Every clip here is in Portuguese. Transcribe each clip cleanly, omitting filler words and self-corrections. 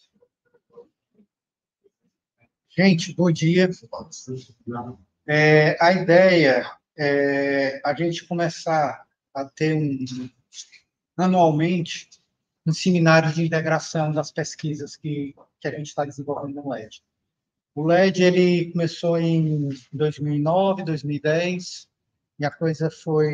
Gente, bom dia. A ideia é a gente começar a ter anualmente um seminário de integração das pesquisas que a gente está desenvolvendo no LED. O LED ele começou em 2009, 2010, e a coisa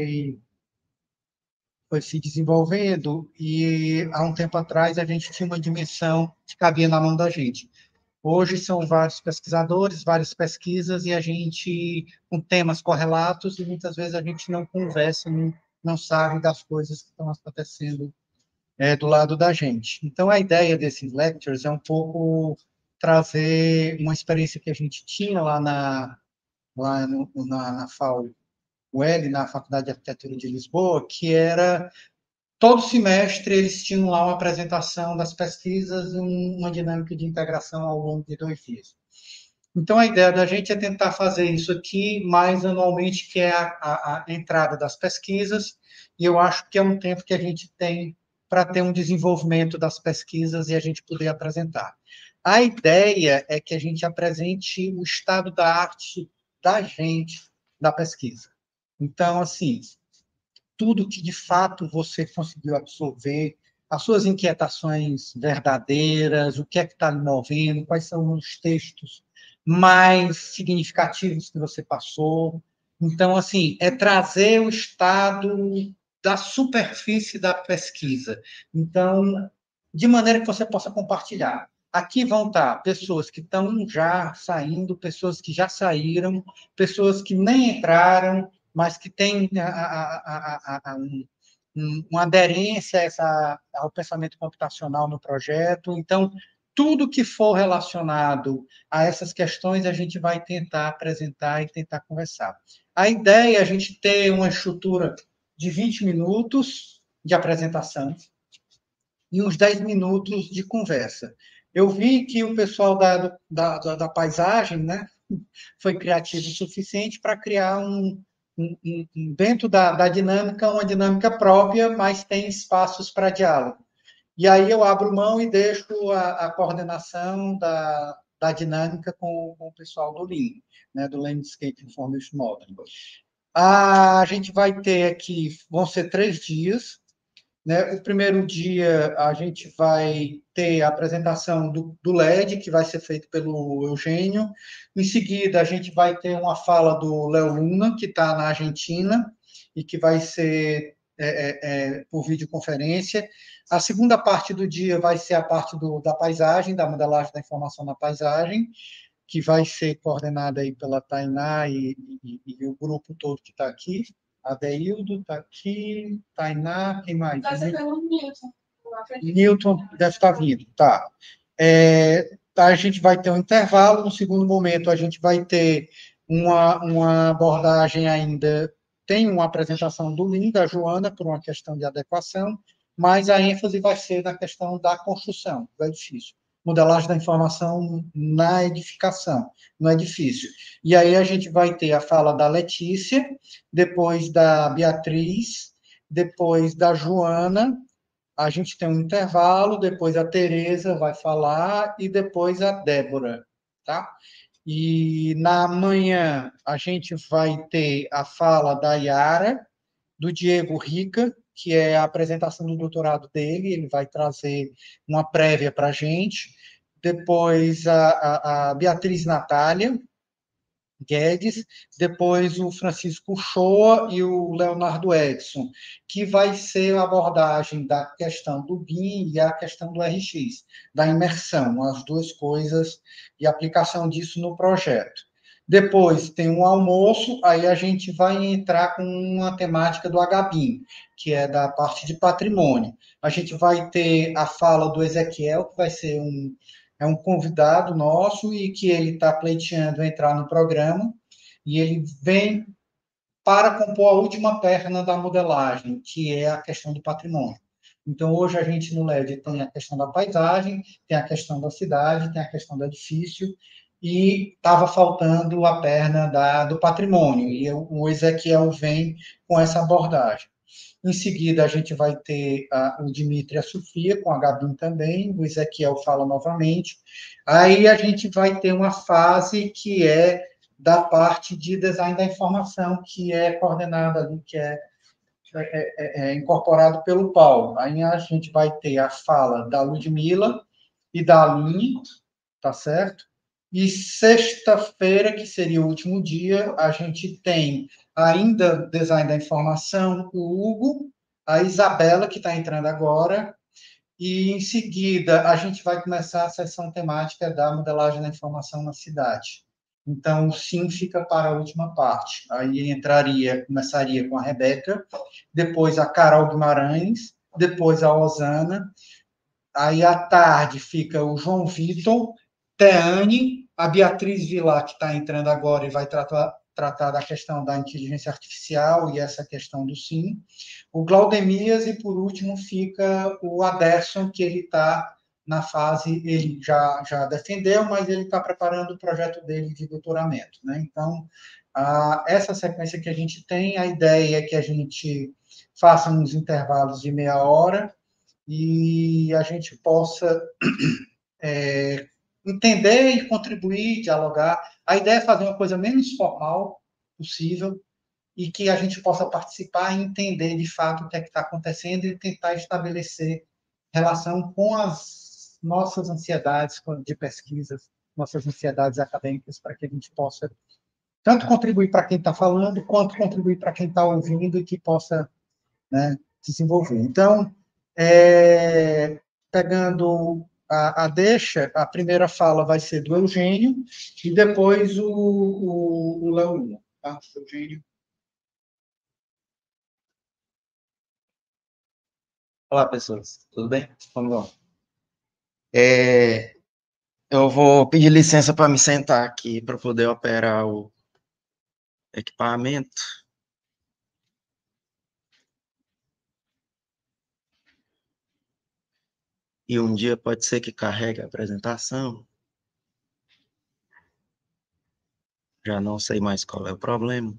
foi se desenvolvendo, e há um tempo atrás a gente tinha uma dimensão que cabia na mão da gente. Hoje são vários pesquisadores, várias pesquisas, e a gente, com temas correlatos, e muitas vezes a gente não conversa, não sabe das coisas que estão acontecendo do lado da gente. Então, a ideia desses lectures é um pouco trazer uma experiência que a gente tinha lá na FAU-UEL, na Faculdade de Arquitetura de Lisboa, que era todo semestre eles tinham lá uma apresentação das pesquisas e uma dinâmica de integração ao longo de 2 dias. Então, a ideia da gente é tentar fazer isso aqui mais anualmente, que é a entrada das pesquisas, e eu acho que é um tempo que a gente tem para ter um desenvolvimento das pesquisas e a gente poder apresentar. A ideia é que a gente apresente o estado da arte da gente, da pesquisa. Então, assim, tudo que de fato você conseguiu absorver, as suas inquietações verdadeiras, o que é que está lhe movendo, quais são os textos mais significativos que você passou. Então, assim, é trazer o estado da superfície da pesquisa. Então, de maneira que você possa compartilhar. Aqui vão estar pessoas que estão já saindo, pessoas que já saíram, pessoas que nem entraram, mas que têm uma aderência ao pensamento computacional no projeto. Então, tudo que for relacionado a essas questões, a gente vai tentar apresentar e tentar conversar. A ideia é a gente ter uma estrutura de 20 minutos de apresentação e uns 10 minutos de conversa. Eu vi que o pessoal da paisagem, né, foi criativo o suficiente para criar dentro da dinâmica, uma dinâmica própria, mas tem espaços para diálogo. E aí eu abro mão e deixo a coordenação da dinâmica com o pessoal do Lean, né, do Landscape Information Modeling. A gente vai ter aqui, vão ser 3 dias, né? O primeiro dia a gente vai ter a apresentação do LED, que vai ser feito pelo Eugênio. Em seguida, a gente vai ter uma fala do Léo Luna, que está na Argentina, e que vai ser por videoconferência. A segunda parte do dia vai ser a parte da paisagem, da modelagem da informação na paisagem, que vai ser coordenada aí pela Tainá e o grupo todo que está aqui. Adeildo está aqui, Tainá, quem mais? Vai ser pelo Newton. Newton deve estar vindo, tá. A gente vai ter um intervalo, no segundo momento a gente vai ter uma abordagem ainda, tem uma apresentação do Lean, da Joana, por uma questão de adequação, mas a ênfase vai ser na questão da construção do edifício, modelagem da informação na edificação, no edifício. E aí a gente vai ter a fala da Letícia, depois da Beatriz, depois da Joana, a gente tem um intervalo, depois a Tereza vai falar e depois a Débora, tá? E na manhã a gente vai ter a fala da Yara, do Diego Rica, que é a apresentação do doutorado dele, ele vai trazer uma prévia para a gente. Depois a Beatriz Natália Guedes, depois o Francisco Shoa e o Leonardo Edson, que vai ser a abordagem da questão do BIM e a questão do RX, da imersão, as duas coisas e aplicação disso no projeto. Depois tem um almoço, aí a gente vai entrar com uma temática do HBIM, que é da parte de patrimônio. A gente vai ter a fala do Ezequiel, que vai ser um convidado nosso e que ele está pleiteando entrar no programa, e ele vem para compor a última perna da modelagem, que é a questão do patrimônio. Então, hoje a gente no LED tem a questão da paisagem, tem a questão da cidade, tem a questão do edifício, e estava faltando a perna do patrimônio, e o Ezequiel vem com essa abordagem. Em seguida, a gente vai ter o Dimitri e a Sofia, com a Gabi também, o Ezequiel fala novamente. Aí a gente vai ter uma fase que é da parte de design da informação, que é coordenada ali, que é incorporado pelo Paulo. Aí a gente vai ter a fala da Ludmila e da Aline, tá certo? E sexta-feira, que seria o último dia, a gente tem ainda design da informação, o Hugo, a Isabela, que está entrando agora, e em seguida a gente vai começar a sessão temática da modelagem da informação na cidade. Então, o sim fica para a última parte. Aí começaria com a Rebeca, depois a Carol Guimarães, depois a Osana, aí à tarde fica o João Vitor, Teane, a Beatriz Vilar, que está entrando agora e vai tratar da questão da inteligência artificial e essa questão do sim. O Glaudemias e, por último, fica o Aderson, que ele está na fase, ele já defendeu, mas ele está preparando o projeto dele de doutoramento. Né? Então, essa sequência que a gente tem, a ideia é que a gente faça uns intervalos de meia hora, e a gente possa entender e contribuir, dialogar. A ideia é fazer uma coisa menos formal possível e que a gente possa participar e entender de fato o que é que está acontecendo e tentar estabelecer relação com as nossas ansiedades de pesquisas, nossas ansiedades acadêmicas, para que a gente possa tanto contribuir para quem está falando, quanto contribuir para quem está ouvindo e que possa, né, desenvolver. Então, pegando a deixa, a primeira fala vai ser do Eugênio e depois o Léo Luna. Tá? Eugênio. Olá, pessoas. Tudo bem? Vamos lá. Eu vou pedir licença para me sentar aqui para poder operar o equipamento. E um dia pode ser que carregue a apresentação. Já não sei mais qual é o problema.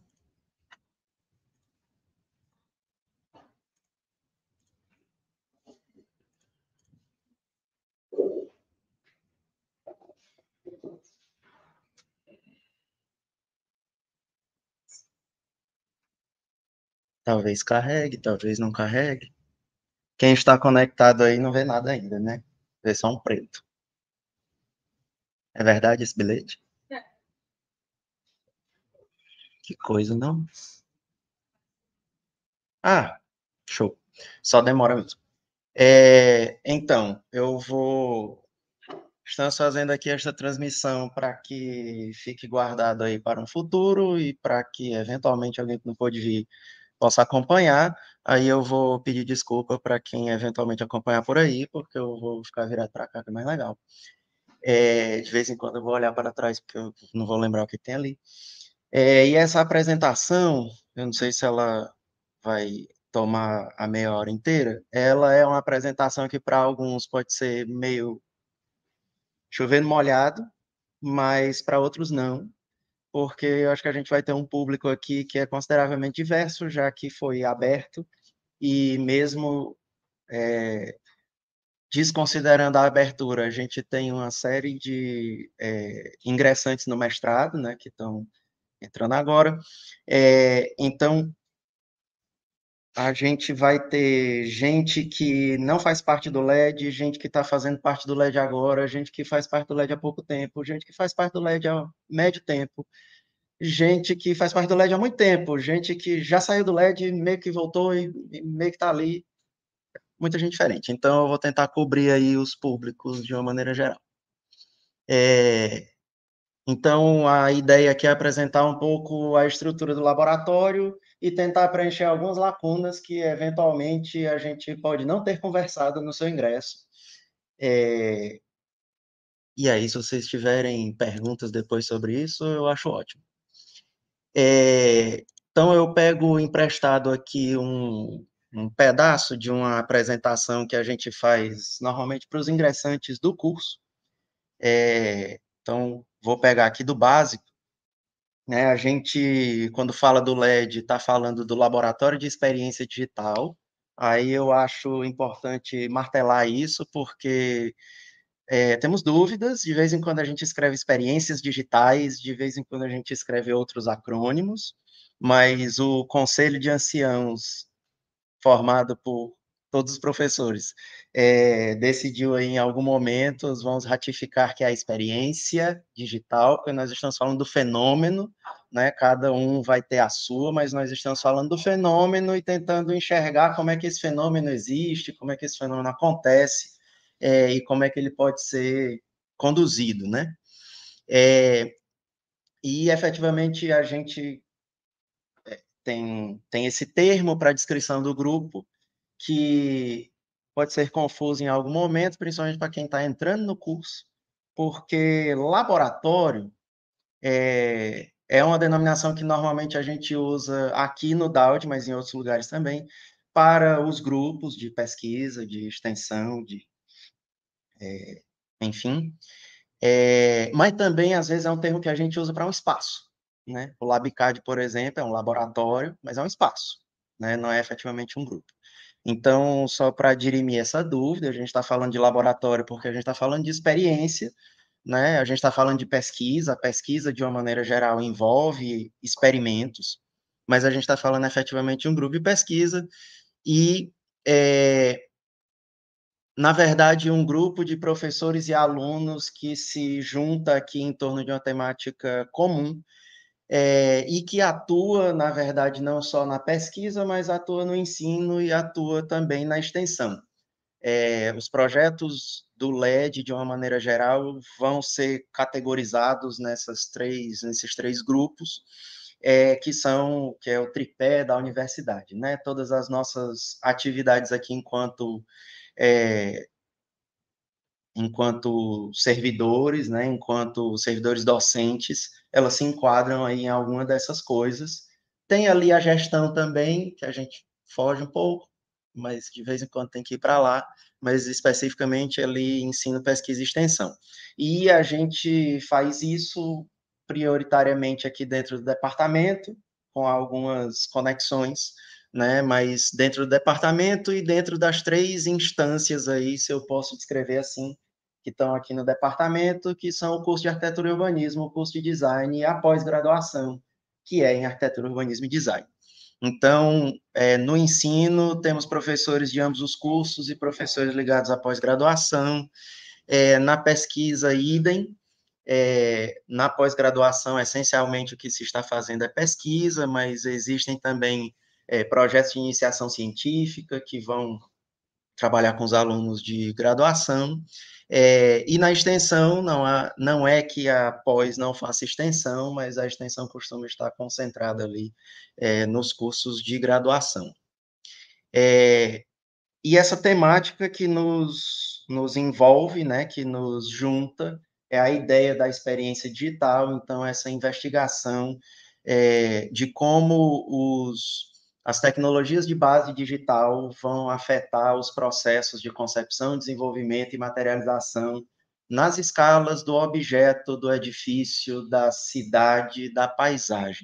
Talvez carregue, talvez não carregue. Quem está conectado aí não vê nada ainda, né? Vê só um preto. É verdade esse bilhete? Que coisa, não? Ah, show. Só demora mesmo. Então, estamos fazendo aqui esta transmissão para que fique guardado aí para um futuro e para que, eventualmente, alguém que não pôde vir possa acompanhar. Aí eu vou pedir desculpa para quem eventualmente acompanhar por aí, porque eu vou ficar virado para cá, que é mais legal. De vez em quando eu vou olhar para trás, porque eu não vou lembrar o que tem ali. E essa apresentação, eu não sei se ela vai tomar a meia hora inteira, ela é uma apresentação que para alguns pode ser meio chovendo molhado, mas para outros não, porque eu acho que a gente vai ter um público aqui que é consideravelmente diverso, já que foi aberto, e mesmo desconsiderando a abertura, a gente tem uma série de ingressantes no mestrado, né, que estão entrando agora. Então, a gente vai ter gente que não faz parte do LED, gente que está fazendo parte do LED agora, gente que faz parte do LED há pouco tempo, gente que faz parte do LED há médio tempo, gente que faz parte do LED há muito tempo, gente que já saiu do LED, meio que voltou e meio que está ali, muita gente diferente. Então, eu vou tentar cobrir aí os públicos de uma maneira geral. Então, a ideia aqui é apresentar um pouco a estrutura do laboratório e tentar preencher algumas lacunas que, eventualmente, a gente pode não ter conversado no seu ingresso. E aí, se vocês tiverem perguntas depois sobre isso, eu acho ótimo. Então, eu pego emprestado aqui um pedaço de uma apresentação que a gente faz normalmente para os ingressantes do curso. Então, vou pegar aqui do básico, né? A gente, quando fala do LED, está falando do Laboratório de Experiência Digital. Aí eu acho importante martelar isso, porque temos dúvidas, de vez em quando a gente escreve experiências digitais, de vez em quando a gente escreve outros acrônimos, mas o Conselho de Anciãos formado por todos os professores, decidiu aí, em algum momento, vamos ratificar que é a experiência digital, porque nós estamos falando do fenômeno, né? Cada um vai ter a sua, mas nós estamos falando do fenômeno e tentando enxergar como é que esse fenômeno existe, como é que esse fenômeno acontece, e como é que ele pode ser conduzido, né? E efetivamente a gente tem esse termo para a descrição do grupo, que pode ser confuso em algum momento, principalmente para quem está entrando no curso, porque laboratório é uma denominação que normalmente a gente usa aqui no DAUD, mas em outros lugares também, para os grupos de pesquisa, de extensão, enfim. Mas também, às vezes, é um termo que a gente usa para um espaço, né? O LabCAD, por exemplo, é um laboratório, mas é um espaço, né? Não é efetivamente um grupo. Então, só para dirimir essa dúvida, a gente está falando de laboratório porque a gente está falando de experiência, né? A gente está falando de pesquisa, a pesquisa, de uma maneira geral, envolve experimentos, mas a gente está falando efetivamente de um grupo de pesquisa e, na verdade, um grupo de professores e alunos que se junta aqui em torno de uma temática comum, e que atua, na verdade, não só na pesquisa, mas atua no ensino e atua também na extensão. Os projetos do LED, de uma maneira geral, vão ser categorizados nesses três grupos, que é o tripé da universidade, né? Todas as nossas atividades aqui é, enquanto servidores, né? Enquanto servidores docentes, elas se enquadram aí em alguma dessas coisas. Tem ali a gestão também, que a gente foge um pouco, mas de vez em quando tem que ir para lá, mas especificamente ali ensino, pesquisa e extensão. E a gente faz isso prioritariamente aqui dentro do departamento, com algumas conexões, né? Mas dentro do departamento e dentro das três instâncias aí, se eu posso descrever assim, que estão aqui no departamento, que são o curso de arquitetura e urbanismo, o curso de design e a pós-graduação, que é em arquitetura, urbanismo e design. Então, no ensino, temos professores de ambos os cursos e professores ligados à pós-graduação. Na pesquisa, idem. Na pós-graduação, essencialmente, o que se está fazendo é pesquisa, mas existem também projetos de iniciação científica que vão trabalhar com os alunos de graduação. E na extensão, não é que a pós não faça extensão, mas a extensão costuma estar concentrada ali nos cursos de graduação. E essa temática que nos envolve, né, que nos junta, é a ideia da experiência digital, então, essa investigação de como as tecnologias de base digital vão afetar os processos de concepção, desenvolvimento e materialização nas escalas do objeto, do edifício, da cidade, da paisagem.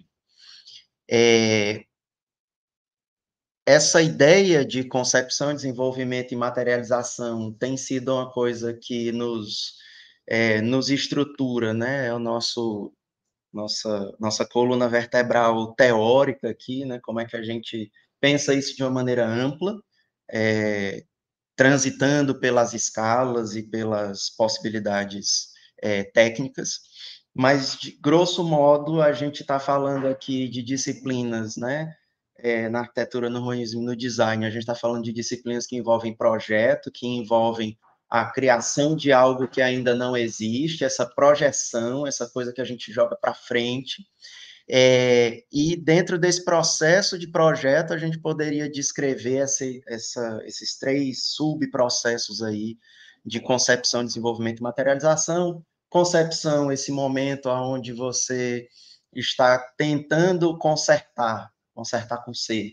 Essa ideia de concepção, desenvolvimento e materialização tem sido uma coisa que nos estrutura, né? É o nossa coluna vertebral teórica aqui, né? Como é que a gente pensa isso de uma maneira ampla, transitando pelas escalas e pelas possibilidades técnicas, mas, de grosso modo, a gente está falando aqui de disciplinas, né? Na arquitetura, no urbanismo e no design, a gente está falando de disciplinas que envolvem projeto, que envolvem a criação de algo que ainda não existe, essa projeção, essa coisa que a gente joga para frente. E dentro desse processo de projeto, a gente poderia descrever esses três subprocessos aí de concepção, desenvolvimento e materialização. Concepção, esse momento onde você está tentando consertar com C,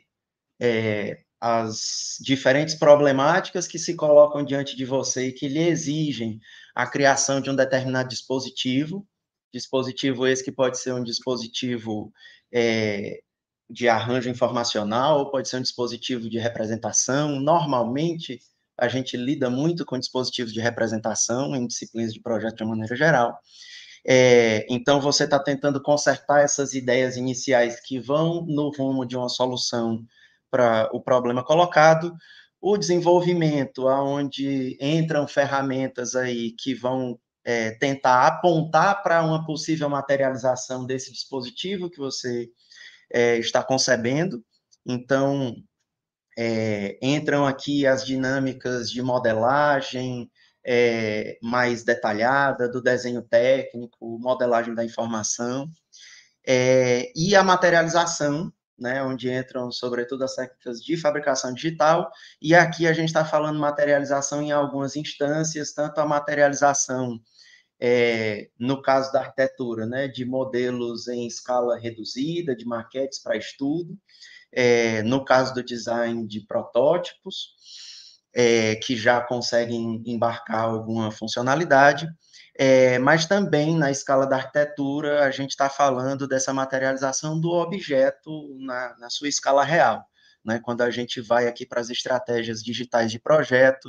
as diferentes problemáticas que se colocam diante de você e que lhe exigem a criação de um determinado dispositivo, dispositivo esse que pode ser um dispositivo de arranjo informacional, pode ser um dispositivo de representação. Normalmente, a gente lida muito com dispositivos de representação em disciplinas de projeto de uma maneira geral. Então, você está tentando consertar essas ideias iniciais que vão no rumo de uma solução para o problema colocado. O desenvolvimento, onde entram ferramentas aí que vão tentar apontar para uma possível materialização desse dispositivo que você está concebendo. Então, entram aqui as dinâmicas de modelagem mais detalhada, do desenho técnico, modelagem da informação, e a materialização, né, onde entram, sobretudo, as técnicas de fabricação digital, e aqui a gente está falando materialização em algumas instâncias, tanto a materialização, no caso da arquitetura, né, de modelos em escala reduzida, de maquetes para estudo, no caso do design de protótipos, que já conseguem embarcar alguma funcionalidade, mas também na escala da arquitetura, a gente está falando dessa materialização do objeto na sua escala real. Né? Quando a gente vai aqui para as estratégias digitais de projeto,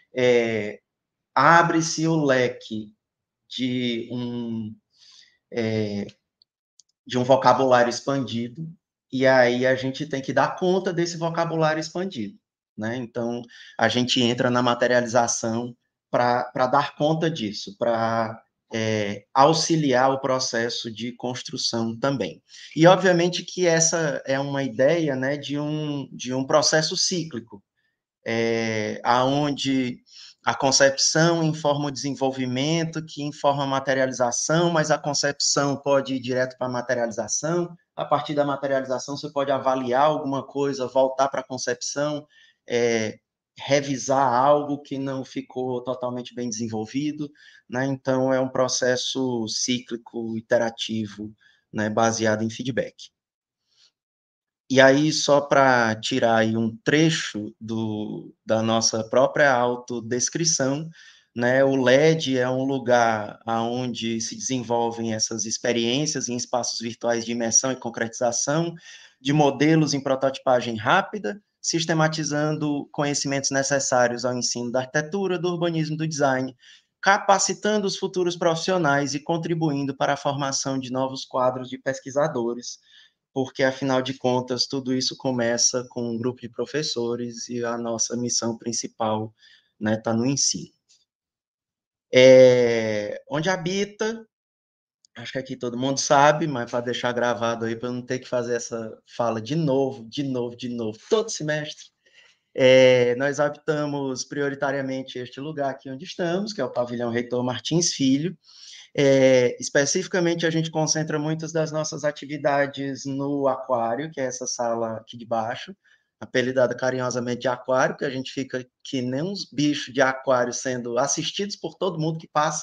abre-se o leque de um vocabulário expandido, e aí a gente tem que dar conta desse vocabulário expandido. Né? Então, a gente entra na materialização para dar conta disso, para auxiliar o processo de construção também. E, obviamente, que essa é uma ideia, né, de um processo cíclico, aonde a concepção informa o desenvolvimento, que informa a materialização, mas a concepção pode ir direto para a materialização. A partir da materialização, você pode avaliar alguma coisa, voltar para a concepção, revisar algo que não ficou totalmente bem desenvolvido. Né? Então, é um processo cíclico, iterativo, né, baseado em feedback. E aí, só para tirar aí um trecho da nossa própria autodescrição, né, o LED é um lugar onde se desenvolvem essas experiências em espaços virtuais de imersão e concretização de modelos em prototipagem rápida, sistematizando conhecimentos necessários ao ensino da arquitetura, do urbanismo, do design, capacitando os futuros profissionais e contribuindo para a formação de novos quadros de pesquisadores, porque, afinal de contas, tudo isso começa com um grupo de professores e a nossa missão principal, né, está no ensino. Onde habita, acho que aqui todo mundo sabe, mas para deixar gravado aí, para eu não ter que fazer essa fala de novo, todo semestre, nós habitamos prioritariamente este lugar aqui onde estamos, que é o Pavilhão Reitor Martins Filho. Especificamente, a gente concentra muitas das nossas atividades no aquário, que é essa sala aqui de baixo, apelidada carinhosamente de aquário, que a gente fica que nem uns bichos de aquário sendo assistidos por todo mundo que passa.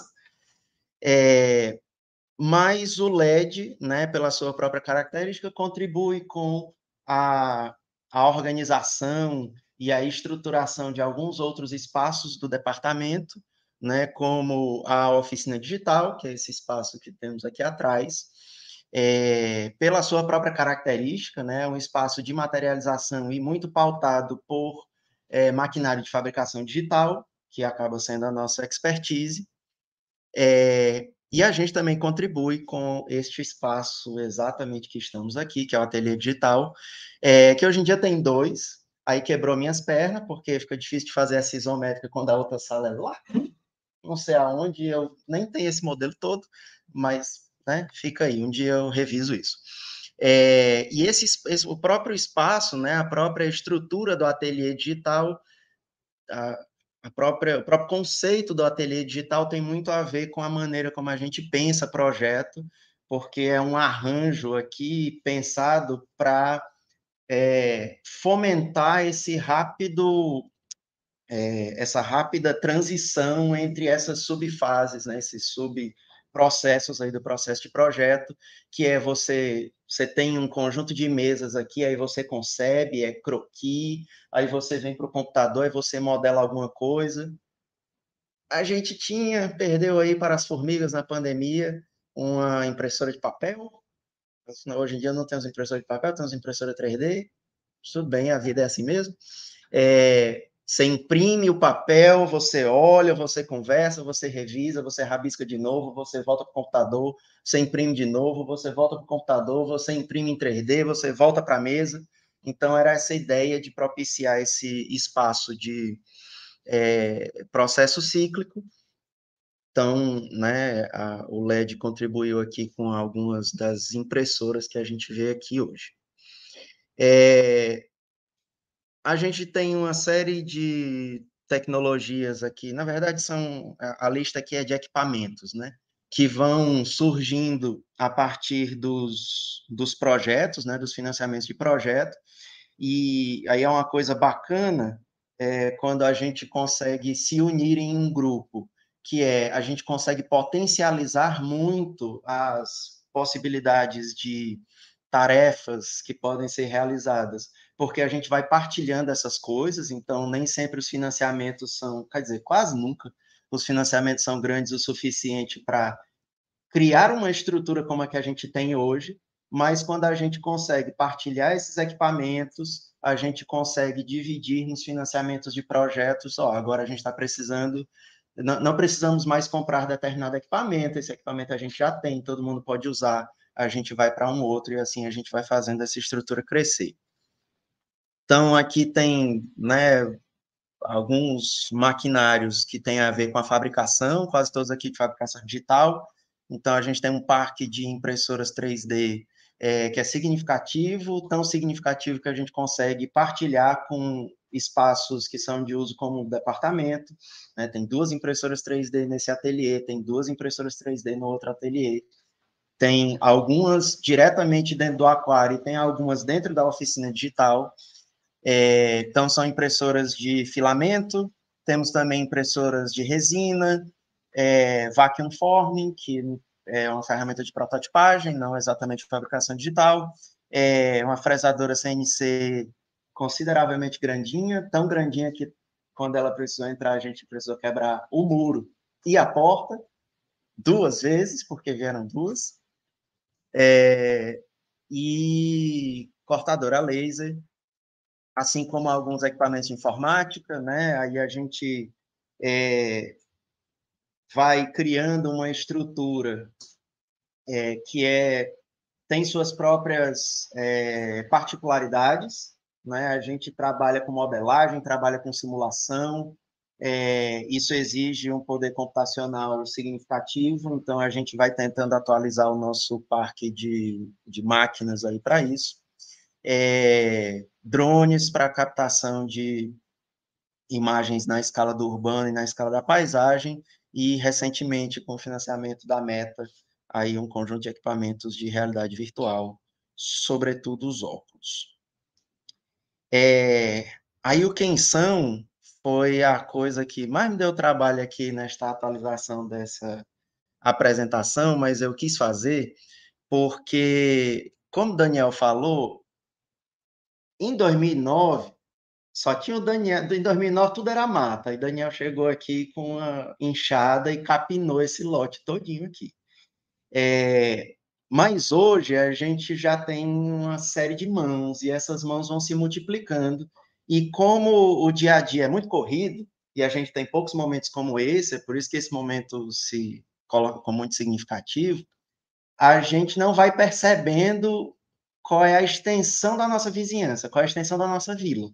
Mas o LED, né, pela sua própria característica, contribui com a organização e a estruturação de alguns outros espaços do departamento, né, como a oficina digital, que é esse espaço que temos aqui atrás, pela sua própria característica, né, um espaço de materialização e muito pautado por maquinário de fabricação digital, que acaba sendo a nossa expertise, e a gente também contribui com este espaço exatamente que estamos aqui, que é o Ateliê Digital, que hoje em dia tem 2, aí quebrou minhas pernas, porque fica difícil de fazer essa isométrica quando a outra sala é lá, não sei aonde, eu nem tenho esse modelo todo, mas né, fica aí, um dia eu reviso isso. E o próprio espaço, né, a própria estrutura do Ateliê Digital, o próprio conceito do ateliê digital tem muito a ver com a maneira como a gente pensa projeto, porque é um arranjo aqui pensado para fomentar essa rápida transição entre essas subfases, né, esses subprocessos aí do processo de projeto, que é você tem um conjunto de mesas aqui, aí você concebe, croquis, aí você vem para o computador, aí você modela alguma coisa. A gente perdeu aí para as formigas na pandemia, uma impressora de papel. Hoje em dia não temos impressora de papel, temos impressora 3D. Tudo bem, a vida é assim mesmo. Você imprime o papel, você olha, você conversa, você revisa, você rabisca de novo, você volta para o computador, você imprime de novo, você volta para o computador, você imprime em 3D, você volta para a mesa. Então, era essa ideia de propiciar esse espaço de processo cíclico. Então, né, o LED contribuiu aqui com algumas das impressoras que a gente vê aqui hoje. A gente tem uma série de tecnologias aqui, na verdade, a lista aqui é de equipamentos, né? Que vão surgindo a partir dos projetos, né? Dos financiamentos de projeto. E aí é uma coisa bacana quando a gente consegue se unir em um grupo, que a gente consegue potencializar muito as possibilidades de tarefas que podem ser realizadas, porque a gente vai partilhando essas coisas, então nem sempre os financiamentos são, quer dizer, quase nunca os financiamentos são grandes o suficiente para criar uma estrutura como a que a gente tem hoje, mas quando a gente consegue partilhar esses equipamentos, a gente consegue dividir nos financiamentos de projetos. Agora a gente está precisando, não precisamos mais comprar determinado equipamento, esse equipamento a gente já tem, todo mundo pode usar, a gente vai para um outro e assim a gente vai fazendo essa estrutura crescer. Então, aqui tem, né, alguns maquinários que têm a ver com a fabricação, quase todos aqui de fabricação digital. Então, a gente tem um parque de impressoras 3D que é significativo, tão significativo que a gente consegue partilhar com espaços que são de uso como departamento. Né? Tem 2 impressoras 3D nesse ateliê, tem 2 impressoras 3D no outro ateliê. Tem algumas diretamente dentro do aquário e tem algumas dentro da oficina digital. Então, são impressoras de filamento, temos também impressoras de resina, vacuum forming, que é uma ferramenta de prototipagem, não exatamente fabricação digital, uma fresadora CNC consideravelmente grandinha, tão grandinha que quando ela precisou entrar, a gente precisou quebrar o muro e a porta 2 vezes, porque vieram 2, e cortadora laser, assim como alguns equipamentos de informática, né? Aí a gente vai criando uma estrutura que tem suas próprias particularidades, né? A gente trabalha com modelagem, trabalha com simulação, isso exige um poder computacional significativo, então a gente vai tentando atualizar o nosso parque de máquinas aí para isso. Drones para captação de imagens na escala do urbano e na escala da paisagem, e recentemente, com o financiamento da Meta, aí um conjunto de equipamentos de realidade virtual, sobretudo os óculos. Aí o Quem foi a coisa que mais me deu trabalho aqui nesta atualização dessa apresentação, mas eu quis fazer porque, como o Daniel falou, em 2009, só tinha o Daniel, em 2009 tudo era mata, e Daniel chegou aqui com uma enxada e capinou esse lote todinho aqui. Mas hoje a gente já tem uma série de mãos, e essas mãos vão se multiplicando, e como o dia a dia é muito corrido, e a gente tem poucos momentos como esse, é por isso que esse momento se coloca como muito significativo, a gente não vai percebendo qual é a extensão da nossa vizinhança, qual é a extensão da nossa vila.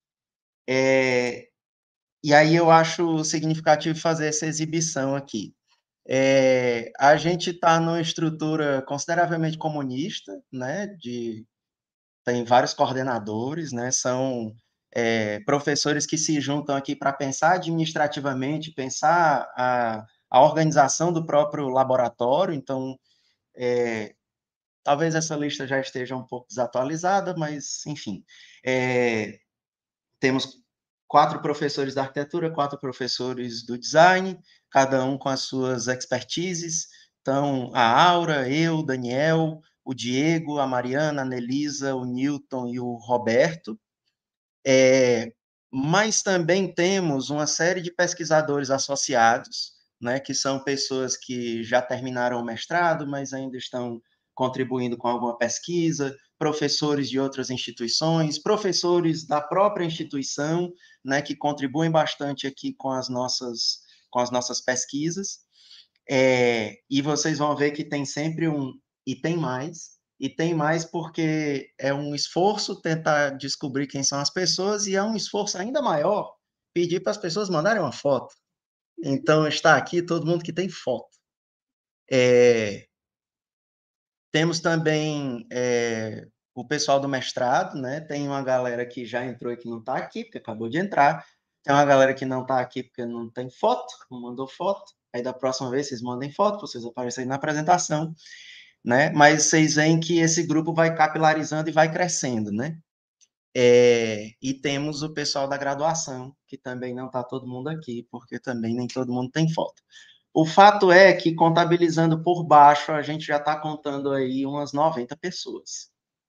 E aí eu acho significativo fazer essa exibição aqui. A gente está numa estrutura consideravelmente comunista, né? Tem vários coordenadores, né? São professores que se juntam aqui para pensar administrativamente, pensar a organização do próprio laboratório. Então, talvez essa lista já esteja um pouco desatualizada, mas, enfim. Temos 4 professores da arquitetura, 4 professores do design, cada um com as suas expertises. Então, a Aura, eu, Daniel, o Diego, a Mariana, a Nelisa, o Newton e o Roberto. Mas também temos uma série de pesquisadores associados, né, que são pessoas que já terminaram o mestrado, mas ainda estão contribuindo com alguma pesquisa, professores de outras instituições, professores da própria instituição, né, que contribuem bastante aqui com as nossas pesquisas. E vocês vão ver que tem sempre e tem mais porque é um esforço tentar descobrir quem são as pessoas e é um esforço ainda maior pedir para as pessoas mandarem uma foto. Então, está aqui todo mundo que tem foto. Temos também o pessoal do mestrado, né? Tem uma galera que já entrou e que não está aqui, porque acabou de entrar. Tem uma galera que não está aqui porque não tem foto, não mandou foto. Aí da próxima vez vocês mandem foto, vocês aparecerem na apresentação, né? Mas vocês veem que esse grupo vai capilarizando e vai crescendo, né? E temos o pessoal da graduação, que também não está todo mundo aqui, porque também nem todo mundo tem foto. O fato é que, contabilizando por baixo, a gente já está contando aí umas 90 pessoas,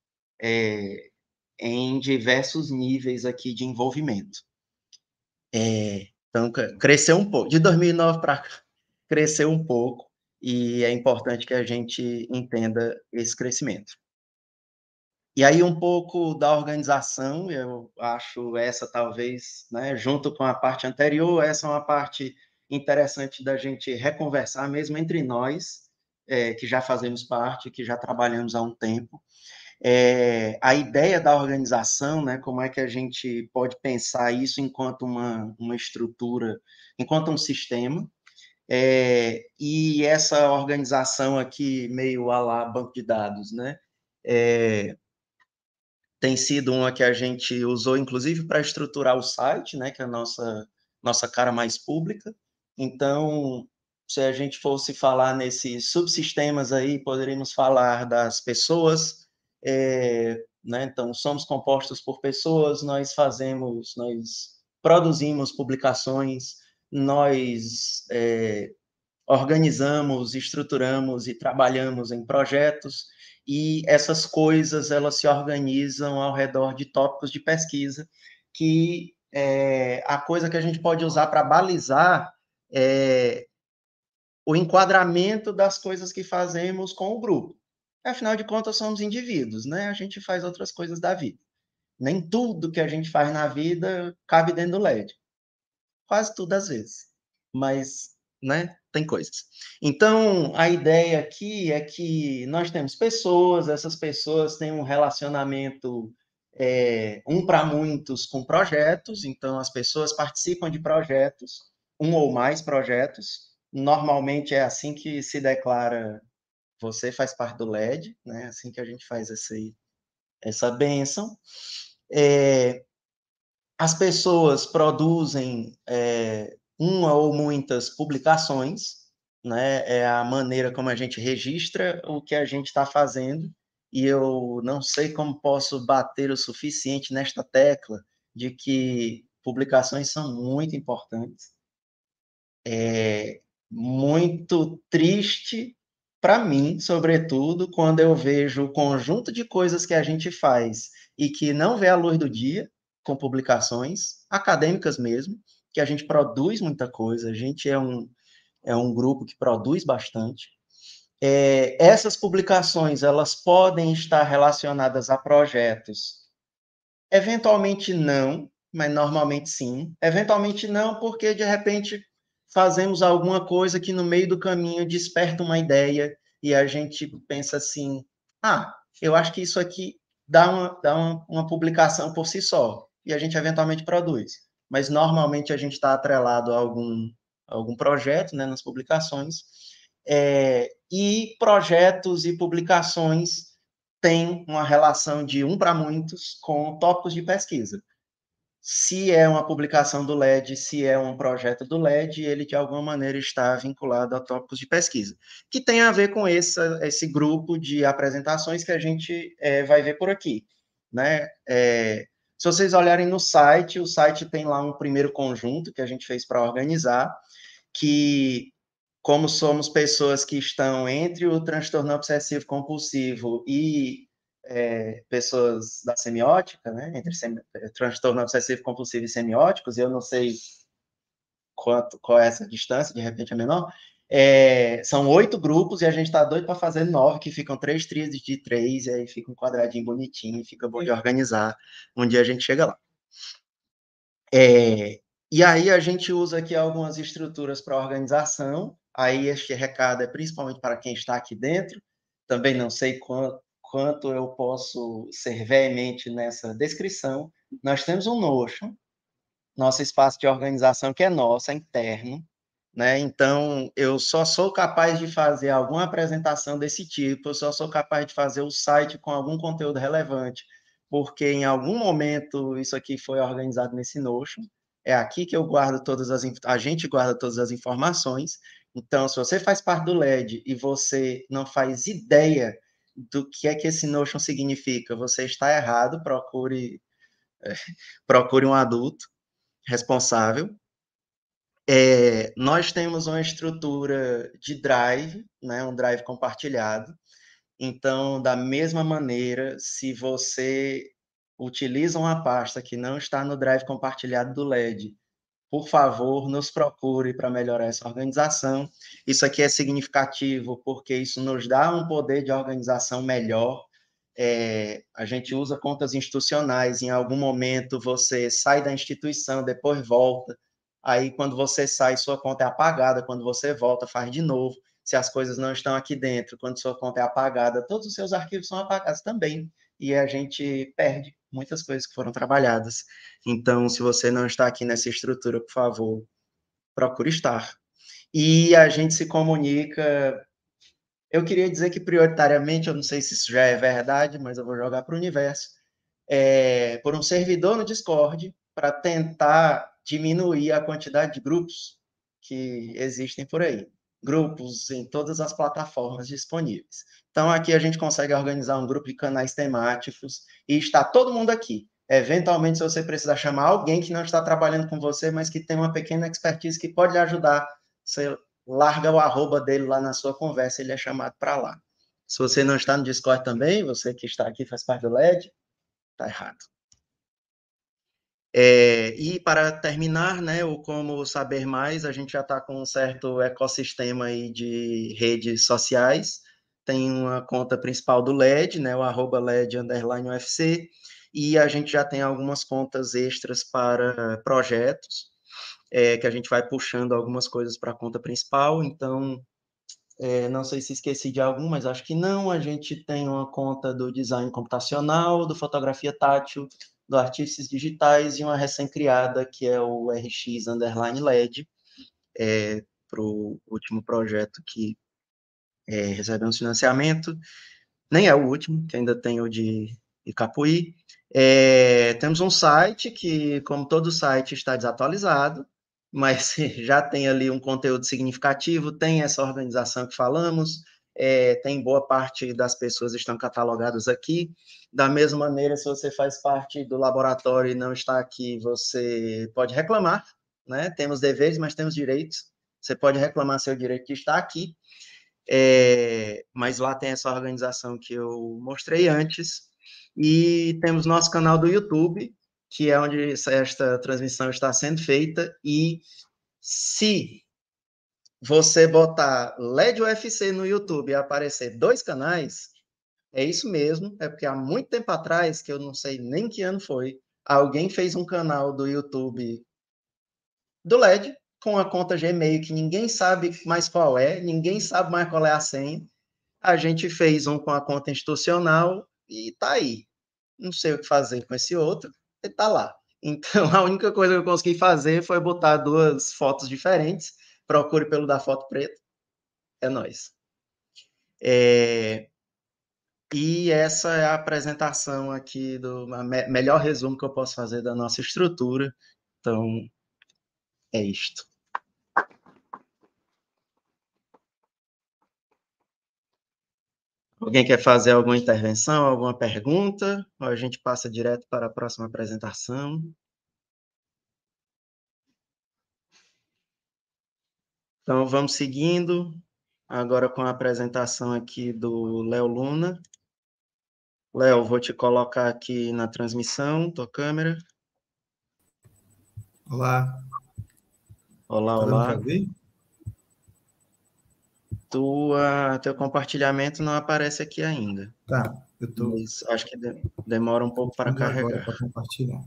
em diversos níveis aqui de envolvimento. Então, cresceu um pouco. De 2009 para cá, cresceu um pouco, e é importante que a gente entenda esse crescimento. E aí um pouco da organização, eu acho essa talvez, né, junto com a parte anterior, essa é uma parte interessante da gente reconversar mesmo entre nós, que já fazemos parte, que já trabalhamos há um tempo. A ideia da organização, né, como é que a gente pode pensar isso enquanto uma estrutura, enquanto um sistema, e essa organização aqui meio à la banco de dados, né, tem sido uma que a gente usou, inclusive, para estruturar o site, né, que é a nossa cara mais pública. Então, se a gente fosse falar nesses subsistemas aí, poderíamos falar das pessoas, né? Então, somos compostos por pessoas, nós produzimos publicações, nós organizamos, estruturamos e trabalhamos em projetos, e essas coisas elas se organizam ao redor de tópicos de pesquisa, que a coisa que a gente pode usar para balizar o enquadramento das coisas que fazemos com o grupo. Afinal de contas, somos indivíduos, né? A gente faz outras coisas da vida. Nem tudo que a gente faz na vida cabe dentro do LED. Quase tudo às vezes. Mas, né, tem coisas. Então, a ideia aqui é que nós temos pessoas, essas pessoas têm um relacionamento um para muitos com projetos, então as pessoas participam de projetos, um ou mais projetos. Normalmente é assim que se declara, você faz parte do LED, né? Assim que a gente faz essa bênção. As pessoas produzem uma ou muitas publicações, né? É a maneira como a gente registra o que a gente está fazendo, e eu não sei como posso bater o suficiente nesta tecla de que publicações são muito importantes. Muito triste para mim, sobretudo, quando eu vejo o conjunto de coisas que a gente faz e que não vê a luz do dia, com publicações acadêmicas mesmo, que a gente produz muita coisa, a gente é um grupo que produz bastante. Essas publicações, elas podem estar relacionadas a projetos. Eventualmente não, mas normalmente sim. Eventualmente não, porque de repente fazemos alguma coisa que no meio do caminho desperta uma ideia e a gente pensa assim: ah, eu acho que isso aqui dá uma publicação por si só. E a gente eventualmente produz. Mas normalmente a gente está atrelado a algum projeto, né, nas publicações. E projetos e publicações tem uma relação de um para muitos com tópicos de pesquisa. Se é uma publicação do LED, se é um projeto do LED, ele de alguma maneira está vinculado a tópicos de pesquisa, que tem a ver com esse grupo de apresentações que a gente vai ver por aqui, né? Se vocês olharem no site, o site tem lá um primeiro conjunto que a gente fez para organizar, que como somos pessoas que estão entre o transtorno obsessivo compulsivo e pessoas da semiótica, né, entre transtorno obsessivo compulsivo e semióticos, eu não sei qual é essa distância, de repente é menor. São 8 grupos e a gente está doido para fazer 9, que ficam 3 tríades de 3, e aí fica um quadradinho bonitinho, fica bom de organizar. Um dia a gente chega lá. E aí a gente usa aqui algumas estruturas para organização. Aí este recado é principalmente para quem está aqui dentro. Também não sei quanto eu posso ser veemente nessa descrição. Nós temos um Notion, nosso espaço de organização que é nosso, é interno, né? Então, eu só sou capaz de fazer alguma apresentação desse tipo, eu só sou capaz de fazer o site com algum conteúdo relevante, porque em algum momento isso aqui foi organizado nesse Notion. É aqui que eu guardo a gente guarda todas as informações. Então, se você faz parte do LED e você não faz ideia do que é que esse Notion significa, você está errado, procure um adulto responsável. Nós temos uma estrutura de drive, né, um drive compartilhado. Então, da mesma maneira, se você utiliza uma pasta que não está no drive compartilhado do LED, por favor, nos procure para melhorar essa organização. Isso aqui é significativo porque isso nos dá um poder de organização melhor. A gente usa contas institucionais, em algum momento você sai da instituição, depois volta, aí quando você sai, sua conta é apagada, quando você volta, faz de novo, se as coisas não estão aqui dentro, quando sua conta é apagada, todos os seus arquivos são apagados também, e a gente perde muitas coisas que foram trabalhadas. Então, se você não está aqui nessa estrutura, por favor, procure estar. E a gente se comunica. Eu queria dizer que prioritariamente, eu não sei se isso já é verdade, mas eu vou jogar para o universo, por um servidor no Discord para tentar diminuir a quantidade de grupos que existem por aí. Grupos em todas as plataformas disponíveis. Então, aqui a gente consegue organizar um grupo de canais temáticos e está todo mundo aqui. Eventualmente, se você precisar chamar alguém que não está trabalhando com você, mas que tem uma pequena expertise que pode lhe ajudar, você larga o arroba dele lá na sua conversa, ele é chamado para lá. Se você não está no Discord também, você que está aqui faz parte do LED, está errado. E para terminar, né, o como saber mais, a gente já está com um certo ecossistema aí de redes sociais. Tem uma conta principal do LED, né, o @LED_UFC, e a gente já tem algumas contas extras para projetos, que a gente vai puxando algumas coisas para a conta principal. Então, não sei se esqueci de algum, mas acho que não. A gente tem uma conta do design computacional, do fotografia tátil, do artífices digitais e uma recém-criada que é o RX_LED, para o último projeto que recebemos financiamento. Nem é o último, que ainda tem o de Capuí. Temos um site que, como todo site, está desatualizado, mas já tem ali um conteúdo significativo, tem essa organização que falamos, tem boa parte das pessoas estão catalogadas aqui. Da mesma maneira, se você faz parte do laboratório e não está aqui, você pode reclamar, né? Temos deveres, mas temos direitos. Você pode reclamar seu direito de estar aqui. Mas lá tem essa organização que eu mostrei antes. E temos nosso canal do YouTube, que é onde esta transmissão está sendo feita. E se você botar LED UFC no YouTube e aparecer 2 canais, é isso mesmo, é porque há muito tempo atrás, que eu não sei nem que ano foi, alguém fez um canal do YouTube do LED com a conta Gmail que ninguém sabe mais qual é, ninguém sabe mais qual é a senha. A gente fez um com a conta institucional e tá aí. Não sei o que fazer com esse outro, ele tá lá. Então, a única coisa que eu consegui fazer foi botar 2 fotos diferentes. Procure pelo da foto preta. É nóis. E essa é a apresentação aqui do melhor resumo que eu posso fazer da nossa estrutura. Então, é isto. Alguém quer fazer alguma intervenção, alguma pergunta? Ou a gente passa direto para a próxima apresentação? Então, vamos seguindo, agora com a apresentação aqui do Léo Luna. Léo, vou te colocar aqui na transmissão, tua câmera. Olá. Olá, Tá dando para olá. ver? Teu compartilhamento não aparece aqui ainda, Tá, eu estou mas acho que demora um pouco para indo agora para carregar. compartilhar.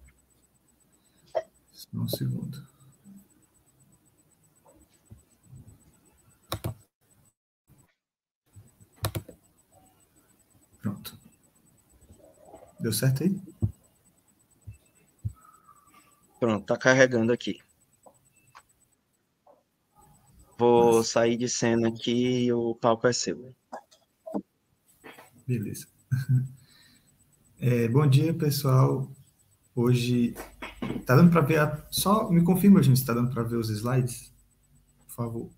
Só um segundo. Pronto. Deu certo aí? Pronto, está carregando aqui. Vou sair de cena aqui e o palco é seu. Beleza. Bom dia, pessoal. Hoje, tá dando para ver? Só me confirma, gente, se tá dando para ver os slides? Por favor.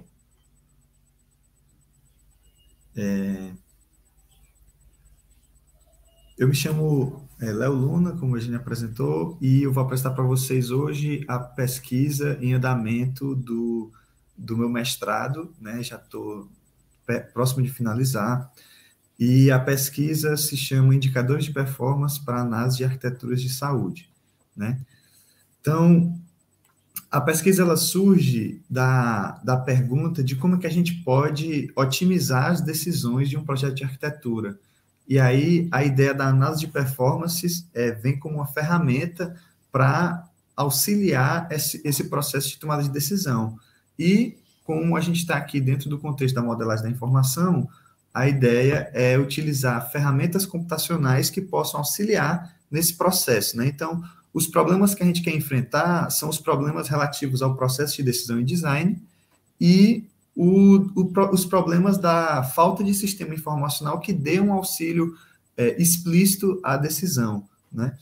Eu me chamo Léo Luna, como a gente apresentou, e eu vou apresentar para vocês hoje a pesquisa em andamento do meu mestrado, né? Já estou próximo de finalizar. E a pesquisa se chama Indicadores de Performance para Análise de Arquiteturas de Saúde, né? Então, a pesquisa ela surge da pergunta de como é que a gente pode otimizar as decisões de um projeto de arquitetura. E aí a ideia da análise de performances vem como uma ferramenta para auxiliar esse processo de tomada de decisão. E como a gente está aqui dentro do contexto da modelagem da informação, a ideia é utilizar ferramentas computacionais que possam auxiliar nesse processo, né? Então, os problemas que a gente quer enfrentar são os problemas relativos ao processo de decisão e design e os problemas da falta de sistema informacional que dê um auxílio explícito à decisão, né?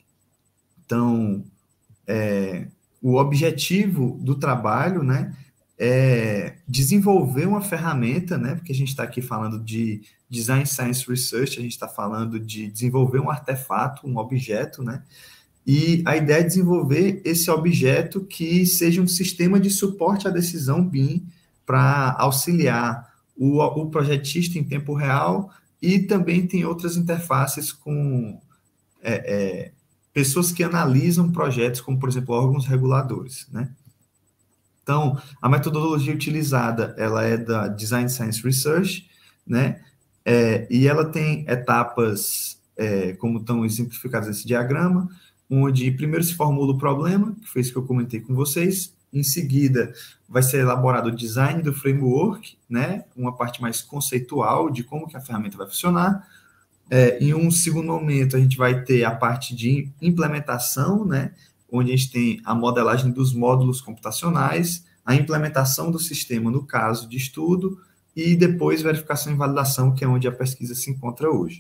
Então, o objetivo do trabalho, né, é desenvolver uma ferramenta, né, porque a gente está aqui falando de Design Science Research, a gente está falando de desenvolver um artefato, um objeto, né, e a ideia é desenvolver esse objeto que seja um sistema de suporte à decisão BIM para auxiliar o projetista em tempo real e também tem outras interfaces com pessoas que analisam projetos, como, por exemplo, órgãos reguladores, né? Então, a metodologia utilizada, ela é da Design Science Research, né? E ela tem etapas, como estão exemplificadas nesse diagrama, onde primeiro se formula o problema, que foi isso que eu comentei com vocês, em seguida vai ser elaborado o design do framework, né? Uma parte mais conceitual de como que a ferramenta vai funcionar. Em um segundo momento, a gente vai ter a parte de implementação, né? Onde a gente tem a modelagem dos módulos computacionais, a implementação do sistema no caso de estudo, e depois verificação e validação, que é onde a pesquisa se encontra hoje.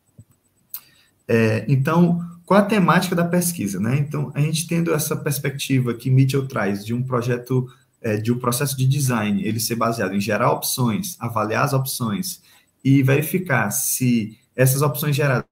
Então, qual a temática da pesquisa, né? Então, a gente tendo essa perspectiva que Mitchell traz de um projeto, de um processo de design, ele ser baseado em gerar opções, avaliar as opções e verificar se essas opções geradas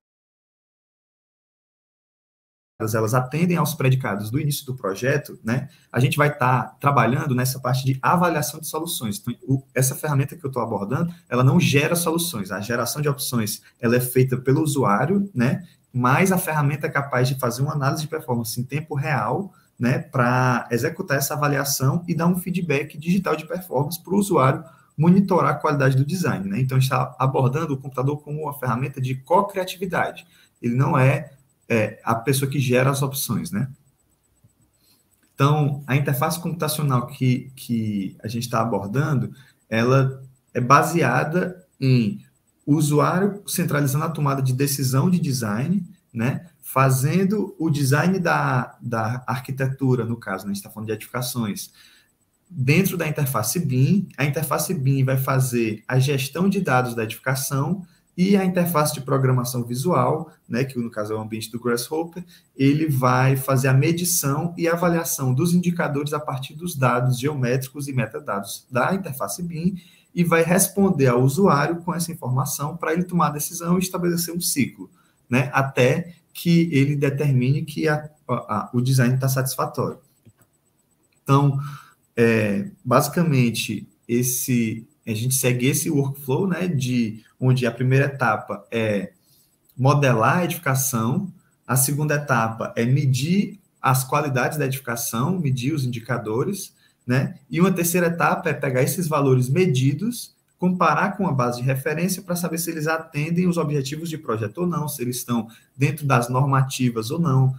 elas atendem aos predicados do início do projeto, né? A gente vai estar trabalhando nessa parte de avaliação de soluções. Então, essa ferramenta que eu estou abordando, ela não gera soluções. A geração de opções, ela é feita pelo usuário, né? Mas a ferramenta é capaz de fazer uma análise de performance em tempo real, né? Para executar essa avaliação e dar um feedback digital de performance para o usuário monitorar a qualidade do design, né? Então, a gente está abordando o computador como uma ferramenta de co-criatividade. Ele não é a pessoa que gera as opções, né? Então, a interface computacional que a gente está abordando, ela é baseada em o usuário centralizando a tomada de decisão de design, né? Fazendo o design da arquitetura, no caso, né? A gente está falando de edificações, dentro da interface BIM. A interface BIM vai fazer a gestão de dados da edificação e a interface de programação visual, né, que no caso é o ambiente do Grasshopper, ele vai fazer a medição e avaliação dos indicadores a partir dos dados geométricos e metadados da interface BIM e vai responder ao usuário com essa informação para ele tomar a decisão e estabelecer um ciclo, né, até que ele determine que o design está satisfatório. Então, basicamente, a gente segue esse workflow, né, onde a primeira etapa é modelar a edificação, a segunda etapa é medir as qualidades da edificação, medir os indicadores, né? E uma terceira etapa é pegar esses valores medidos, comparar com a base de referência para saber se eles atendem os objetivos de projeto ou não, se eles estão dentro das normativas ou não.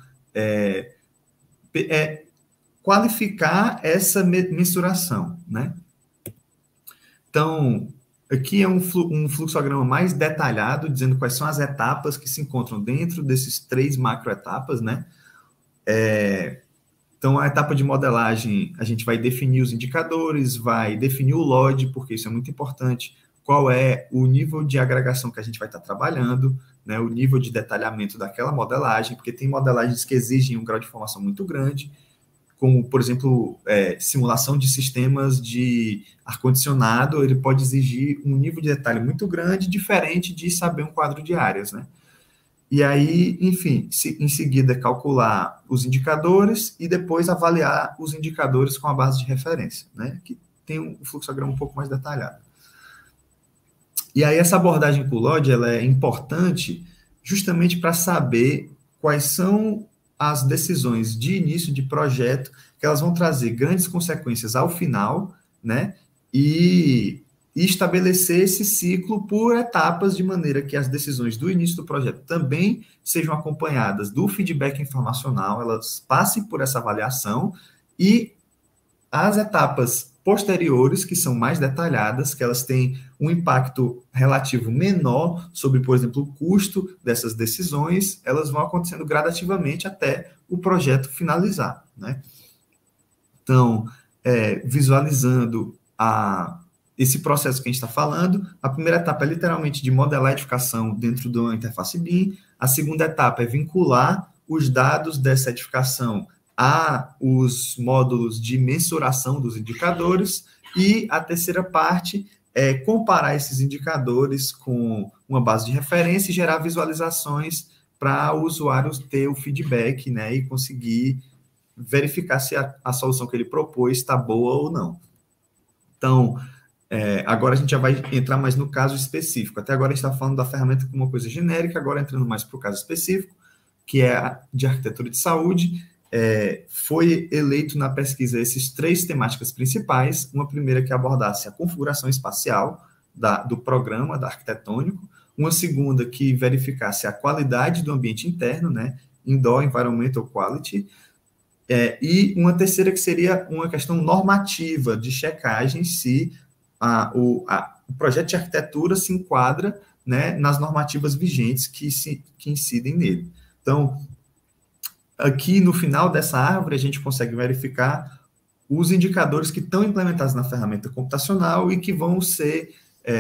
Qualificar essa mensuração, né? Então, aqui é um fluxograma mais detalhado, dizendo quais são as etapas que se encontram dentro desses 3 macroetapas, né? Então, a etapa de modelagem, a gente vai definir os indicadores, vai definir o LOD, porque isso é muito importante, qual é o nível de agregação que a gente vai estar trabalhando, né? O nível de detalhamento daquela modelagem, porque tem modelagens que exigem um grau de informação muito grande, como, por exemplo, simulação de sistemas de ar-condicionado, ele pode exigir um nível de detalhe muito grande, diferente de saber um quadro de áreas, né? E aí, enfim, em seguida, calcular os indicadores e depois avaliar os indicadores com a base de referência, né? Que tem um fluxograma um pouco mais detalhado. E aí, essa abordagem com o LOD, ela é importante justamente para saber quais são as decisões de início de projeto, que elas vão trazer grandes consequências ao final, né? E estabelecer esse ciclo por etapas, de maneira que as decisões do início do projeto também sejam acompanhadas do feedback informacional, elas passem por essa avaliação, e as etapas posteriores, que são mais detalhadas, que elas têm um impacto relativo menor sobre, por exemplo, o custo dessas decisões, elas vão acontecendo gradativamente até o projeto finalizar, né? Então, visualizando esse processo que a gente está falando, a primeira etapa é literalmente de modelar a edificação dentro da interface BIM, a segunda etapa é vincular os dados dessa edificação a os módulos de mensuração dos indicadores, e a terceira parte é comparar esses indicadores com uma base de referência e gerar visualizações para o usuário ter o feedback, né, e conseguir verificar se a solução que ele propôs está boa ou não. Então, agora a gente já vai entrar mais no caso específico. Até agora a gente está falando da ferramenta como uma coisa genérica, agora entrando mais para o caso específico, que é a de arquitetura de saúde. Foi eleito na pesquisa esses 3 temáticas principais, uma primeira que abordasse a configuração espacial do programa, da arquitetônico, uma segunda que verificasse a qualidade do ambiente interno, né, Indoor Environmental Quality, e uma terceira que seria uma questão normativa de checagem se o projeto de arquitetura se enquadra, né, nas normativas vigentes que incidem nele. Então, aqui no final dessa árvore, a gente consegue verificar os indicadores que estão implementados na ferramenta computacional e que vão ser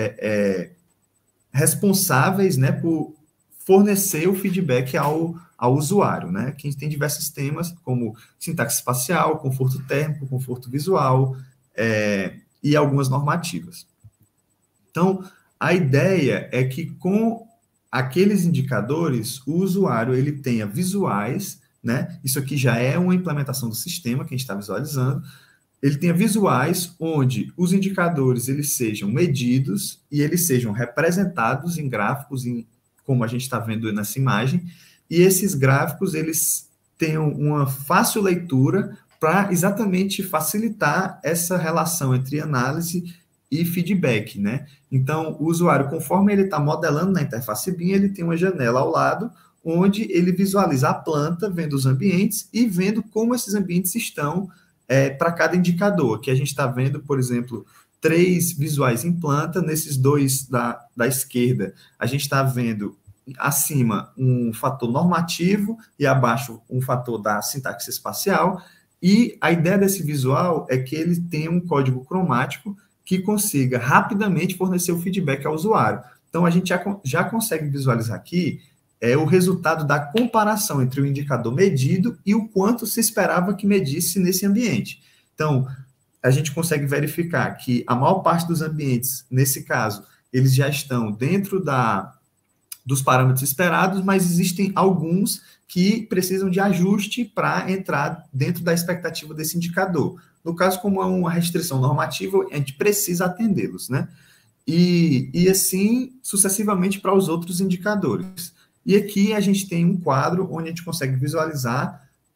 responsáveis, né, por fornecer o feedback ao usuário, né? Que a gente tem diversos temas, como sintaxe espacial, conforto térmico, conforto visual, e algumas normativas. Então, a ideia é que com aqueles indicadores, o usuário ele tenha visuais, né? Isso aqui já é uma implementação do sistema que a gente está visualizando. Ele tenha visuais onde os indicadores eles sejam medidos e eles sejam representados em gráficos, como a gente está vendo nessa imagem, e esses gráficos eles tenham uma fácil leitura para exatamente facilitar essa relação entre análise e feedback, né? Então, o usuário, conforme ele está modelando na interface BIM, ele tem uma janela ao lado, onde ele visualiza a planta, vendo os ambientes e vendo como esses ambientes estão para cada indicador. Aqui a gente está vendo, por exemplo, 3 visuais em planta, nesses 2 da esquerda, a gente está vendo acima um fator normativo e abaixo um fator da sintaxe espacial, e a ideia desse visual é que ele tenha um código cromático que consiga rapidamente fornecer o feedback ao usuário. Então, a gente já consegue visualizar aqui o resultado da comparação entre o indicador medido e o quanto se esperava que medisse nesse ambiente. Então, a gente consegue verificar que a maior parte dos ambientes, nesse caso, eles já estão dentro dos parâmetros esperados, mas existem alguns que precisam de ajuste para entrar dentro da expectativa desse indicador. No caso, como é uma restrição normativa, a gente precisa atendê-los, né? E assim, sucessivamente para os outros indicadores. E aqui a gente tem um quadro onde a gente consegue visualizar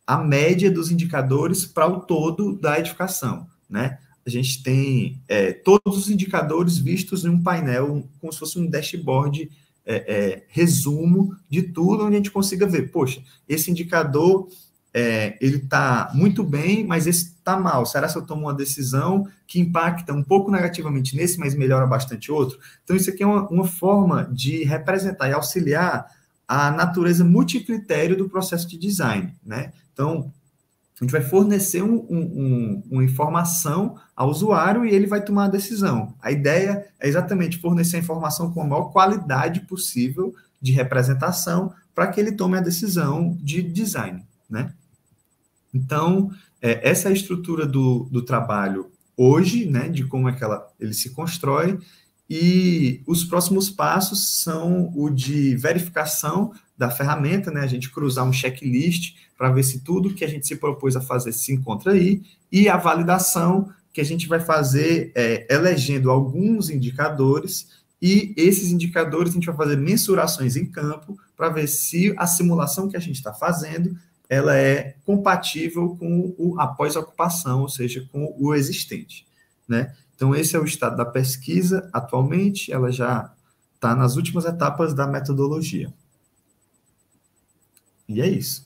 a média dos indicadores para o todo da edificação, né? A gente tem todos os indicadores vistos em um painel, como se fosse um dashboard, resumo de tudo, onde a gente consiga ver, poxa, esse indicador, ele está muito bem, mas esse está mal. Será que eu tomo uma decisão que impacta um pouco negativamente nesse, mas melhora bastante outro? Então, isso aqui é uma forma de representar e auxiliar a natureza multicritério do processo de design, né? Então, a gente vai fornecer uma informação ao usuário e ele vai tomar a decisão. A ideia é exatamente fornecer a informação com a maior qualidade possível de representação para que ele tome a decisão de design, né? Então, essa é a estrutura do trabalho hoje, né, de como é que ele se constrói, e os próximos passos são o de verificação da ferramenta, né, a gente cruzar um checklist para ver se tudo que a gente se propôs a fazer se encontra aí, e a validação que a gente vai fazer elegendo alguns indicadores, e esses indicadores a gente vai fazer mensurações em campo para ver se a simulação que a gente está fazendo ela é compatível com a pós-ocupação, ou seja, com o existente, né? Então, esse é o estado da pesquisa atualmente, ela já está nas últimas etapas da metodologia. E é isso.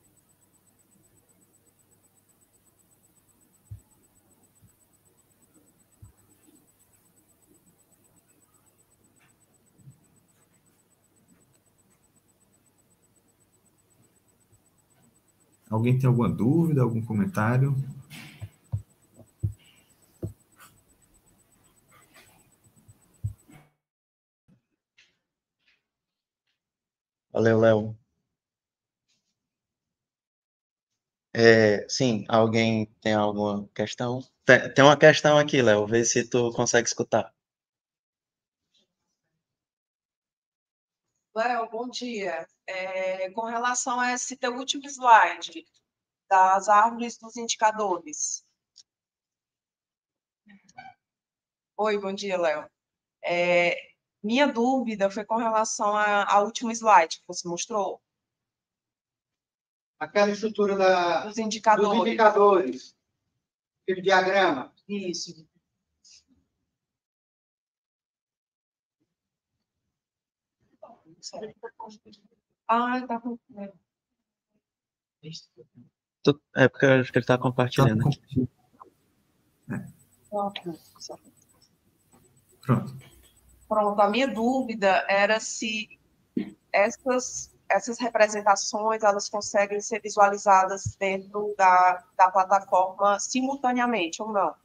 Alguém tem alguma dúvida, algum comentário? Valeu, Léo. Sim, alguém tem alguma questão? Tem uma questão aqui, Léo, vê se tu consegue escutar. Léo, bom dia. Com relação a esse teu último slide, das árvores dos indicadores. Oi, bom dia, Léo. Minha dúvida foi com relação ao último slide que você mostrou. Aquela estrutura Dos indicadores. dos indicadores. Aquele diagrama. Isso. Ah, tá com... É porque eu acho que ele está compartilhando. Pronto, a minha dúvida era se essas representações elas conseguem ser visualizadas dentro da plataforma simultaneamente ou não.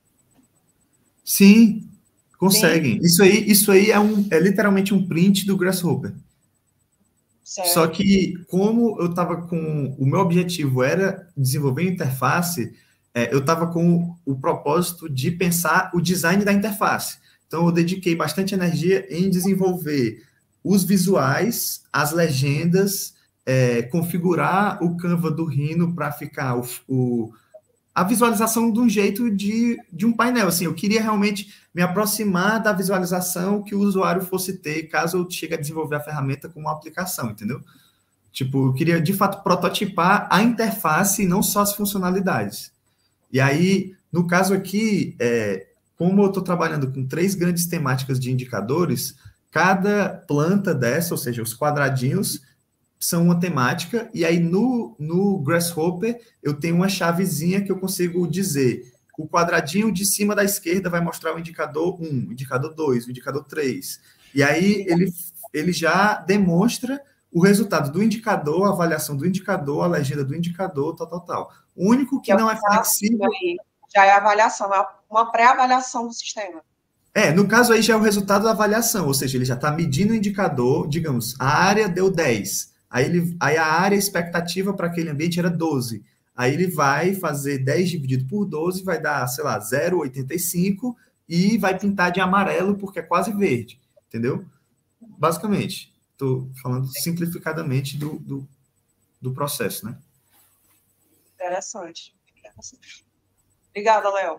Sim, conseguem. Sim. Isso aí é literalmente um print do Grasshopper. Certo. Só que, como eu estava com... O meu objetivo era desenvolver a interface, eu estava com o propósito de pensar o design da interface. Então, eu dediquei bastante energia em desenvolver os visuais, as legendas, configurar o Canva do Rhino para ficar a visualização de um jeito de um painel. Assim, eu queria realmente me aproximar da visualização que o usuário fosse ter caso eu chegue a desenvolver a ferramenta como uma aplicação, entendeu? Tipo, eu queria, de fato, prototipar a interface e não só as funcionalidades. E aí, no caso aqui, como eu estou trabalhando com 3 grandes temáticas de indicadores, cada planta dessa, ou seja, os quadradinhos, são uma temática, e aí no Grasshopper eu tenho uma chavezinha que eu consigo dizer, o quadradinho de cima da esquerda vai mostrar o indicador 1, o indicador 2, o indicador 3, e aí ele já demonstra o resultado do indicador, a avaliação do indicador, a legenda do indicador, tal. O único que não é flexível... Já é a avaliação, é uma pré-avaliação do sistema. No caso aí já é o resultado da avaliação, ou seja, ele já está medindo o indicador, digamos, a área deu 10, aí a área expectativa para aquele ambiente era 12, aí ele vai fazer 10 dividido por 12, vai dar, sei lá, 0,85 e vai pintar de amarelo porque é quase verde, entendeu? Basicamente, estou falando simplificadamente do processo, né? Interessante. Obrigada, Léo.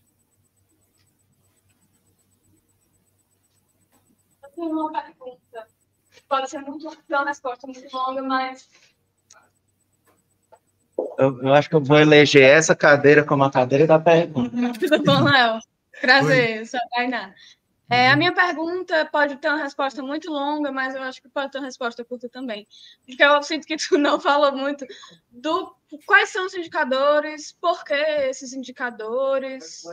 Eu tenho uma pergunta. Pode ser muito longa, muito longa, mas Eu acho que eu vou eleger essa cadeira como a cadeira da pergunta. Tudo bom, Léo? Prazer, sou a Tainá. A minha pergunta pode ter uma resposta muito longa, mas eu acho que pode ter uma resposta curta também. Porque eu sinto que tu não falou muito do quais são os indicadores, por que esses indicadores.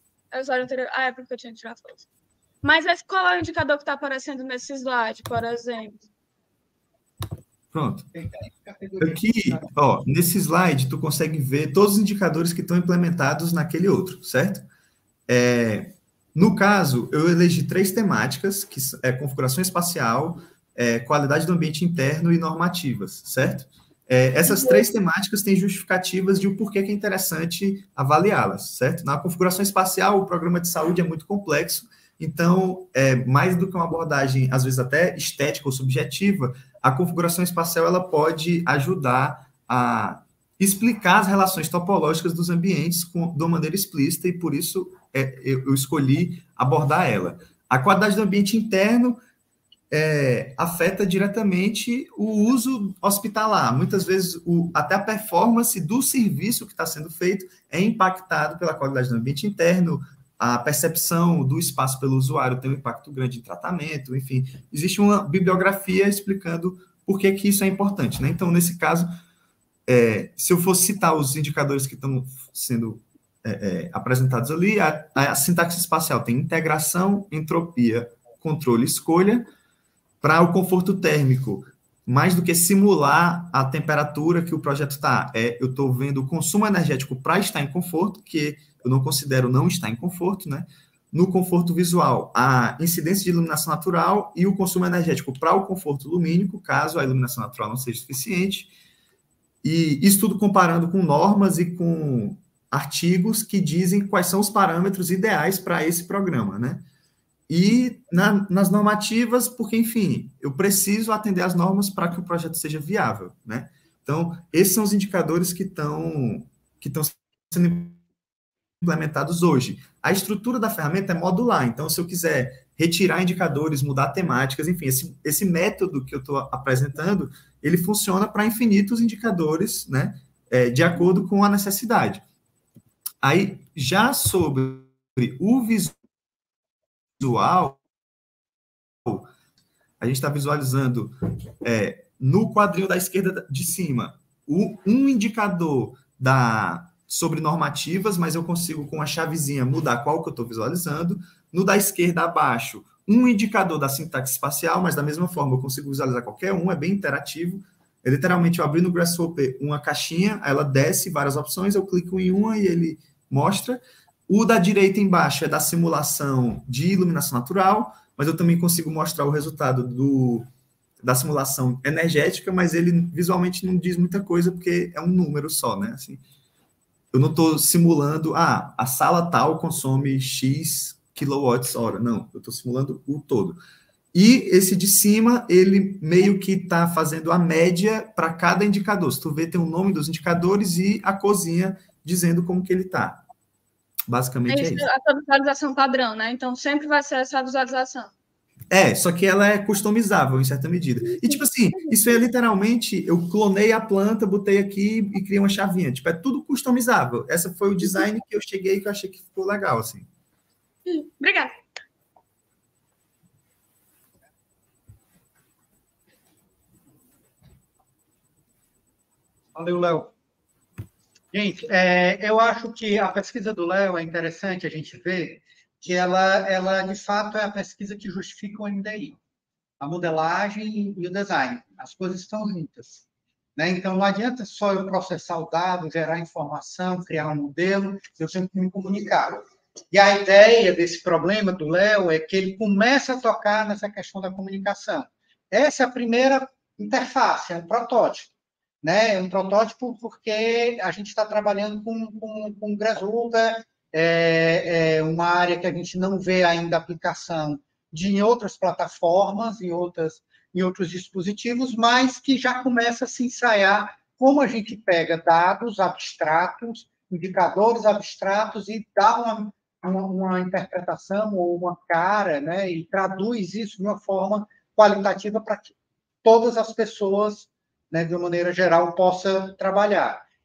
É porque eu tinha que tirar foto. Mas qual é o indicador que está aparecendo nesse slide, por exemplo? Pronto. Aqui, ó, nesse slide, tu consegue ver todos os indicadores que estão implementados naquele outro, certo? No caso, eu elegi 3 temáticas, que é configuração espacial, qualidade do ambiente interno e normativas, certo? Essas 3 temáticas têm justificativas de o porquê que é interessante avaliá-las, certo? Na configuração espacial, o programa de saúde é muito complexo, então, mais do que uma abordagem, às vezes até estética ou subjetiva, a configuração espacial ela pode ajudar a explicar as relações topológicas dos ambientes de uma maneira explícita, e por isso eu escolhi abordar ela. A qualidade do ambiente interno afeta diretamente o uso hospitalar. Muitas vezes, até a performance do serviço que está sendo feito é impactado pela qualidade do ambiente interno, a percepção do espaço pelo usuário tem um impacto grande em tratamento, enfim, existe uma bibliografia explicando por que isso é importante, né? Então, nesse caso, se eu fosse citar os indicadores que estão sendo apresentados ali, a sintaxe espacial tem integração, entropia, controle e escolha. Para o conforto térmico, mais do que simular a temperatura que o projeto está, eu estou vendo o consumo energético para estar em conforto, que eu não considero não estar em conforto, né? No conforto visual, a incidência de iluminação natural e o consumo energético para o conforto lumínico, caso a iluminação natural não seja suficiente. E isso tudo comparando com normas e com artigos que dizem quais são os parâmetros ideais para esse programa, né? E nas normativas, porque, enfim, eu preciso atender às normas para que o projeto seja viável, né? Então, esses são os indicadores que estão sendo implementados hoje. A estrutura da ferramenta é modular, então, se eu quiser retirar indicadores, mudar temáticas, enfim, esse método que eu estou apresentando, ele funciona para infinitos indicadores, né, de acordo com a necessidade. Aí, já sobre o visual, a gente está visualizando no quadrinho da esquerda de cima um indicador sobre normativas, mas eu consigo com a chavezinha mudar qual que eu estou visualizando. No da esquerda abaixo, um indicador da sintaxe espacial, mas da mesma forma eu consigo visualizar qualquer um, é bem interativo. Literalmente, eu abri no Grasshopper uma caixinha, ela desce várias opções, eu clico em uma e ele mostra. O da direita embaixo é da simulação de iluminação natural, mas eu também consigo mostrar o resultado da simulação energética, mas ele visualmente não diz muita coisa, porque é um número só, né? Assim, eu não estou simulando, a sala tal consome X kWh. Não, eu estou simulando o todo. E esse de cima, ele meio que está fazendo a média para cada indicador. Se tu vê, tem o nome dos indicadores e a corzinha dizendo como que ele está. Basicamente é isso. A visualização padrão, né? Então, sempre vai ser essa visualização. Só que ela é customizável em certa medida. E, tipo assim, isso é literalmente, eu clonei a planta, botei aqui e criei uma chavinha. Tipo, é tudo customizável. Esse foi o design que eu cheguei e que eu achei que ficou legal, assim. Obrigada. Valeu, Léo. Gente, eu acho que a pesquisa do Léo é interessante a gente ver que ela, de fato, é a pesquisa que justifica o MDI. A modelagem e o design. As coisas estão juntas, né? Então, não adianta só eu processar o dado, gerar informação, criar um modelo, eu tenho que me comunicar. E a ideia desse problema do Léo é que ele começa a tocar nessa questão da comunicação. Essa é a primeira interface, é um protótipo. Né? É um protótipo porque a gente está trabalhando com Grasshopper, uma área que a gente não vê ainda aplicação em outras plataformas, em outros dispositivos, mas que já começa a se ensaiar como a gente pega dados abstratos, indicadores abstratos e dá uma interpretação ou uma cara, né, e traduz isso de uma forma qualitativa para que todas as pessoas, né, de uma maneira geral, possam trabalhar.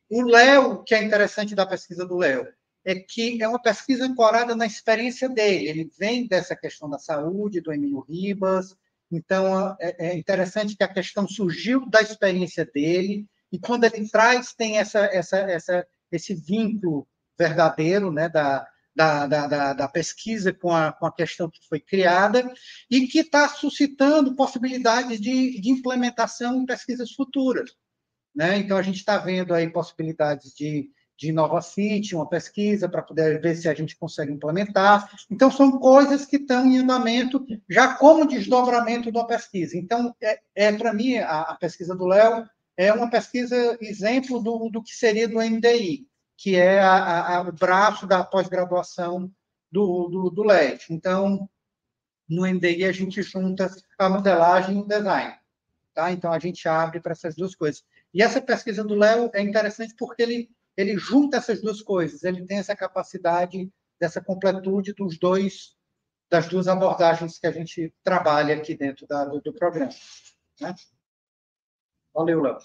O Léo, que é interessante da pesquisa do Léo, é que é uma pesquisa ancorada na experiência dele. Ele vem dessa questão da saúde, do Emílio Ribas, então é interessante que a questão surgiu da experiência dele, e quando ele traz, tem esse vínculo verdadeiro, né, da pesquisa com a questão que foi criada, e que está suscitando possibilidades de implementação em pesquisas futuras. Né? Então, a gente está vendo aí possibilidades de InovaFit, uma pesquisa para poder ver se a gente consegue implementar. Então, são coisas que estão em andamento já como desdobramento da pesquisa. Então, para mim, a pesquisa do Léo é uma pesquisa exemplo do que seria do MDI, que é o braço da pós-graduação do LED. Então, no MDI, a gente junta a modelagem e o design. Tá? Então, a gente abre para essas duas coisas. E essa pesquisa do Léo é interessante porque ele junta essas duas coisas, ele tem essa capacidade dessa completude das duas abordagens que a gente trabalha aqui dentro do programa. Né? Valeu, Léo.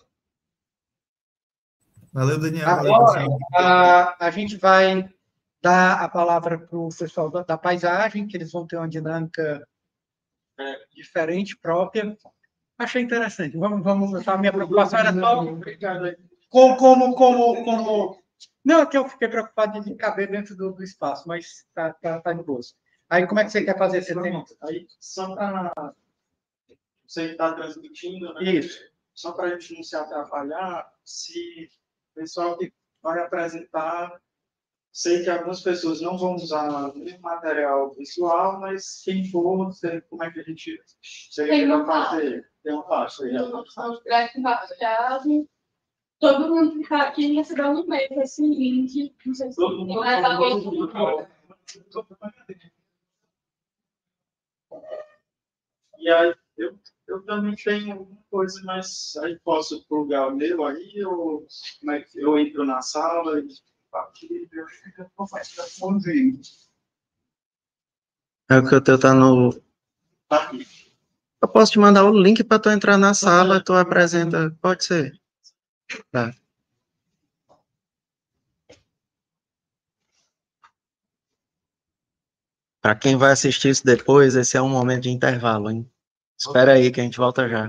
Valeu, Daniel. Agora, Valeu, a gente vai dar a palavra para o pessoal da paisagem, que eles vão ter uma dinâmica diferente, própria. Achei interessante. Vamos. A minha preocupação era só como. Não, é que eu fiquei preocupado de caber dentro do espaço, mas tá de boa. Aí, como é que você quer fazer esse tema? Aí, só para você estar transmitindo, né? Isso. Só para a gente não se atrapalhar, se o pessoal que vai apresentar, sei que algumas pessoas não vão usar nenhum material visual, mas quem for, como é que a gente seria para fazer? Tem uma faixa aí. Todo mundo que está aqui recebeu no e-mail esse link. Não sei se Todo mundo. E aí, eu também tenho alguma coisa, mas aí posso plugar o meu aí, ou como é que eu entro na sala e aqui, eu fico com mais telefonezinho. É que o teu tá no. Tá aqui. Eu posso te mandar o link para tu entrar na sala, tu apresenta. Pode ser. Tá. Para quem vai assistir isso depois, esse é um momento de intervalo, hein? Espera aí que a gente volta já.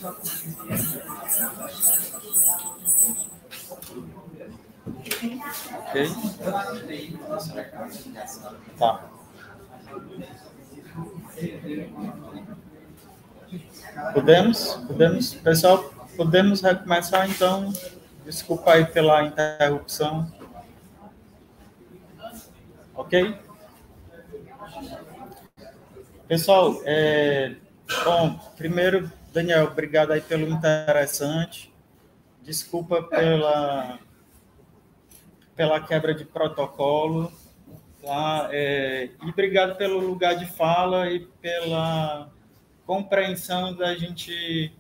Ok? Tá. Podemos, pessoal, podemos recomeçar, então. Desculpa aí pela interrupção. Ok? Pessoal, bom, primeiro, Daniel, obrigado aí pelo interessante. Desculpa pela quebra de protocolo, tá? E obrigado pelo lugar de fala e pela compreensão da gente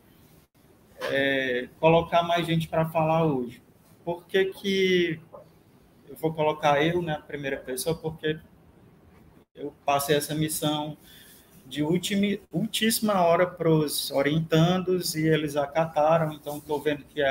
colocar mais gente para falar hoje. Por que eu vou colocar eu na primeira pessoa? Porque eu passei essa missão de ultíssima hora para os orientandos e eles acataram, então estou vendo que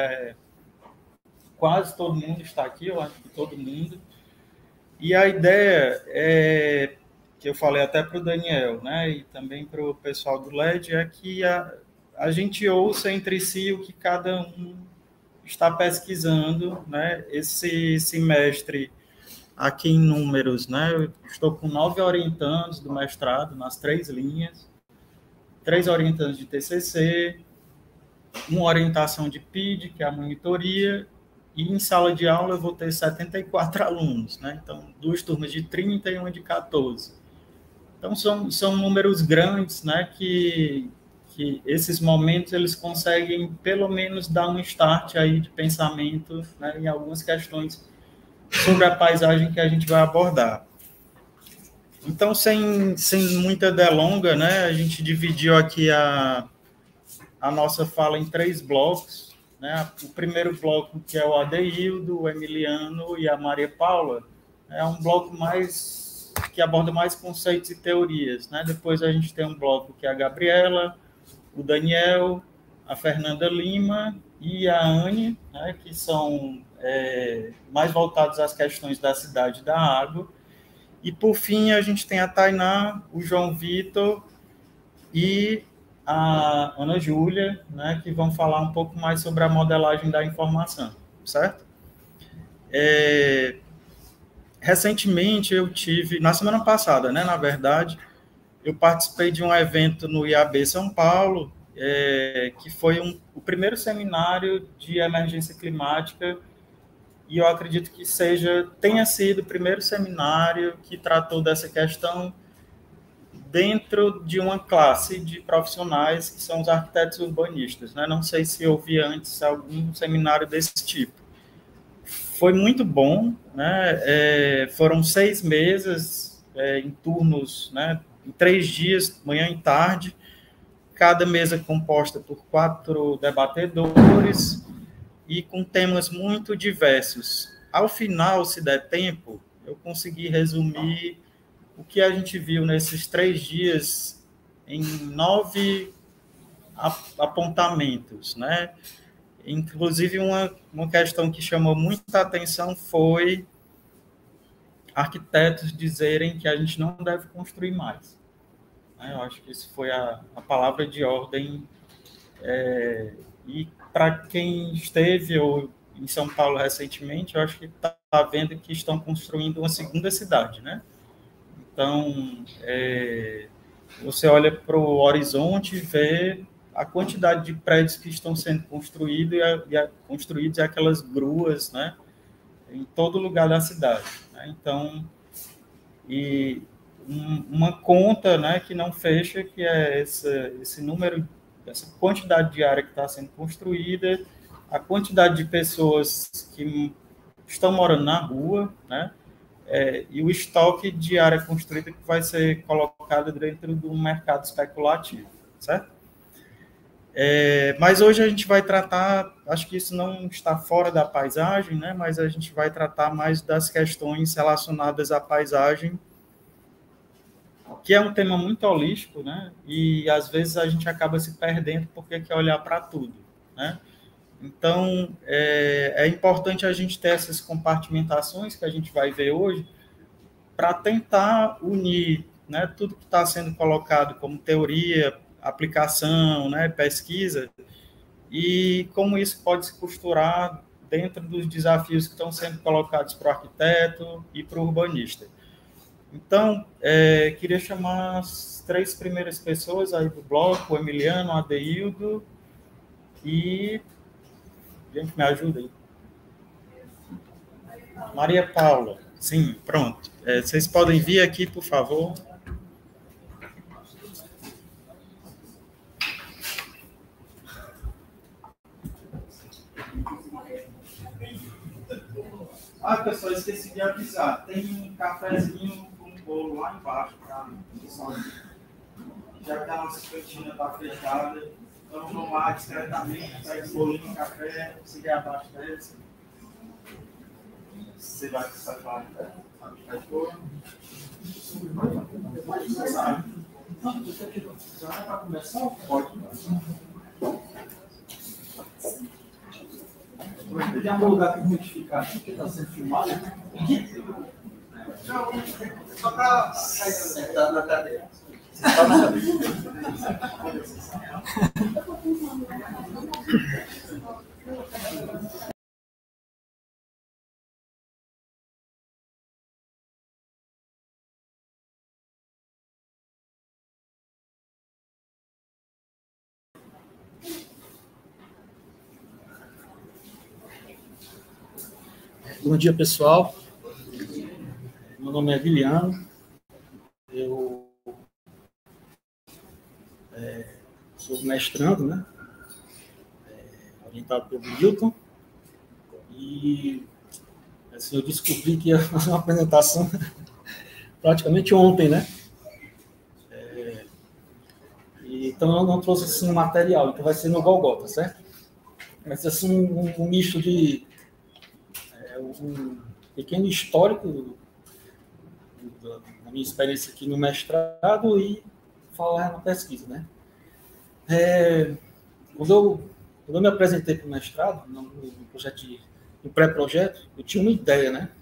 quase todo mundo está aqui, eu acho que todo mundo. E a ideia que eu falei até para o Daniel, né, e também para o pessoal do LED, é que a gente ouça entre si o que cada um está pesquisando, né? Esse semestre, aqui em números, né? Eu estou com 9 orientandos do mestrado nas 3 linhas, 3 orientandos de TCC, uma orientação de PID, que é a monitoria, e em sala de aula eu vou ter 74 alunos, né? Então, 2 turmas de 30 e uma de 14. Então, são números grandes, né? Que esses momentos eles conseguem, pelo menos, dar um start aí de pensamento, né? Em algumas questões sobre a paisagem que a gente vai abordar. Então, sem muita delonga, né? A gente dividiu aqui a nossa fala em 3 blocos, né? O primeiro bloco, que é o Adeildo, o Emiliano e a Maria Paula, é um bloco que aborda mais conceitos e teorias, né? Depois a gente tem um bloco que é a Gabriela, o Daniel, a Fernanda Lima e a Anne, né? Que são mais voltados às questões da cidade e da água. E, por fim, a gente tem a Tainá, o João Vitor e a Ana Júlia, né, que vão falar um pouco mais sobre a modelagem da informação, certo? Recentemente, na semana passada, né, na verdade, eu participei de um evento no IAB São Paulo, que foi o primeiro seminário de emergência climática, e eu acredito que tenha sido o primeiro seminário que tratou dessa questão dentro de uma classe de profissionais que são os arquitetos urbanistas, né? Não sei se eu vi antes algum seminário desse tipo. Foi muito bom, né? Foram 6 mesas em turnos, né? Em 3 dias, manhã e tarde, cada mesa composta por 4 debatedores e com temas muito diversos. Ao final, se der tempo, eu consegui resumir o que a gente viu nesses 3 dias em 9 apontamentos, né? Inclusive, uma questão que chamou muita atenção foi arquitetos dizerem que a gente não deve construir mais. Eu acho que isso foi a palavra de ordem. E para quem esteve em São Paulo recentemente, eu acho que está vendo que estão construindo uma segunda cidade, né? Então, você olha para o horizonte e vê a quantidade de prédios que estão sendo construídos e aquelas gruas, né, em todo lugar da cidade, né? Então, uma conta, né, que não fecha, que é esse número, essa quantidade de área que está sendo construída, a quantidade de pessoas que estão morando na rua, né, e o estoque de área construída que vai ser colocado dentro do mercado especulativo, certo? Mas hoje a gente vai tratar, acho que isso não está fora da paisagem, né, mas a gente vai tratar mais das questões relacionadas à paisagem, que é um tema muito holístico, né, e às vezes a gente acaba se perdendo porque quer olhar para tudo, né? Então, é importante a gente ter essas compartimentações que a gente vai ver hoje para tentar unir, né, tudo que está sendo colocado como teoria, aplicação, né, pesquisa, e como isso pode se costurar dentro dos desafios que estão sendo colocados para o arquiteto e para o urbanista. Então, queria chamar as 3 primeiras pessoas aí do bloco, o Emiliano, o Adeildo e... Gente, me ajuda aí. Maria Paula. Sim, pronto. Vocês podem vir aqui, por favor. Pessoal, esqueci de avisar. Tem um cafezinho com bolo lá embaixo, tá? Já que a nossa cantina está fechada, então vamos lá discretamente, pega o bolinho, café, se reabastece. Você vai falar de boa? Sabe? Já é para começar? Pode. Tem algum lugar para modificar aqui, que está sendo filmado? Só para sentar na cadeira. Sentar na cadeira. Bom dia, pessoal. Meu nome é Emiliano. Eu sou mestrando, né? Orientado pelo Newton. E assim, eu descobri que ia fazer uma apresentação praticamente ontem, né? Então eu não trouxe assim, um material, então vai ser no Golgota, certo? Vai ser assim, um misto de um pequeno histórico da minha experiência aqui no mestrado e falar na pesquisa, né? Quando eu me apresentei para o mestrado, no projeto no pré-projeto, eu tinha uma ideia, né?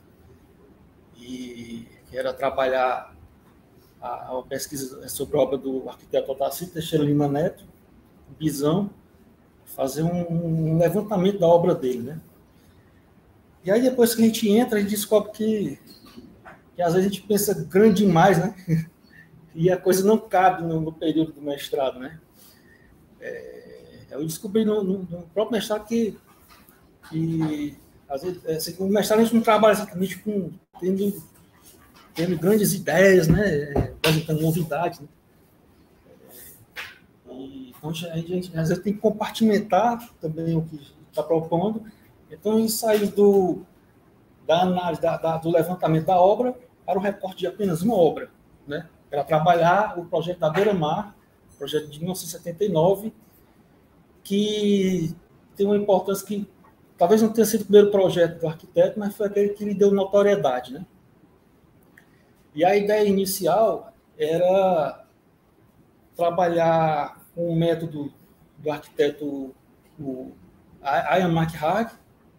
E que era trabalhar a pesquisa sobre a obra do arquiteto Otacílio Teixeira Lima Neto, Bisão, fazer um levantamento da obra dele, né? E aí, depois que a gente entra, a gente descobre que às vezes a gente pensa grande demais, né? E a coisa não cabe no período do mestrado, né? Eu descobri no próprio mestrado que às vezes, assim, no mestrado a gente não trabalha exatamente tendo grandes ideias, né? Apresentando novidades, né? Então, a gente às vezes tem que compartimentar também o que está propondo. Então, a gente saiu da análise, do levantamento da obra para o recorte de apenas uma obra, né? Para trabalhar o projeto da Beira-Mar, projeto de 1979, que tem uma importância que talvez não tenha sido o primeiro projeto do arquiteto, mas foi aquele que lhe deu notoriedade, né? E a ideia inicial era trabalhar com o método do arquiteto Ian McHugh,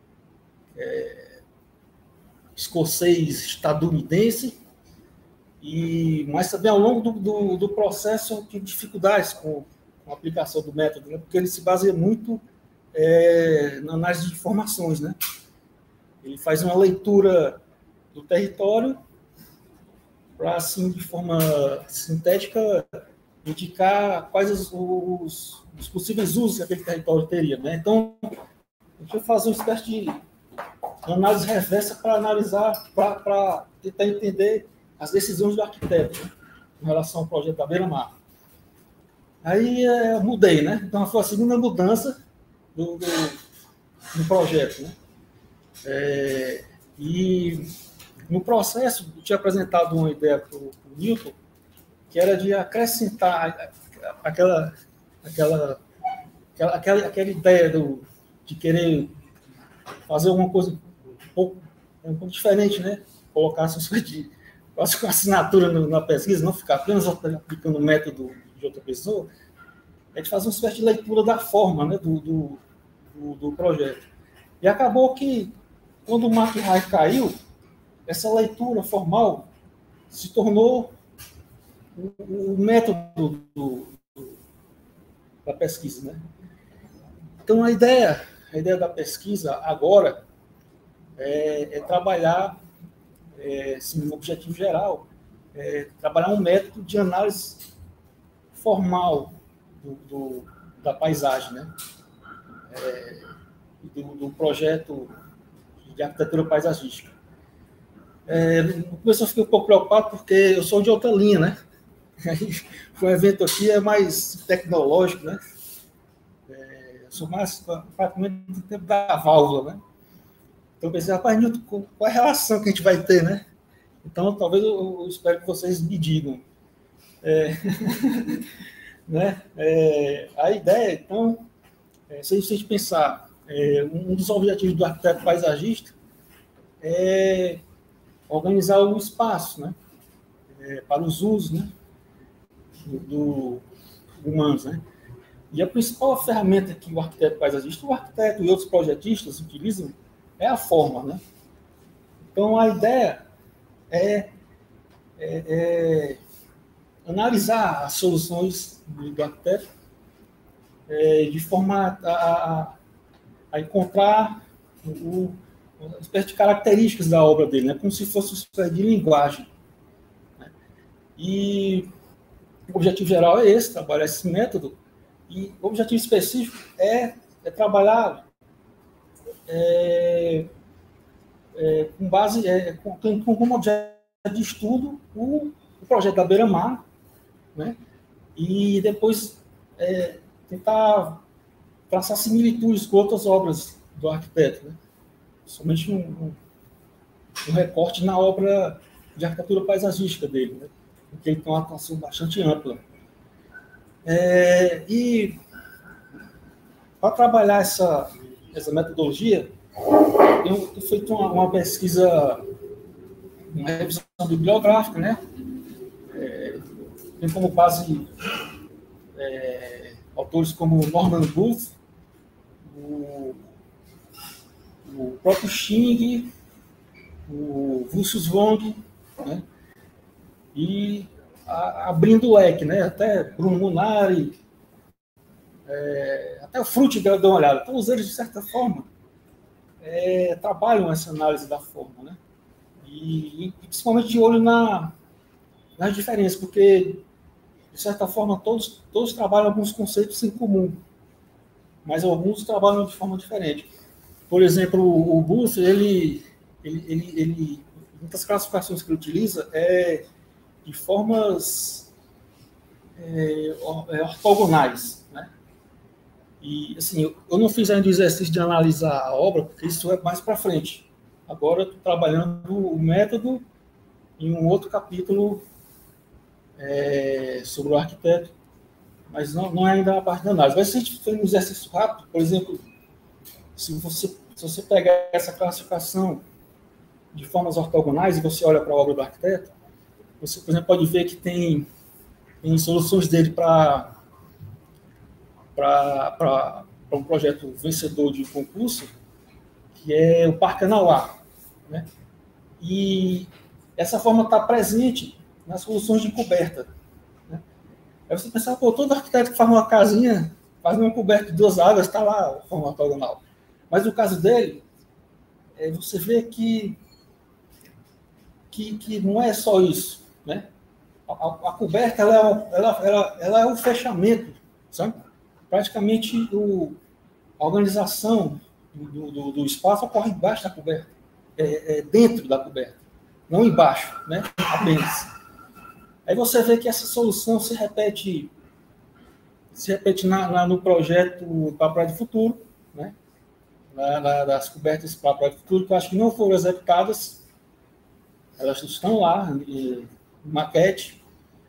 escocês-estadunidense, mas também ao longo do processo de dificuldades com a aplicação do método, né? Porque ele se baseia muito na análise de informações, né? Ele faz uma leitura do território para, assim, de forma sintética, indicar quais os possíveis usos que aquele território teria, né? Então, a gente vai fazer uma espécie de análise reversa para analisar, para tentar entender as decisões do arquiteto, né, em relação ao projeto da Beira-Mar. Aí eu mudei, né? Então, foi a segunda mudança do projeto, né? E no processo, eu tinha apresentado uma ideia para o Newton, que era de acrescentar aquela ideia de querer fazer alguma coisa um pouco diferente, né? Colocar quase com assinatura na pesquisa, não ficar apenas aplicando o método de outra pessoa, é de fazer uma espécie de leitura da forma, né, do projeto. E acabou que, quando o McHugh caiu, essa leitura formal se tornou o método da pesquisa, né? Então, a ideia da pesquisa agora é trabalhar, no objetivo geral, trabalhar um método de análise formal da paisagem, né? Do projeto de arquitetura paisagística. No começo eu fiquei um pouco preocupado porque eu sou de outra linha, né? O evento aqui é mais tecnológico, né? Eu sou mais praticamente do tempo da válvula, né? Então eu pensei, rapaz, Nilton, qual é a relação que a gente vai ter, né? Então talvez eu espero que vocês me digam. Né? A ideia, então, se a gente pensar, um dos objetivos do arquiteto paisagista é organizar o espaço, né? Para os usos, né? Humanos, né? E a principal ferramenta que o arquiteto e outros projetistas utilizam é a forma, né? Então, a ideia é analisar as soluções do arquiteto de forma a encontrar uma espécie de características da obra dele, né? Como se fosse uma espécie de linguagem. Né? E o objetivo geral é esse, trabalhar esse método, e o objetivo específico é trabalhar com base, como objeto de estudo o projeto da Beira-Mar, né? E depois tentar traçar similitudes com outras obras do arquiteto, né? Somente um recorte na obra de arquitetura paisagística dele, né? Porque ele tem uma atuação bastante ampla. E para trabalhar essa metodologia, eu tenho feito uma pesquisa, uma revisão bibliográfica, né? Tem como base autores como Norman Booth, o próprio Xing, o Lucius Wong, né? E abrindo o leque, né? Até Bruno Munari, até o Frutti deu uma olhada. Todos eles, de certa forma, trabalham essa análise da forma, né? E principalmente de olho nas diferenças, porque, de certa forma, todos trabalham alguns conceitos em comum, mas alguns trabalham de forma diferente. Por exemplo, o Booth, ele muitas classificações que ele utiliza de formas ortogonais, né? E, assim, eu não fiz ainda o exercício de analisar a obra, porque isso é mais para frente. Agora, eu estou trabalhando o método em um outro capítulo sobre o arquiteto, mas não é ainda a parte da análise. Mas se a gente fez um exercício rápido, por exemplo, se você pegar essa classificação de formas ortogonais e você olha para a obra do arquiteto, você, por exemplo, pode ver que tem soluções dele para um projeto vencedor de concurso, que é o Parque Anauá, né? E essa forma está presente nas soluções de coberta, né? Aí você pensa, todo arquiteto que faz uma casinha, faz uma coberta de 2 águas, está lá a forma ortogonal. Mas no caso dele, você vê que não é só isso, né? A coberta ela é o fechamento, sabe? Praticamente a organização do espaço ocorre embaixo da coberta, dentro da coberta, não embaixo, né? Apenas. Aí você vê que essa solução se repete no projeto para a Praia do Futuro, né? Das cobertas para a Praia do Futuro, que eu acho que não foram executadas, elas estão lá, maquete.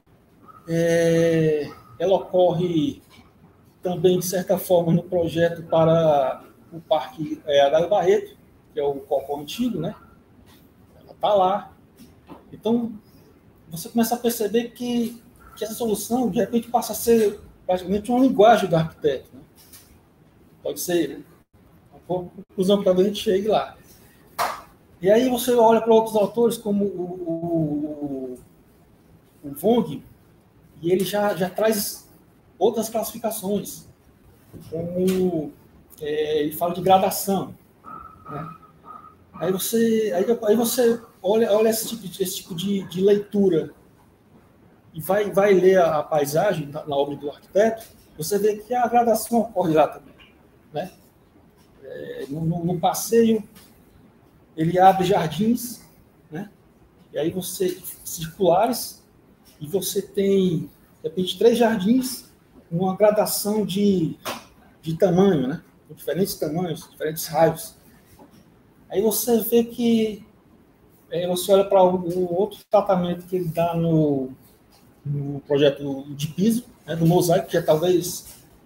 Ela ocorre também, de certa forma, no projeto para o Parque Adário Barreto, que é o Cocó antigo, né? Ela está lá. Então, você começa a perceber que essa solução, de repente, passa a ser praticamente uma linguagem do arquiteto, né? Pode ser, né? Uma conclusão que talvez a gente chegue lá. E aí você olha para outros autores, como o Wong, e ele já traz outras classificações, como ele fala de gradação, né? Aí você olha esse tipo de leitura e vai ler a paisagem na obra do arquiteto, você vê que a gradação ocorre lá também, né? No passeio, ele abre jardins, né? E aí circulares, e você tem, de repente, 3 jardins, uma gradação de tamanho, né? Com diferentes tamanhos, diferentes raios. Aí você vê que você olha para um outro tratamento que ele dá no projeto de piso, né, do mosaico, que é talvez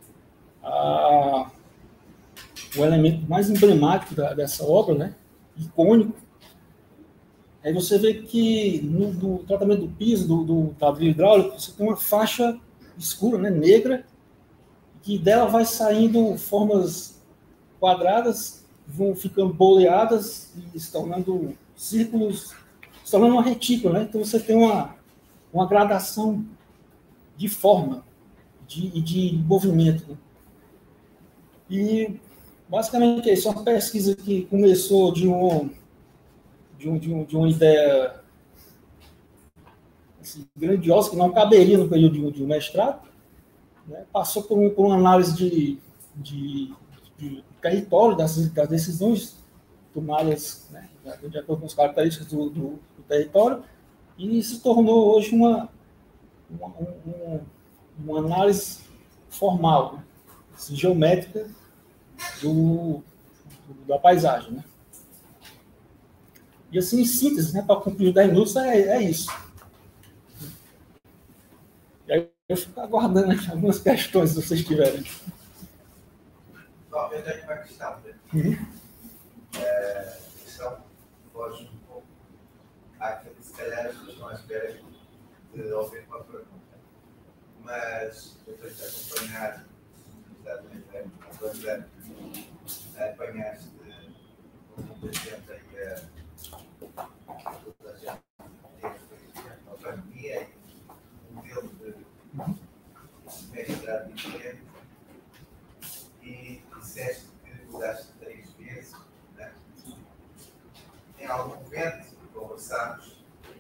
o elemento mais emblemático dessa obra, né, icônico. Aí você vê que no tratamento do piso, do ladrilho hidráulico, você tem uma faixa escura, né, negra, que dela vai saindo formas quadradas, vão ficando boleadas e se tornando círculos, se tornando uma retícula, né? Então você tem uma gradação de forma e de movimento, né? E basicamente é isso, é uma pesquisa que começou de uma ideia assim, grandiosa, que não caberia no período de um mestrado, né? Passou por uma análise de território, das decisões tomadas, né, de acordo com as características do território, e se tornou hoje uma análise formal, né, assim, geométrica da paisagem. Né? E assim, em síntese, né, para cumprir 10 minutos, é isso. E aí eu fico aguardando aqui algumas questões, se vocês tiverem. Talvez é uma questão, né? Questão foge um pouco àquilo que se calhar as pessoas estão à espera de ouvir uma pergunta. Mas eu tenho que acompanhar, exatamente, apanhaste com muita gente aí toda a gente teve a pandemia e um modelo de mestrado diferente. E disseste que mudaste 3 vezes, né? Em algum momento conversámos,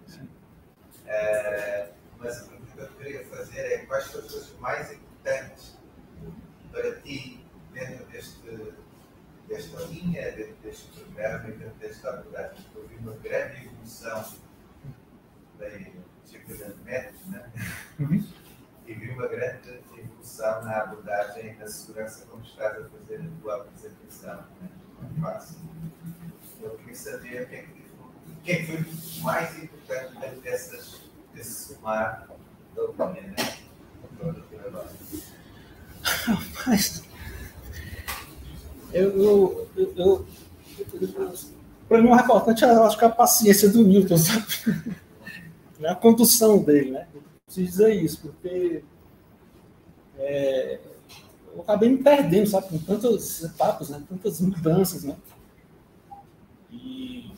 mas a pergunta que eu queria fazer é quais são as coisas mais importantes para ti dentro desta linha, dentro deste programa e dentro desta abordagem? Eu vi uma grande evolução da cerca de metros, né? E vi uma grande evolução na abordagem e na segurança como estás a fazer a tua apresentação. Né? Eu queria saber o que é que foi mais importante dentro desse somar da opinião, né? Mas para mim, o mais importante é, eu acho que a paciência do Newton, sabe? A condução dele, né? Eu preciso dizer isso, porque eu acabei me perdendo, sabe? Com tantas etapas, né? Tantas mudanças, né? E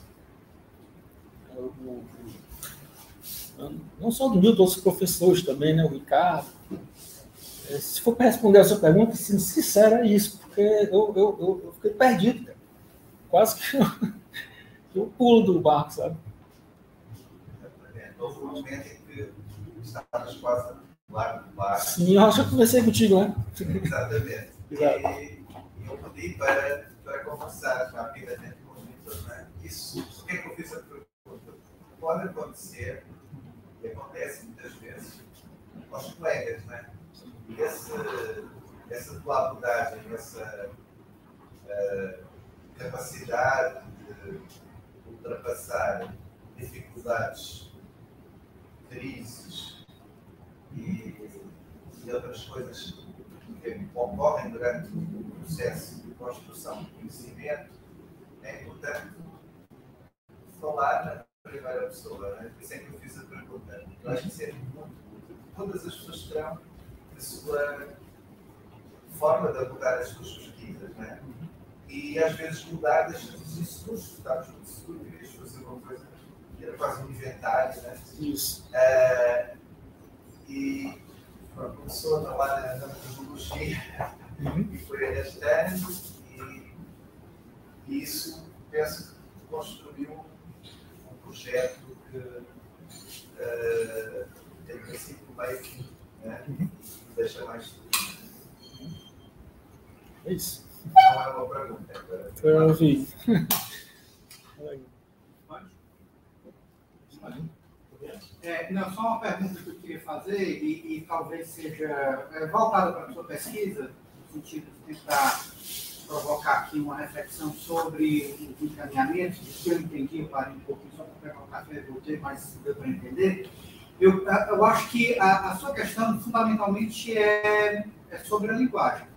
não só do Newton, outros professores também, né? O Ricardo. Se for para responder a sua pergunta, assim, sincero, é isso, porque eu fiquei perdido, cara. Quase que eu pulo do barco, sabe? Houve um momento em que estavas quase lá do barco. Sim, eu acho que eu conversei contigo, né? Exatamente. Exato. E eu pedi para conversar rapidamente com o Vitor, né? Isso, o que é que eu fiz a pergunta? Pode acontecer, e acontece muitas vezes, aos colegas, né? Essa tua abordagem, essa capacidade de ultrapassar dificuldades, crises e outras coisas que ocorrem durante o processo de construção de conhecimento, é importante falar na primeira pessoa, né? Por isso é que eu fiz a pergunta. Eu acho que isso é muito útil. Todas as pessoas terão a sua forma de abordar as suas pesquisas, né? E às vezes mudar deixa-nos inseguros, estamos muito seguros, querias fazer uma coisa que era quase um inventário, né? Isso. E começou a trabalhar na metodologia e foi arrastando E isso, penso que construiu um projeto que tem princípio, meio fim, né? Deixa mais. É isso. Não é uma pergunta. Eu ouvi. Não, só uma pergunta que eu queria fazer, e talvez seja voltada para a sua pesquisa, no sentido de tentar provocar aqui uma reflexão sobre os encaminhamentos, que eu entendi, eu parei um pouquinho só para pegar o café e voltei, mas deu para entender. Eu acho que a sua questão, fundamentalmente, é sobre a linguagem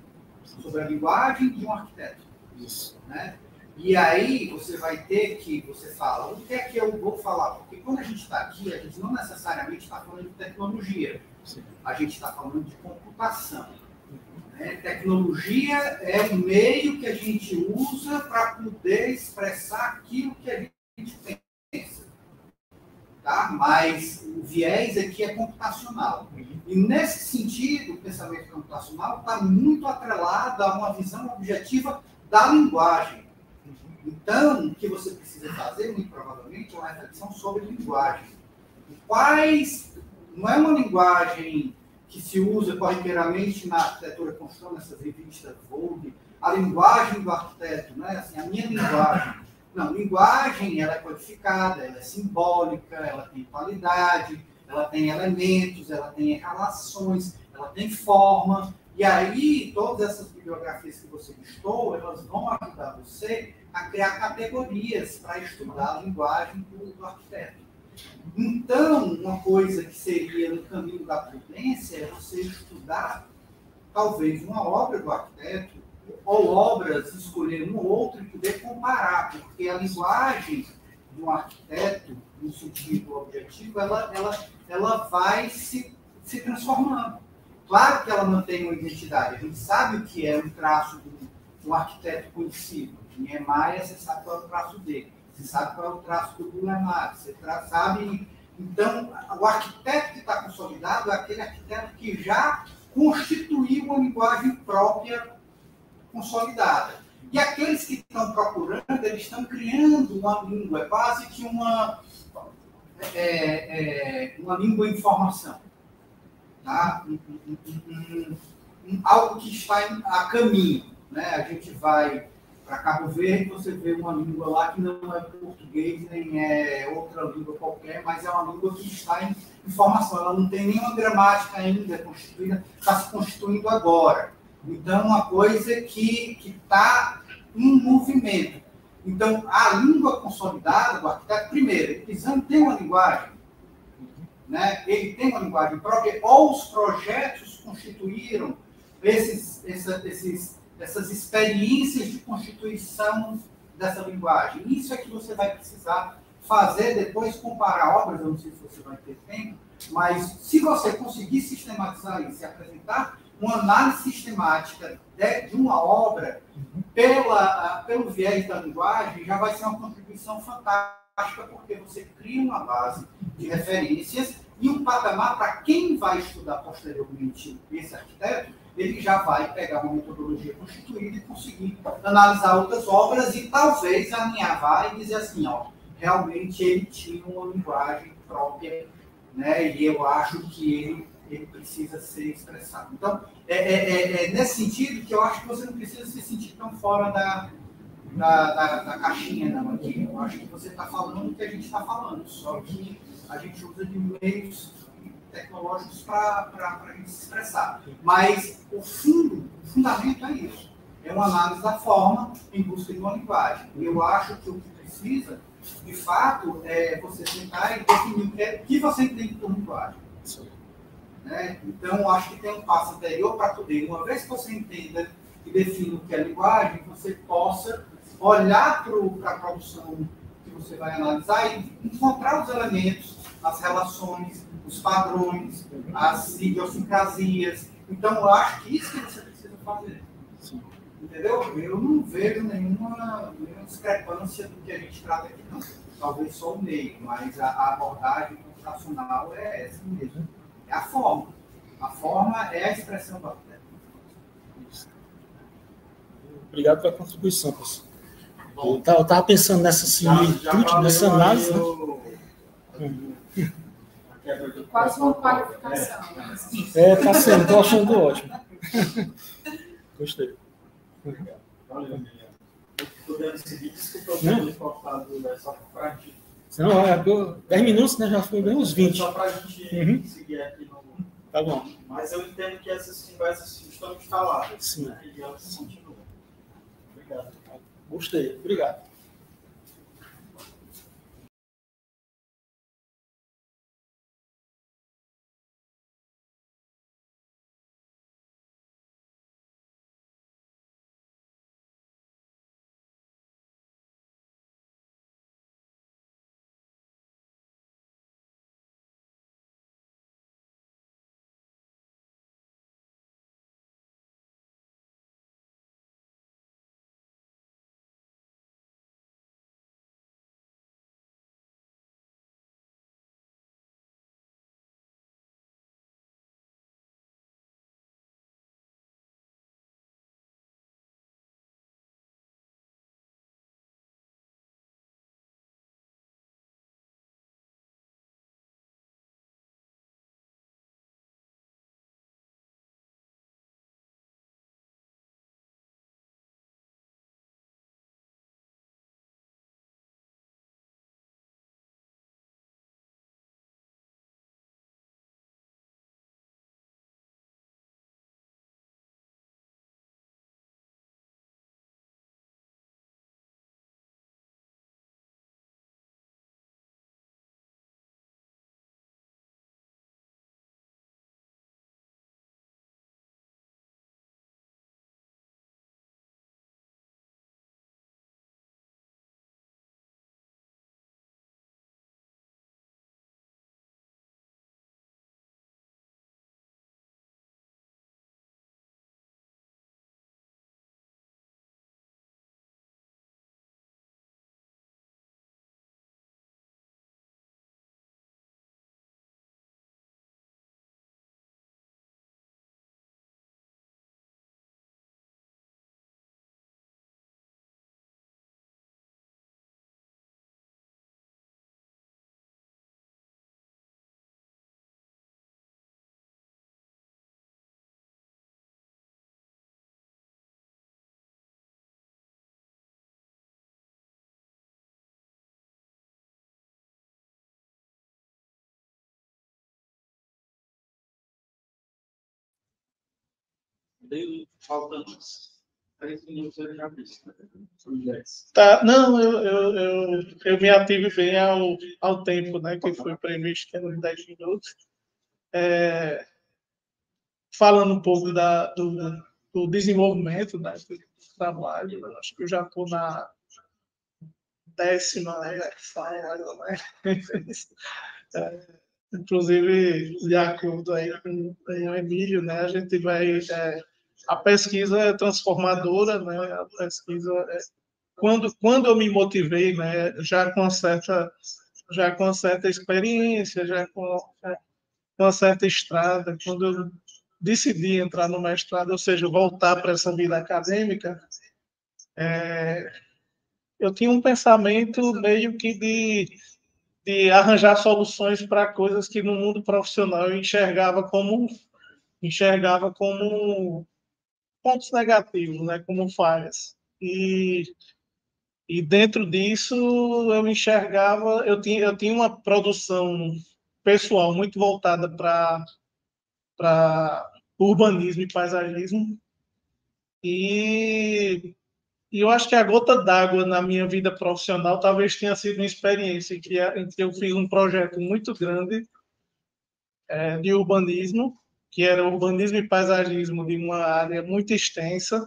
de um arquiteto. Isso. Né? E aí você vai ter que, você fala, o que é que eu vou falar? Porque quando a gente está aqui, a gente não necessariamente está falando de tecnologia. Sim. A gente está falando de computação. Né? Tecnologia é um meio que a gente usa para poder expressar aquilo que a gente pensa. Tá? Mas o viés aqui é computacional. E nesse sentido, o pensamento computacional está muito atrelado a uma visão objetiva da linguagem. Então, o que você precisa fazer, muito provavelmente, é uma reflexão sobre linguagem. Não é uma linguagem que se usa corriqueiramente na arquitetura construção, nessas revistas Vogue, a linguagem do arquiteto, né? Assim, a minha linguagem. Não, linguagem, ela é codificada, ela é simbólica, ela tem qualidade, ela tem elementos, ela tem relações, ela tem forma. E aí, todas essas bibliografias que você listou, elas vão ajudar você a criar categorias para estudar a linguagem do arquiteto. Então, uma coisa que seria no caminho da prudência é você estudar, talvez, uma obra do arquiteto, ou obras, escolher uma ou outra e poder comparar, porque a linguagem de um arquiteto, no sentido objetivo, ela vai se transformando. Claro que ela mantém uma identidade. A gente sabe o que é um traço de um arquiteto conhecido. Niemeyer, você sabe qual é o traço dele. Você sabe qual é o traço do Guilherme. Você sabe. Então, o arquiteto que está consolidado é aquele arquiteto que já constituiu uma linguagem própria consolidada. E aqueles que estão procurando, eles estão criando uma língua, quase que uma língua em formação. Tá? Algo que está a caminho. Né? A gente vai para Cabo Verde, você vê uma língua lá que não é português, nem é outra língua qualquer, mas é uma língua que está em formação. Ela não tem nenhuma gramática ainda constituída, está se constituindo agora. Então, uma coisa que está em movimento. Então, a língua consolidada do arquiteto, primeiro, ele precisa ter uma linguagem. Né? Ele tem uma linguagem própria, ou os projetos constituíram essas experiências de constituição dessa linguagem. Isso é que você vai precisar fazer depois, comparar obras, eu não sei se você vai ter tempo, mas se você conseguir sistematizar isso e apresentar uma análise sistemática de uma obra pelo viés da linguagem, já vai ser uma contribuição fantástica, porque você cria uma base de referências e um patamar para quem vai estudar posteriormente esse arquiteto, ele já vai pegar uma metodologia constituída e conseguir analisar outras obras e talvez alinhavar e dizer assim, ó, realmente ele tinha uma linguagem própria, né, e eu acho que ele precisa ser expressado. Então, nesse sentido que eu acho que você não precisa se sentir tão fora da caixinha, não, aqui. Eu acho que você está falando o que a gente está falando, só que a gente usa de meios tecnológicos para a gente se expressar. Mas o fundamento é isso. É uma análise da forma em busca de uma linguagem. E eu acho que o que precisa, de fato, é você tentar e definir o que você entende por linguagem. Né? Então, eu acho que tem um passo anterior para poder, uma vez que você entenda e defina o que é linguagem, você possa olhar para a produção que você vai analisar e encontrar os elementos, as relações, os padrões, as idiosincrasias. Então, eu acho que isso que você precisa fazer. Sim. Entendeu? Eu não vejo nenhuma discrepância do que a gente trata aqui, não. Talvez só o meio, mas a abordagem computacional é essa mesmo. É a forma. A forma é a expressão do arquiteto. Obrigado pela contribuição, professor. Eu estava pensando nessa similitude, nessa análise. Quase uma qualificação. Tá sendo, estou achando ótimo. Gostei. Podemos seguir, desculpa eu ter cortado, só para a gente. Não, 10 minutos, né? Já foi bem uns 20. Só para a gente seguir aqui no. Tá bom. Mas eu entendo que essas conversas estão instaladas. Sim. Né? E elas continuam. Obrigado. Gostei. Obrigado. Faltando 3 minutos eu já vi. Tá, não, eu me ative bem ao tempo, né, que foi previsto, que era uns 10 minutos. Falando um pouco do desenvolvimento, né, do trabalho, eu acho que eu já estou na 10ª versão, mais ou menos. Inclusive, de acordo aí com o Emílio, né, a gente vai... a pesquisa é transformadora, né, a pesquisa... Quando eu me motivei, né, já com certa experiência, já com uma certa estrada, quando eu decidi entrar no mestrado, ou seja, voltar para essa vida acadêmica, eu tinha um pensamento meio que de arranjar soluções para coisas que no mundo profissional eu enxergava como pontos negativos, né, como falhas. E dentro disso eu enxergava, eu tinha uma produção pessoal muito voltada para urbanismo e paisagismo, e eu acho que a gota d'água na minha vida profissional talvez tenha sido uma experiência em que eu fiz um projeto muito grande de urbanismo, que era urbanismo e paisagismo de uma área muito extensa,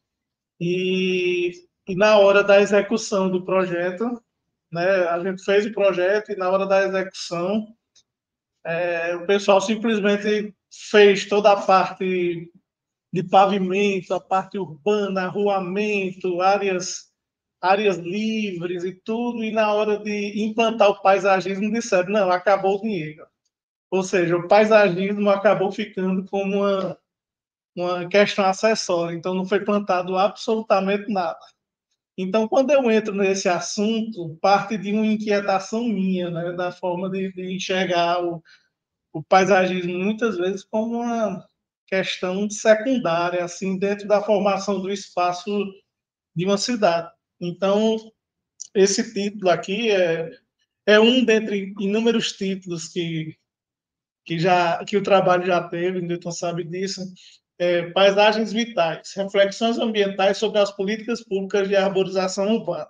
e na hora da execução do projeto, né, a gente fez o projeto e na hora da execução, o pessoal simplesmente fez toda a parte de pavimento, a parte urbana, arruamento, áreas livres e tudo, e na hora de implantar o paisagismo disseram, não, acabou o dinheiro. Ou seja, o paisagismo acabou ficando como uma questão acessória, então não foi plantado absolutamente nada. Então, quando eu entro nesse assunto, parte de uma inquietação minha, né, da forma de enxergar o paisagismo muitas vezes como uma questão secundária, assim, dentro da formação do espaço de uma cidade. Então, esse título aqui é um dentre inúmeros títulos que o trabalho já teve, o Newton sabe disso. Paisagens vitais, reflexões ambientais sobre as políticas públicas de arborização urbana.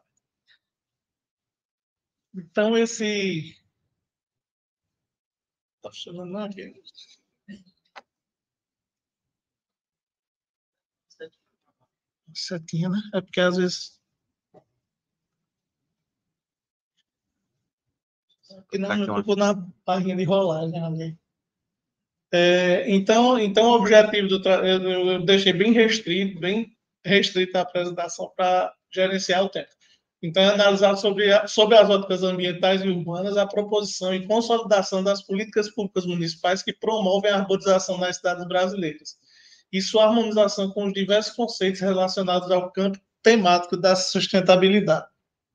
Então, esse... Está funcionando aqui. Setinha, né? É porque às vezes... Não, eu vou na página de rolagem ali. Então, o objetivo eu deixei bem restrito a apresentação para gerenciar o tempo. Então, é analisar sobre as óticas ambientais e urbanas a proposição e consolidação das políticas públicas municipais que promovem a arborização nas cidades brasileiras e sua harmonização com os diversos conceitos relacionados ao campo temático da sustentabilidade.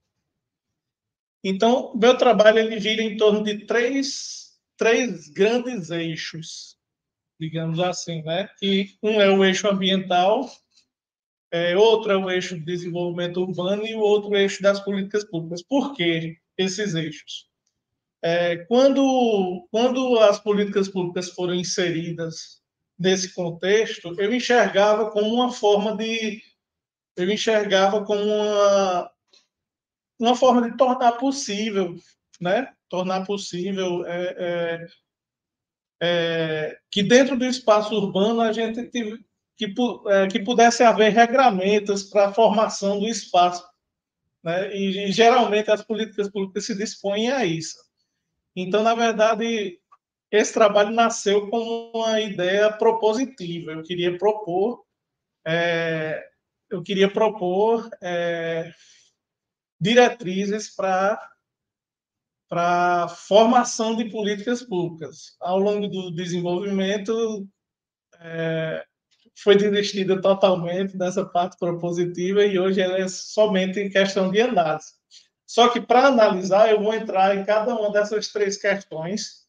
Então, meu trabalho ele gira em torno de três grandes eixos, digamos assim, né? E um é o eixo ambiental, outro é o eixo de desenvolvimento urbano e o outro eixo das políticas públicas. Por que esses eixos? Quando as políticas públicas foram inseridas nesse contexto, eu enxergava como uma forma de tornar possível, né? Tornar possível que dentro do espaço urbano a gente que pudesse haver regramentos para a formação do espaço, né? E geralmente as políticas públicas se dispõem a isso. Então, na verdade, esse trabalho nasceu como uma ideia propositiva. Eu queria propor diretrizes para a formação de políticas públicas. Ao longo do desenvolvimento, foi desistida totalmente dessa parte propositiva e hoje ela é somente em questão de análise. Só que, para analisar, eu vou entrar em cada uma dessas três questões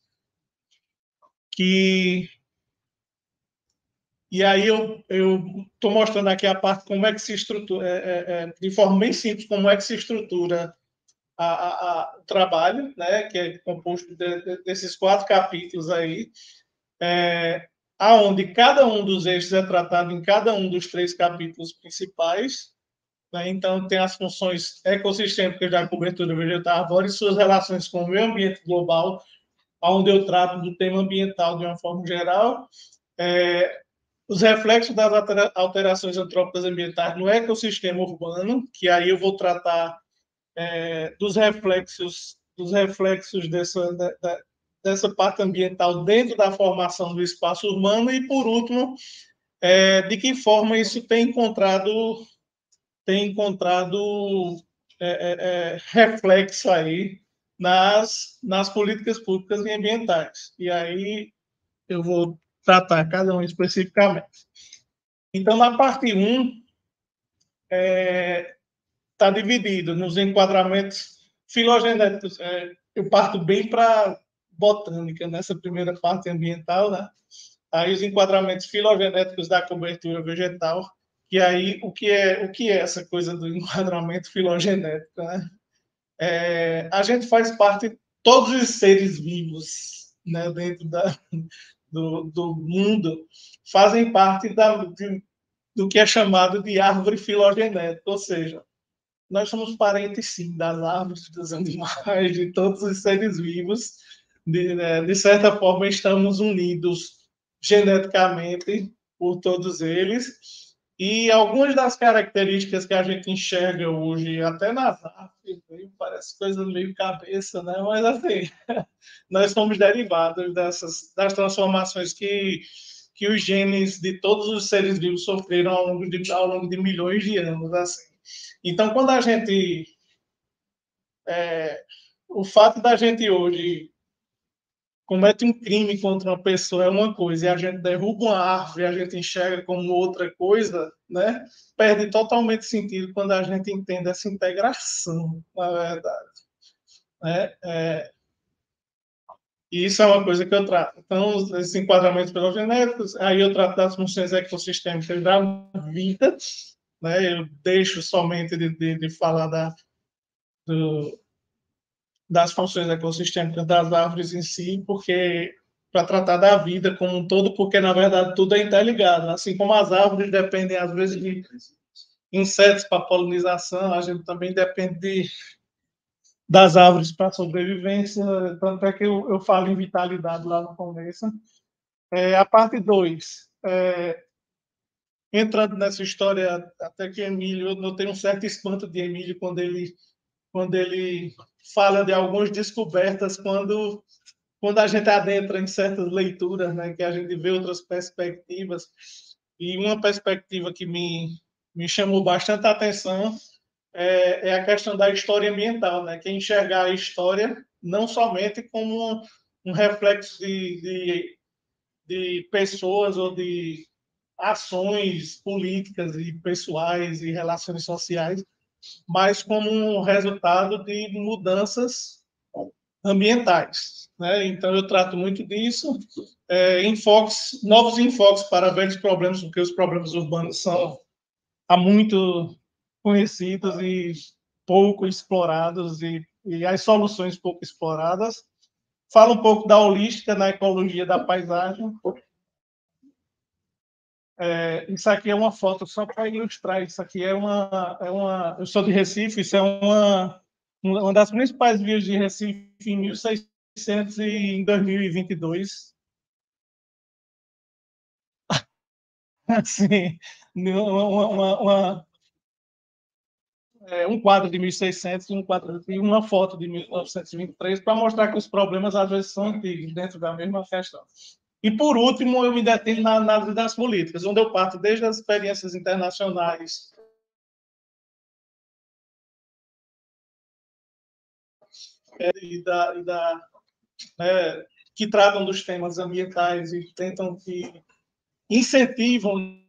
E aí eu estou mostrando aqui a parte como é que se estrutura, de forma bem simples, como é que se estrutura o trabalho, né, que é composto desses 4 capítulos aí, aonde cada um dos eixos é tratado em cada um dos 3 capítulos principais, né? Então, tem as funções ecossistêmicas da cobertura vegetal arbórea e suas relações com o meio ambiente global, onde eu trato do tema ambiental de uma forma geral, os reflexos das alterações antrópicas ambientais no ecossistema urbano, que aí eu vou tratar dos reflexos dessa parte ambiental dentro da formação do espaço urbano e, por último, de que forma isso tem encontrado reflexo aí nas políticas públicas e ambientais. E aí eu vou tratar cada um especificamente. Então, na parte 1, está dividido nos enquadramentos filogenéticos. Eu parto bem para botânica nessa primeira parte ambiental, né? Aí os enquadramentos filogenéticos da cobertura vegetal, e aí o que é essa coisa do enquadramento filogenético, né? A gente faz parte, todos os seres vivos, né, dentro do mundo fazem parte do que é chamado de árvore filogenética, ou seja, nós somos parentes, sim, das árvores, dos animais, de todos os seres vivos. De certa forma, estamos unidos geneticamente por todos eles. E algumas das características que a gente enxerga hoje, até nas árvores, parece coisa meio cabeça, né? Mas, assim, nós somos derivados das transformações que os genes de todos os seres vivos sofreram ao longo de milhões de anos, assim. Então, quando a gente... o fato da gente hoje comete um crime contra uma pessoa é uma coisa, e a gente derruba uma árvore e a gente enxerga como outra coisa, né? Perde totalmente sentido quando a gente entende essa integração, na verdade. Né? E isso é uma coisa que eu trato. Então, esses enquadramentos filogenéticos, aí eu trato das funções ecossistêmicas da vida, né? Eu deixo somente de falar das funções ecossistêmicas das árvores em si, porque para tratar da vida como um todo, porque na verdade tudo é interligado. Assim como as árvores dependem às vezes de insetos para polinização, a gente também depende das árvores para sobrevivência. Tanto é que eu falo em vitalidade lá no começo. A parte 2, entrando nessa história, até que Emílio, eu tenho um certo espanto de Emílio quando ele fala de algumas descobertas, quando a gente adentra em certas leituras, né, que a gente vê outras perspectivas. E uma perspectiva que me chamou bastante a atenção é a questão da história ambiental, né, que é enxergar a história não somente como um reflexo de pessoas ou de ações políticas e pessoais e relações sociais, mas como um resultado de mudanças ambientais. Né? Então, eu trato muito disso, novos enfoques para velhos problemas, porque os problemas urbanos são há muito conhecidos e pouco explorados, e as soluções pouco exploradas. Fala um pouco da holística na ecologia da paisagem. Isso aqui é uma foto só para ilustrar. Isso aqui eu sou de Recife, isso é uma das principais vias de Recife em 1600 e em 2022. Assim, um quadro de 1600 e uma foto de 1923 para mostrar que os problemas às vezes são antigos dentro da mesma questão. E, por último, eu me detenho na análise das políticas, onde eu parto desde as experiências internacionais que tratam dos temas ambientais e tentam que incentivam,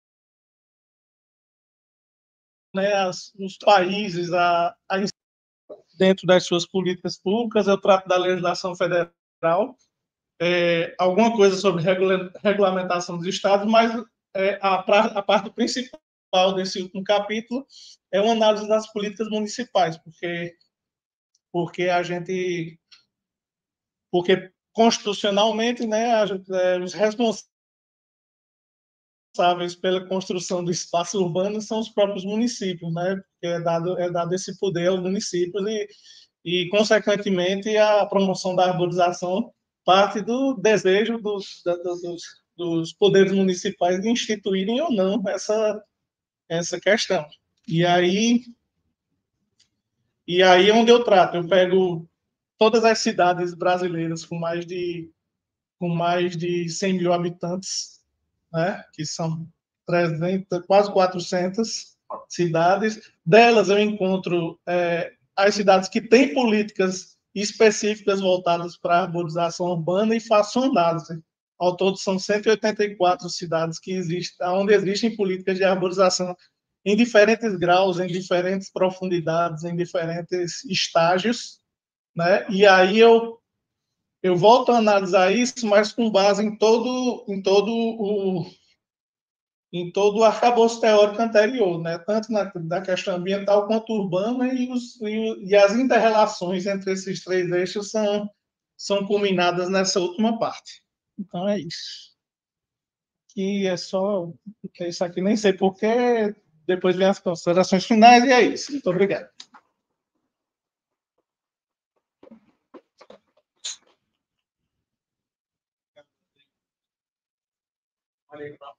né, os países dentro das suas políticas públicas. Eu trato da legislação federal, alguma coisa sobre regulamentação dos estados, mas a parte principal desse último capítulo é uma análise das políticas municipais, porque a gente, porque constitucionalmente, né, os responsáveis pela construção do espaço urbano são os próprios municípios, né? Porque é dado esse poder aos municípios e, consequentemente, a promoção da arborização parte do desejo dos poderes municipais de instituírem ou não essa questão. E aí é onde eu trato. Eu pego todas as cidades brasileiras com mais de 100 mil habitantes, né, que são 300, quase 400 cidades. Delas eu encontro as cidades que têm políticas específicas voltadas para a arborização urbana e faço análise. Ao todo, são 184 cidades onde existem políticas de arborização em diferentes graus, em diferentes profundidades, em diferentes estágios, né? E aí eu volto a analisar isso, mas com base em todo o arcabouço teórico anterior, né? Tanto da questão ambiental quanto urbana, e as interrelações entre esses três eixos são culminadas nessa última parte. Então é isso. Que é só isso aqui, nem sei porquê, depois vem as considerações finais, e é isso. Muito obrigado. Valeu.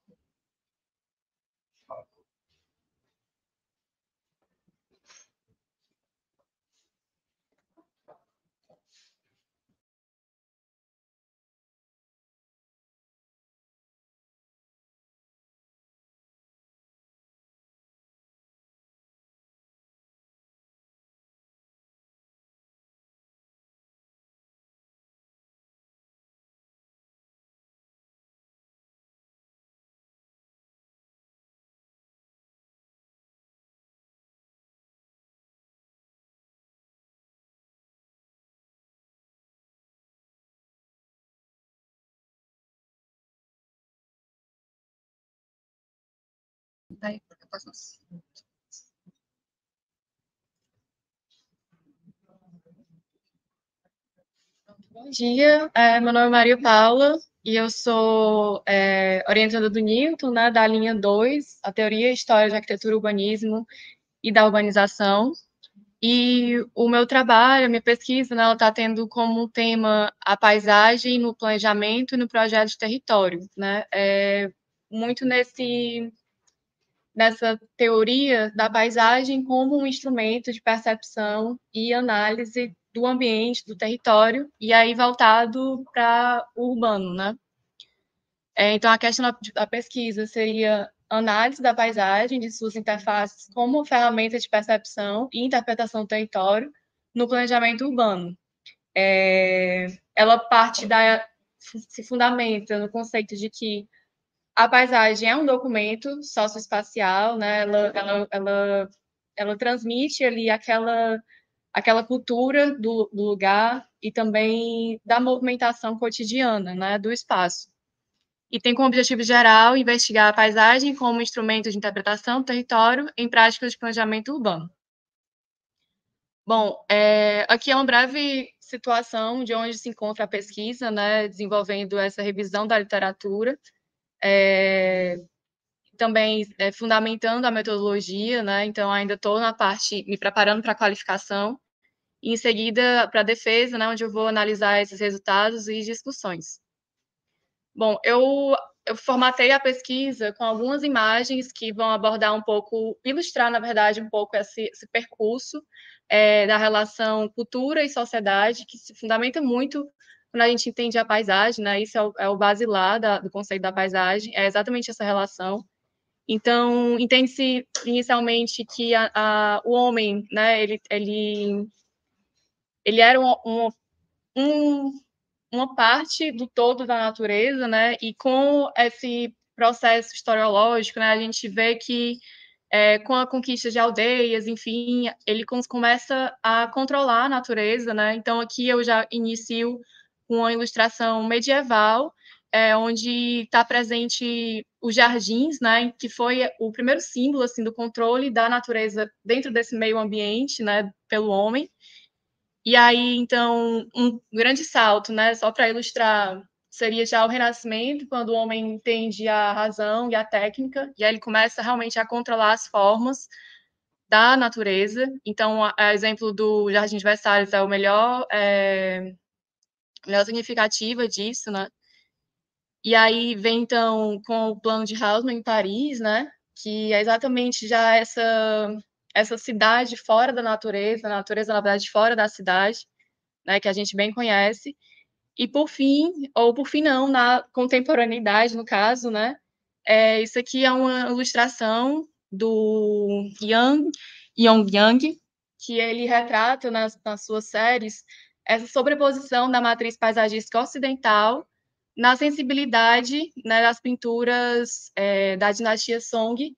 Bom dia, meu nome é Maria Paula e eu sou orientadora do Newton, né, da linha 2, a Teoria e História de Arquitetura e Urbanismo e da Urbanização. E o meu trabalho, a minha pesquisa, né, ela está tendo como tema a paisagem no planejamento e no projeto de território, né? Muito nessa teoria da paisagem como um instrumento de percepção e análise do ambiente, do território, e aí voltado para o urbano, né? Então, a questão da pesquisa seria análise da paisagem, de suas interfaces como ferramenta de percepção e interpretação do território no planejamento urbano. Ela se fundamenta no conceito de que a paisagem é um documento socioespacial, né? Ela transmite ali aquela cultura do lugar e também da movimentação cotidiana, né, do espaço. E tem como objetivo geral investigar a paisagem como instrumento de interpretação do território em práticas de planejamento urbano. Bom, aqui é uma breve situação de onde se encontra a pesquisa, né, desenvolvendo essa revisão da literatura, também fundamentando a metodologia, né, então ainda estou na parte, me preparando para a qualificação, e em seguida para a defesa, né, onde eu vou analisar esses resultados e discussões. Bom, eu formatei a pesquisa com algumas imagens que vão abordar um pouco, ilustrar, na verdade, um pouco esse percurso da relação cultura e sociedade, que se fundamenta muito quando a gente entende a paisagem, né? Isso é o basilar do conceito da paisagem, é exatamente essa relação. Então, entende-se inicialmente que o homem, né, ele era uma parte do todo da natureza, né? E com esse processo historiológico, né, a gente vê que com a conquista de aldeias, enfim, ele começa a controlar a natureza, né? Então aqui eu já inicio com uma ilustração medieval, onde está presente os jardins, né? Que foi o primeiro símbolo assim do controle da natureza dentro desse meio ambiente, né? Pelo homem. E aí, então, um grande salto, né, só para ilustrar, seria já o Renascimento, quando o homem entende a razão e a técnica, e aí ele começa realmente a controlar as formas da natureza. Então, o exemplo do Jardim de Versalhes é o melhor significativa disso, né? E aí vem, então, com o plano de Haussmann em Paris, né, que é exatamente já essa cidade fora da natureza, a natureza, na verdade, fora da cidade, né, que a gente bem conhece, e por fim, ou por fim não, na contemporaneidade, no caso, né, isso aqui é uma ilustração do Yong-Yang, que ele retrata nas suas séries essa sobreposição da matriz paisagística ocidental na sensibilidade, né, das pinturas da dinastia Song,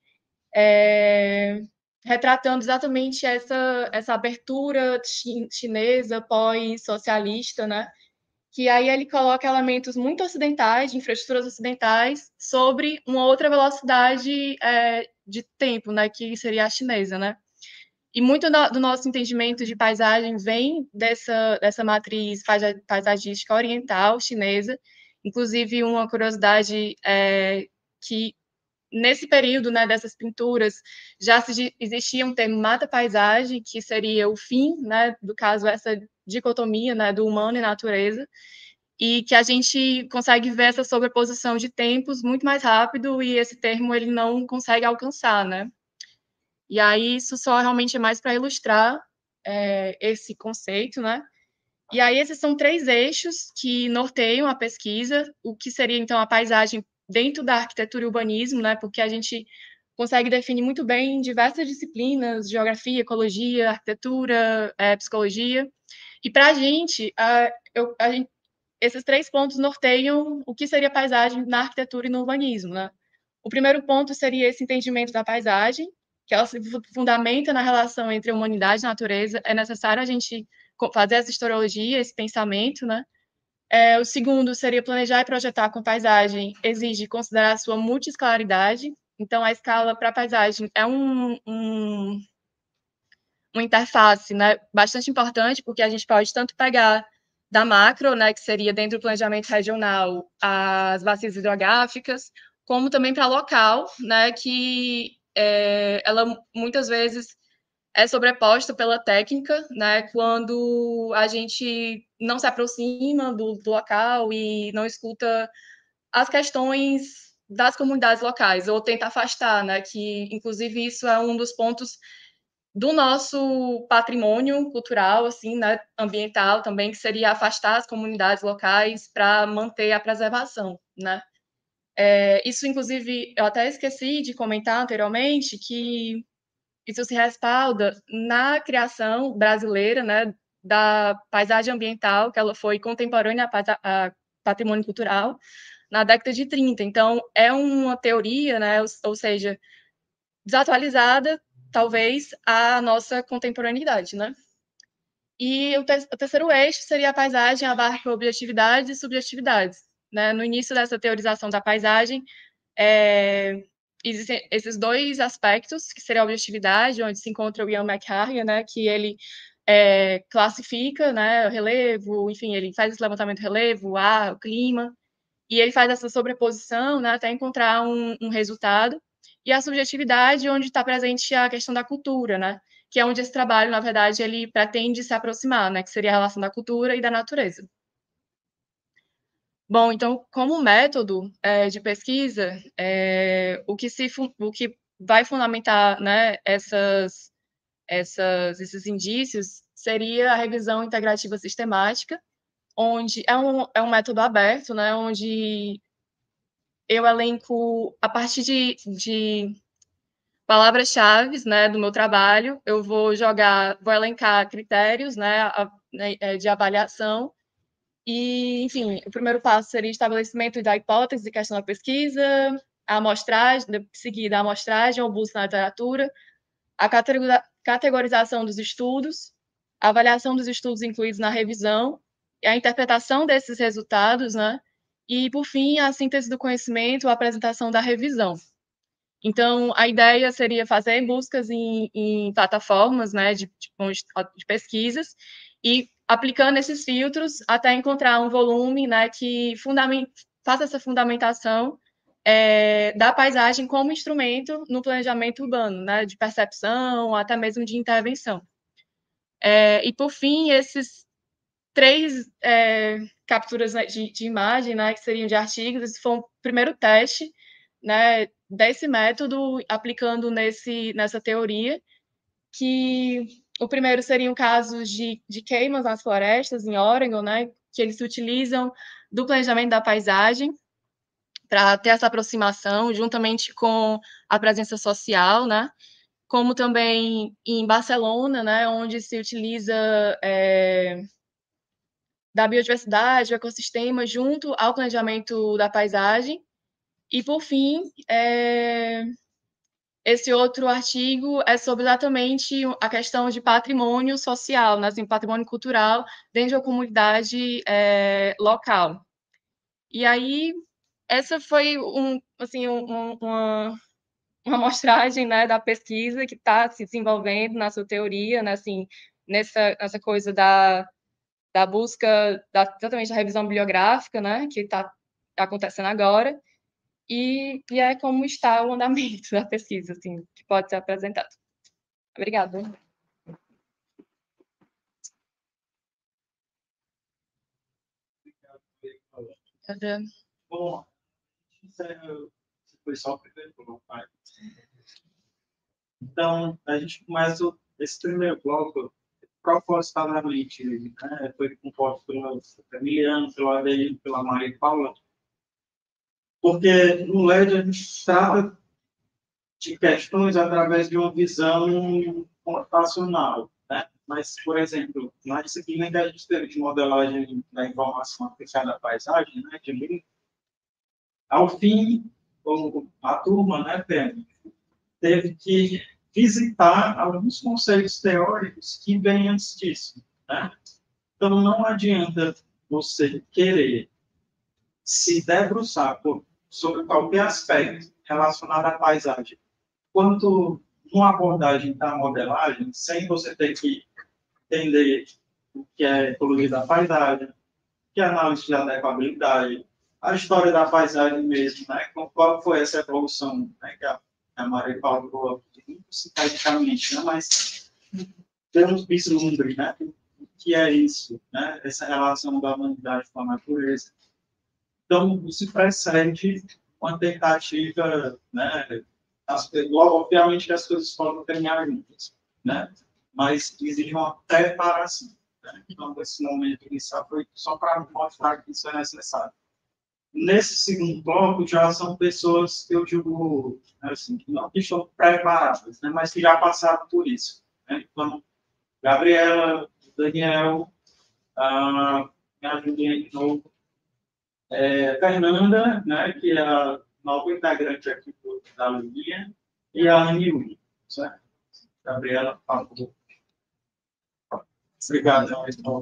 retratando exatamente essa abertura chinesa pós-socialista, né? Que aí ele coloca elementos muito ocidentais, de infraestruturas ocidentais, sobre uma outra velocidade de tempo, né? Que seria a chinesa, né? E muito do nosso entendimento de paisagem vem dessa matriz paisagística oriental chinesa. Inclusive, uma curiosidade que nesse período, né, dessas pinturas, já existia um termo mata-paisagem, que seria o fim, né, do caso, essa dicotomia, né, do humano e natureza, e que a gente consegue ver essa sobreposição de tempos muito mais rápido, e esse termo ele não consegue alcançar, né? E aí isso só realmente é mais para ilustrar esse conceito, né? E aí esses são 3 eixos que norteiam a pesquisa, o que seria, então, a paisagem dentro da arquitetura e urbanismo, né? Porque a gente consegue definir muito bem diversas disciplinas, geografia, ecologia, arquitetura, psicologia. E para a gente, esses 3 pontos norteiam o que seria paisagem na arquitetura e no urbanismo, né? O primeiro ponto seria esse entendimento da paisagem, que ela se fundamenta na relação entre a humanidade e a natureza. É necessário a gente fazer essa historiologia, esse pensamento, né? O segundo seria planejar e projetar com paisagem, exige considerar a sua multiscalaridade, Então, a escala para a paisagem é uma interface, né, bastante importante, porque a gente pode tanto pegar da macro, né, que seria dentro do planejamento regional, as bacias hidrográficas, como também para local, né, que ela muitas vezes é sobreposta pela técnica, né, quando a gente não se aproxima do local e não escuta as questões das comunidades locais, ou tenta afastar, né, que inclusive isso é um dos pontos do nosso patrimônio cultural, assim, né, ambiental também, que seria afastar as comunidades locais para manter a preservação, né. Isso, inclusive, eu até esqueci de comentar anteriormente que isso se respalda na criação brasileira, né, da paisagem ambiental, que ela foi contemporânea a patrimônio cultural, na década de 30. Então, é uma teoria, né, ou seja, desatualizada, talvez, à nossa contemporaneidade, né? E o terceiro eixo seria a paisagem, abarca objetividades e subjetividades, né? No início dessa teorização da paisagem, existem esses dois aspectos, que seria a objetividade, onde se encontra o Ian McHarrier, né, que ele classifica, né, o relevo, enfim, ele faz esse levantamento do relevo, o ar, o clima, e ele faz essa sobreposição, né, até encontrar um resultado. E a subjetividade, onde está presente a questão da cultura, né, que é onde esse trabalho, na verdade, ele pretende se aproximar, né, que seria a relação da cultura e da natureza. Bom, então, como método de pesquisa, o que vai fundamentar, né, esses indícios seria a revisão integrativa sistemática, onde é um método aberto, né, onde eu elenco, a partir de palavras-chave, né, do meu trabalho, eu vou elencar critérios, né, de avaliação. E, enfim, o primeiro passo seria o estabelecimento da hipótese de questão da pesquisa, a amostragem, seguida a amostragem ou busca na literatura, a categorização dos estudos, a avaliação dos estudos incluídos na revisão, e a interpretação desses resultados, né? E, por fim, a síntese do conhecimento, a apresentação da revisão. Então, a ideia seria fazer buscas em plataformas, né, de pesquisas, e aplicando esses filtros até encontrar um volume, né, que faça essa fundamentação da paisagem como instrumento no planejamento urbano, né, de percepção, até mesmo de intervenção. E, por fim, esses 3 capturas de imagem, né, que seriam de artigos, esse foi o primeiro teste, né, desse método, aplicando nessa teoria, que o primeiro seriam casos de queimas nas florestas, em Oregon, né, que eles se utilizam do planejamento da paisagem para ter essa aproximação, juntamente com a presença social, né, como também em Barcelona, né, onde se utiliza da biodiversidade, do ecossistema, junto ao planejamento da paisagem. E, por fim, esse outro artigo é sobre exatamente a questão de patrimônio social, né, assim, patrimônio cultural dentro de uma comunidade local. E aí, essa foi uma amostragem, né, da pesquisa que está se desenvolvendo na sua teoria, né, assim, nessa coisa da busca exatamente da revisão bibliográfica, né, que está acontecendo agora, e é como está o andamento da pesquisa, assim, que pode ser apresentado. Obrigada. Bom, foi só o primeiro bloco. Então, a gente começa esse primeiro bloco propositalmente, né, foi composto pela Emiliano, pela Adelino, pela Maria e Paula, porque no LED a gente trata de questões através de uma visão computacional, né? Mas, por exemplo, na disciplina que a gente teve de modelagem da informação aplicada à paisagem, né, de mim, ao fim, a turma, né, teve que visitar alguns conceitos teóricos que vêm antes disso, né? Então, não adianta você querer se debruçar sobre qualquer aspecto relacionada à paisagem. Quanto uma abordagem da modelagem, sem você ter que entender o que é ecologia da paisagem, o que é análise de adequabilidade, a história da paisagem mesmo, né? Qual foi essa evolução, né? Que a Maria falou muito sinteticamente, né? Mas temos vislumbre, né? O que é isso, né? Essa relação da humanidade com a natureza. Então, se precede uma tentativa, né? Obviamente que as coisas podem terminar juntas, né? Mas exige uma preparação. Né? Então, esse momento inicial foi só para mostrar que isso é necessário. Nesse segundo bloco, já são pessoas que eu digo, assim, que não estão preparadas, né? Mas que já passaram por isso. Né? Então, Gabriela, Daniel, me ajudem de novo. Fernanda, né, que é a nova integrante aqui da linha, e a Anil, certo? Gabriela, por favor. Obrigado.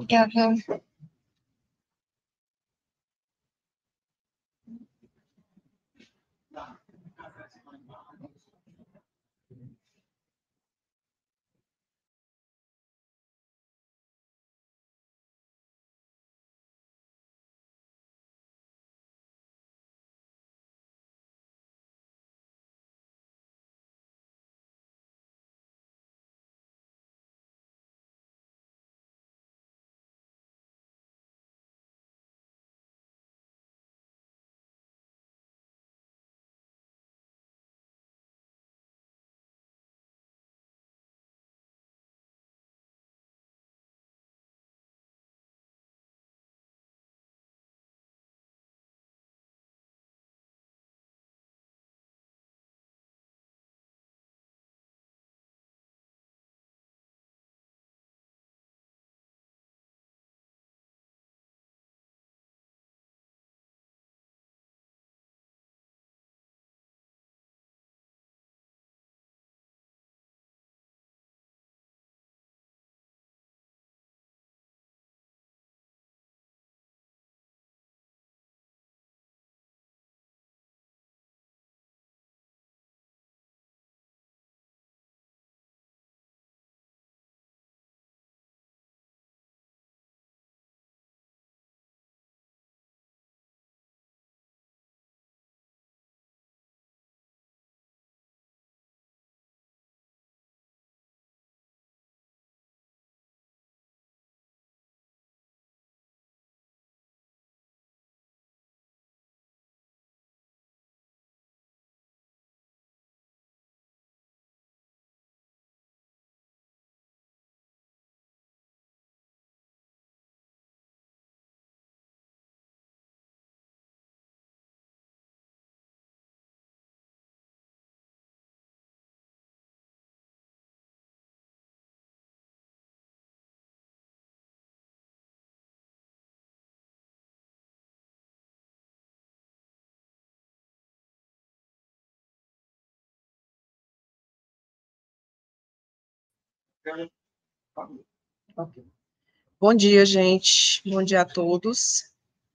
Bom dia, gente. Bom dia a todos.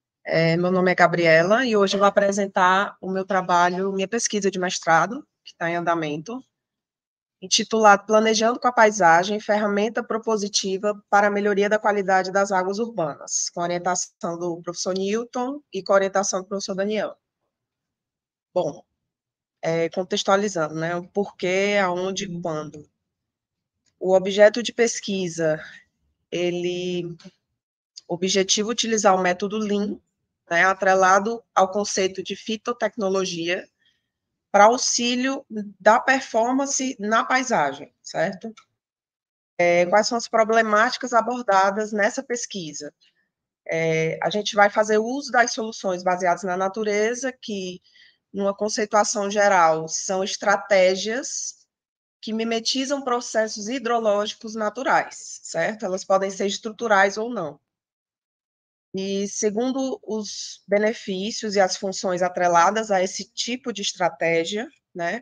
Meu nome é Gabriela e hoje eu vou apresentar o meu trabalho, minha pesquisa de mestrado, que está em andamento, intitulado Planejando com a Paisagem, ferramenta propositiva para a melhoria da qualidade das águas urbanas, com orientação do professor Newton e com orientação do professor Daniel. Bom, contextualizando, né, o porquê, aonde e quando. O objeto de pesquisa, ele objetivo utilizar o método Lean, né, atrelado ao conceito de fitotecnologia, para auxílio da performance na paisagem, certo? Quais são as problemáticas abordadas nessa pesquisa? A gente vai fazer uso das soluções baseadas na natureza, que, numa conceituação geral, são estratégias que mimetizam processos hidrológicos naturais, certo? Elas podem ser estruturais ou não. E, segundo os benefícios e as funções atreladas a esse tipo de estratégia, né,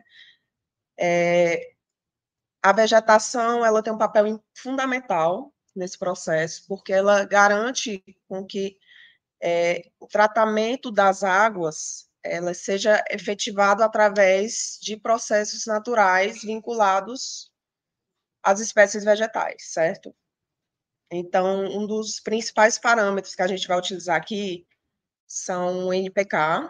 a vegetação ela tem um papel fundamental nesse processo, porque ela garante com que o tratamento das águas ela seja efetivado através de processos naturais vinculados às espécies vegetais, certo? Então, um dos principais parâmetros que a gente vai utilizar aqui são o NPK.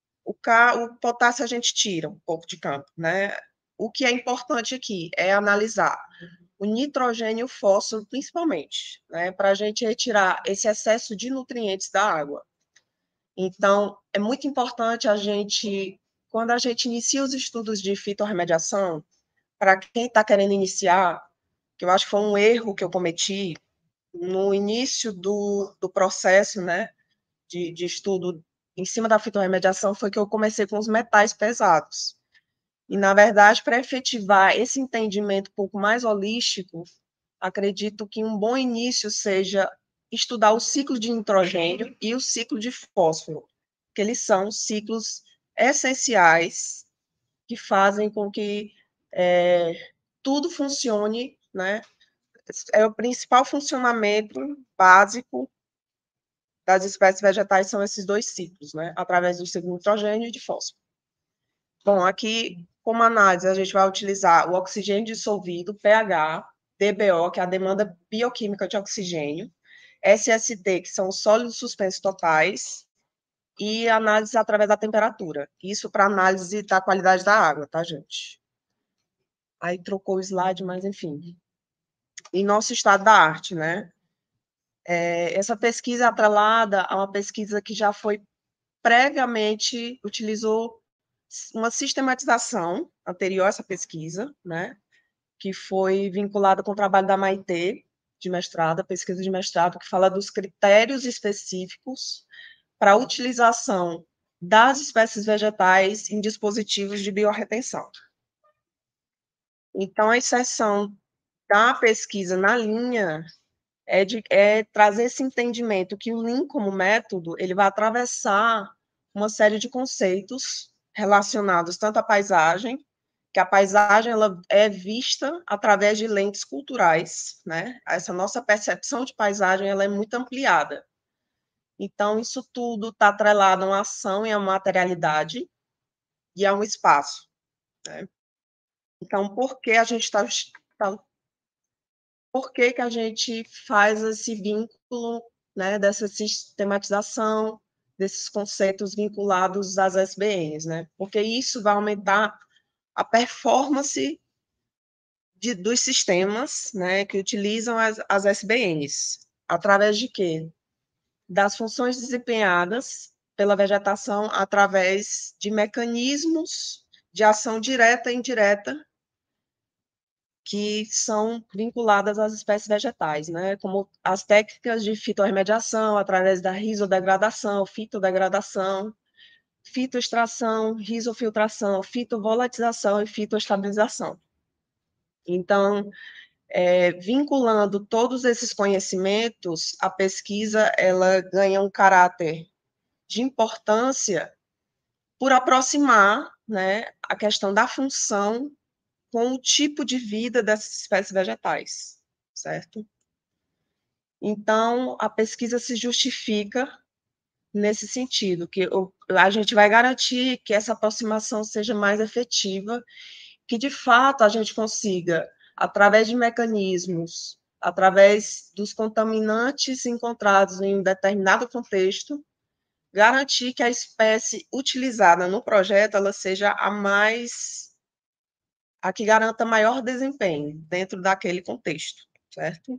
O potássio a gente tira um pouco de campo, né? O que é importante aqui é analisar o nitrogênio e o fósforo, principalmente, né? Para a gente retirar esse excesso de nutrientes da água. Então, é muito importante quando a gente inicia os estudos de fitorremediação, para quem está querendo iniciar, que eu acho que foi um erro que eu cometi no início do processo, né, de estudo em cima da fitorremediação, foi que eu comecei com os metais pesados. E, na verdade, para efetivar esse entendimento um pouco mais holístico, acredito que um bom início seja estudar o ciclo de nitrogênio e o ciclo de fósforo, que eles são ciclos essenciais que fazem com que tudo funcione, né? É o principal funcionamento básico das espécies vegetais são esses dois ciclos, né? Através do ciclo de nitrogênio e de fósforo. Bom, aqui, como análise, a gente vai utilizar o oxigênio dissolvido, pH, DBO, que é a demanda bioquímica de oxigênio, SST, que são os sólidos suspensos totais, e análise através da temperatura. Isso para análise da qualidade da água, tá, gente? Aí trocou o slide, mas enfim. Em nosso estado da arte, né? Essa pesquisa atrelada a uma pesquisa que já foi previamente, utilizou uma sistematização anterior a essa pesquisa, né? Que foi vinculada com o trabalho da Maitê, de mestrado, a pesquisa de mestrado, que fala dos critérios específicos para a utilização das espécies vegetais em dispositivos de biorretenção. Então, a inserção da pesquisa na linha é trazer esse entendimento que o Lean, como método, ele vai atravessar uma série de conceitos relacionados tanto à paisagem, que a paisagem ela é vista através de lentes culturais, né? Essa nossa percepção de paisagem ela é muito ampliada. Então, isso tudo está atrelado a uma ação e a uma materialidade e a um espaço, né? Então, por que a gente por que a gente faz esse vínculo, né, dessa sistematização desses conceitos vinculados às SBNs, né? Porque isso vai aumentar a performance dos sistemas, né, que utilizam as SBNs. Através de quê? Das funções desempenhadas pela vegetação através de mecanismos de ação direta e indireta que são vinculadas às espécies vegetais, né, como as técnicas de fitorremediação através da risodegradação, fitodegradação, fitoextração, risofiltração, fitovolatização e fitoestabilização. Então, vinculando todos esses conhecimentos, a pesquisa ela ganha um caráter de importância por aproximar, né, a questão da função com o tipo de vida dessas espécies vegetais, certo? Então, a pesquisa se justifica nesse sentido, que a gente vai garantir que essa aproximação seja mais efetiva, que, de fato, a gente consiga, através de mecanismos, através dos contaminantes encontrados em um determinado contexto, garantir que a espécie utilizada no projeto ela seja a que garanta maior desempenho dentro daquele contexto, certo?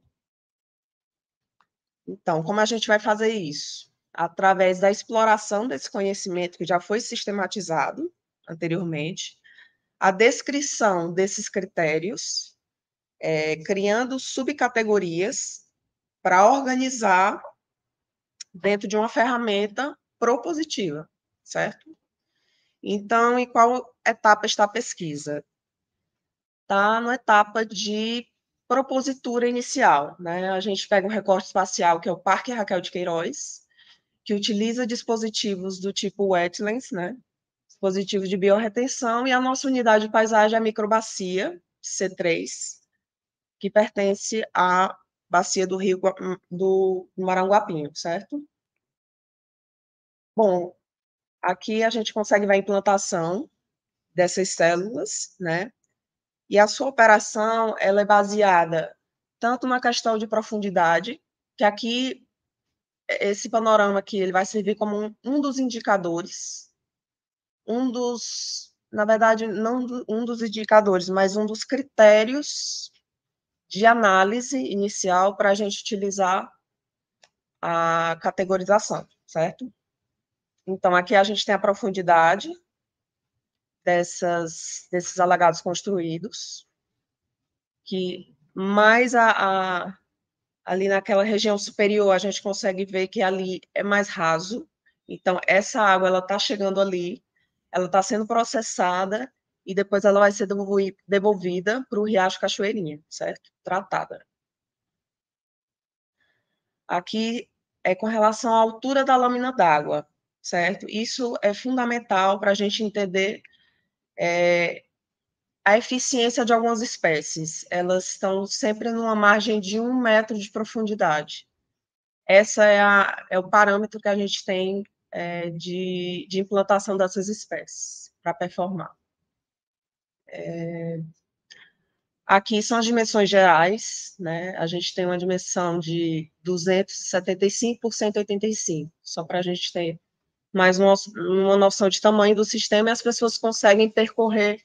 Então, como a gente vai fazer isso? Através da exploração desse conhecimento que já foi sistematizado anteriormente, a descrição desses critérios, criando subcategorias para organizar dentro de uma ferramenta propositiva, certo? Então, em qual etapa está a pesquisa? Está na etapa de propositura inicial, né? A gente pega um recorte espacial, que é o Parque Raquel de Queiroz, que utiliza dispositivos do tipo wetlands, né? Dispositivos de biorretenção, e a nossa unidade de paisagem é a microbacia, C3, que pertence à bacia do rio do Maranguapinho, certo? Bom, Aqui a gente consegue ver a implantação dessas células, né? E a sua operação, ela é baseada tanto na questão de profundidade, que aqui, esse panorama aqui, ele vai servir como um dos indicadores, na verdade, não um dos indicadores, mas um dos critérios de análise inicial para a gente utilizar a categorização, certo? Então, aqui a gente tem a profundidade desses alagados construídos, que mais ali naquela região superior a gente consegue ver que ali é mais raso, então essa água ela está chegando ali, ela está sendo processada e depois ela vai ser devolvida para o Riacho Cachoeirinha, certo? Tratada. Aqui é com relação à altura da lâmina d'água, certo? Isso é fundamental para a gente entender a eficiência de algumas espécies. Elas estão sempre numa margem de 1 metro de profundidade. Essa é o parâmetro que a gente tem de implantação dessas espécies para performar. Aqui são as dimensões gerais, né? A gente tem uma dimensão de 275 por 185, só para a gente ter mais uma noção de tamanho do sistema, e as pessoas conseguem percorrer,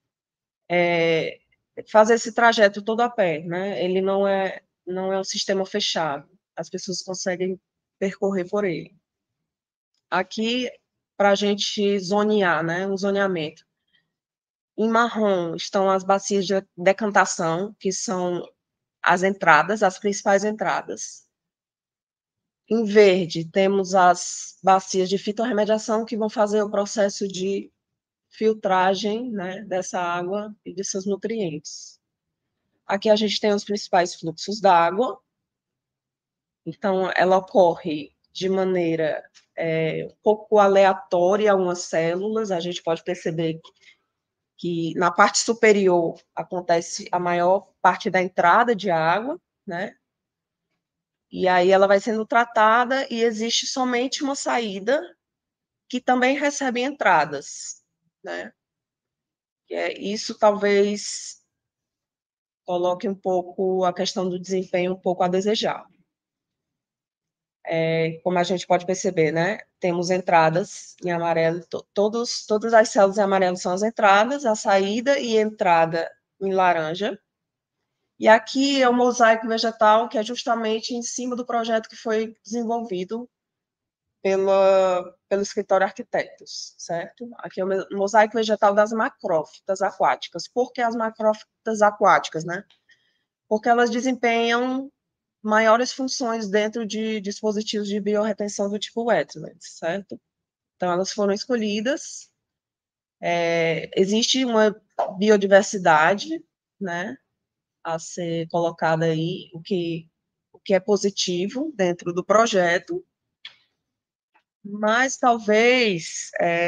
fazer esse trajeto todo a pé, né? Ele não é um sistema fechado, as pessoas conseguem percorrer por ele. Aqui, para a gente zonear, né? Um zoneamento. Em marrom estão as bacias de decantação, que são as entradas, as principais entradas. Em verde, temos as bacias de fitorremediação, que vão fazer o processo de filtragem, né, dessa água e de seus nutrientes. Aqui a gente tem os principais fluxos d'água. Então, ela ocorre de maneira um pouco aleatória a algumas células. A gente pode perceber que na parte superior acontece a maior parte da entrada de água, né? E aí ela vai sendo tratada e existe somente uma saída que também recebe entradas, né? Isso talvez coloque um pouco a questão do desempenho um pouco a desejar. Como a gente pode perceber, né? Temos entradas em amarelo, todas as células em amarelo são as entradas, a saída e entrada em laranja. E aqui é o mosaico vegetal, que é justamente em cima do projeto que foi desenvolvido pelo escritório Arquitetos, certo? Aqui é o mosaico vegetal das macrófitas aquáticas. Por que as macrófitas aquáticas, né? Porque elas desempenham maiores funções dentro de dispositivos de biorretenção do tipo wetlands, certo? Então, elas foram escolhidas. Existe uma biodiversidade, né, a ser colocada aí, o que é positivo dentro do projeto, mas talvez,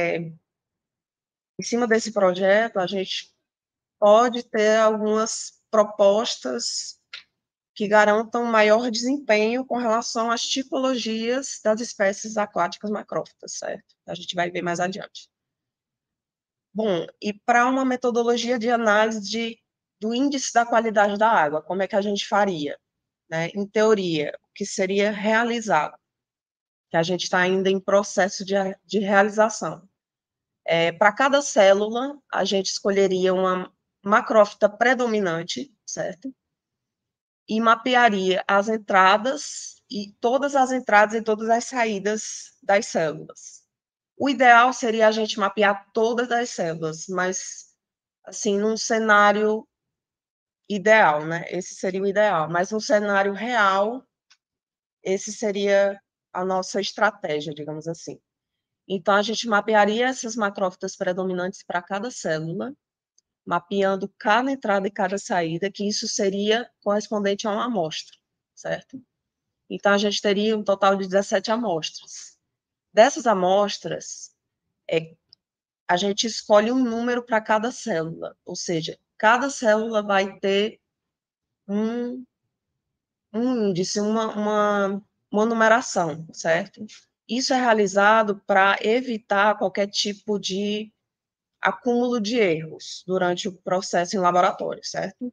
em cima desse projeto, a gente pode ter algumas propostas que garantam maior desempenho com relação às tipologias das espécies aquáticas macrófitas, certo? A gente vai ver mais adiante. Bom, e para uma metodologia de análise do índice da qualidade da água, como é que a gente faria? Né? Em teoria, o que seria realizado, que a gente está ainda em processo de realização. Para cada célula, a gente escolheria uma macrófita predominante, certo? E mapearia as entradas e todas as entradas e todas as saídas das células. O ideal seria a gente mapear todas as células, mas, assim, num cenário ideal, né? Esse seria o ideal, mas no cenário real, esse seria a nossa estratégia, digamos assim. Então, a gente mapearia essas macrófitas predominantes para cada célula, mapeando cada entrada e cada saída, que isso seria correspondente a uma amostra, certo? Então, a gente teria um total de 17 amostras. Dessas amostras, a gente escolhe um número para cada célula, ou seja, cada célula vai ter um índice, uma numeração, certo? Isso é realizado para evitar qualquer tipo de acúmulo de erros durante o processo em laboratório, certo?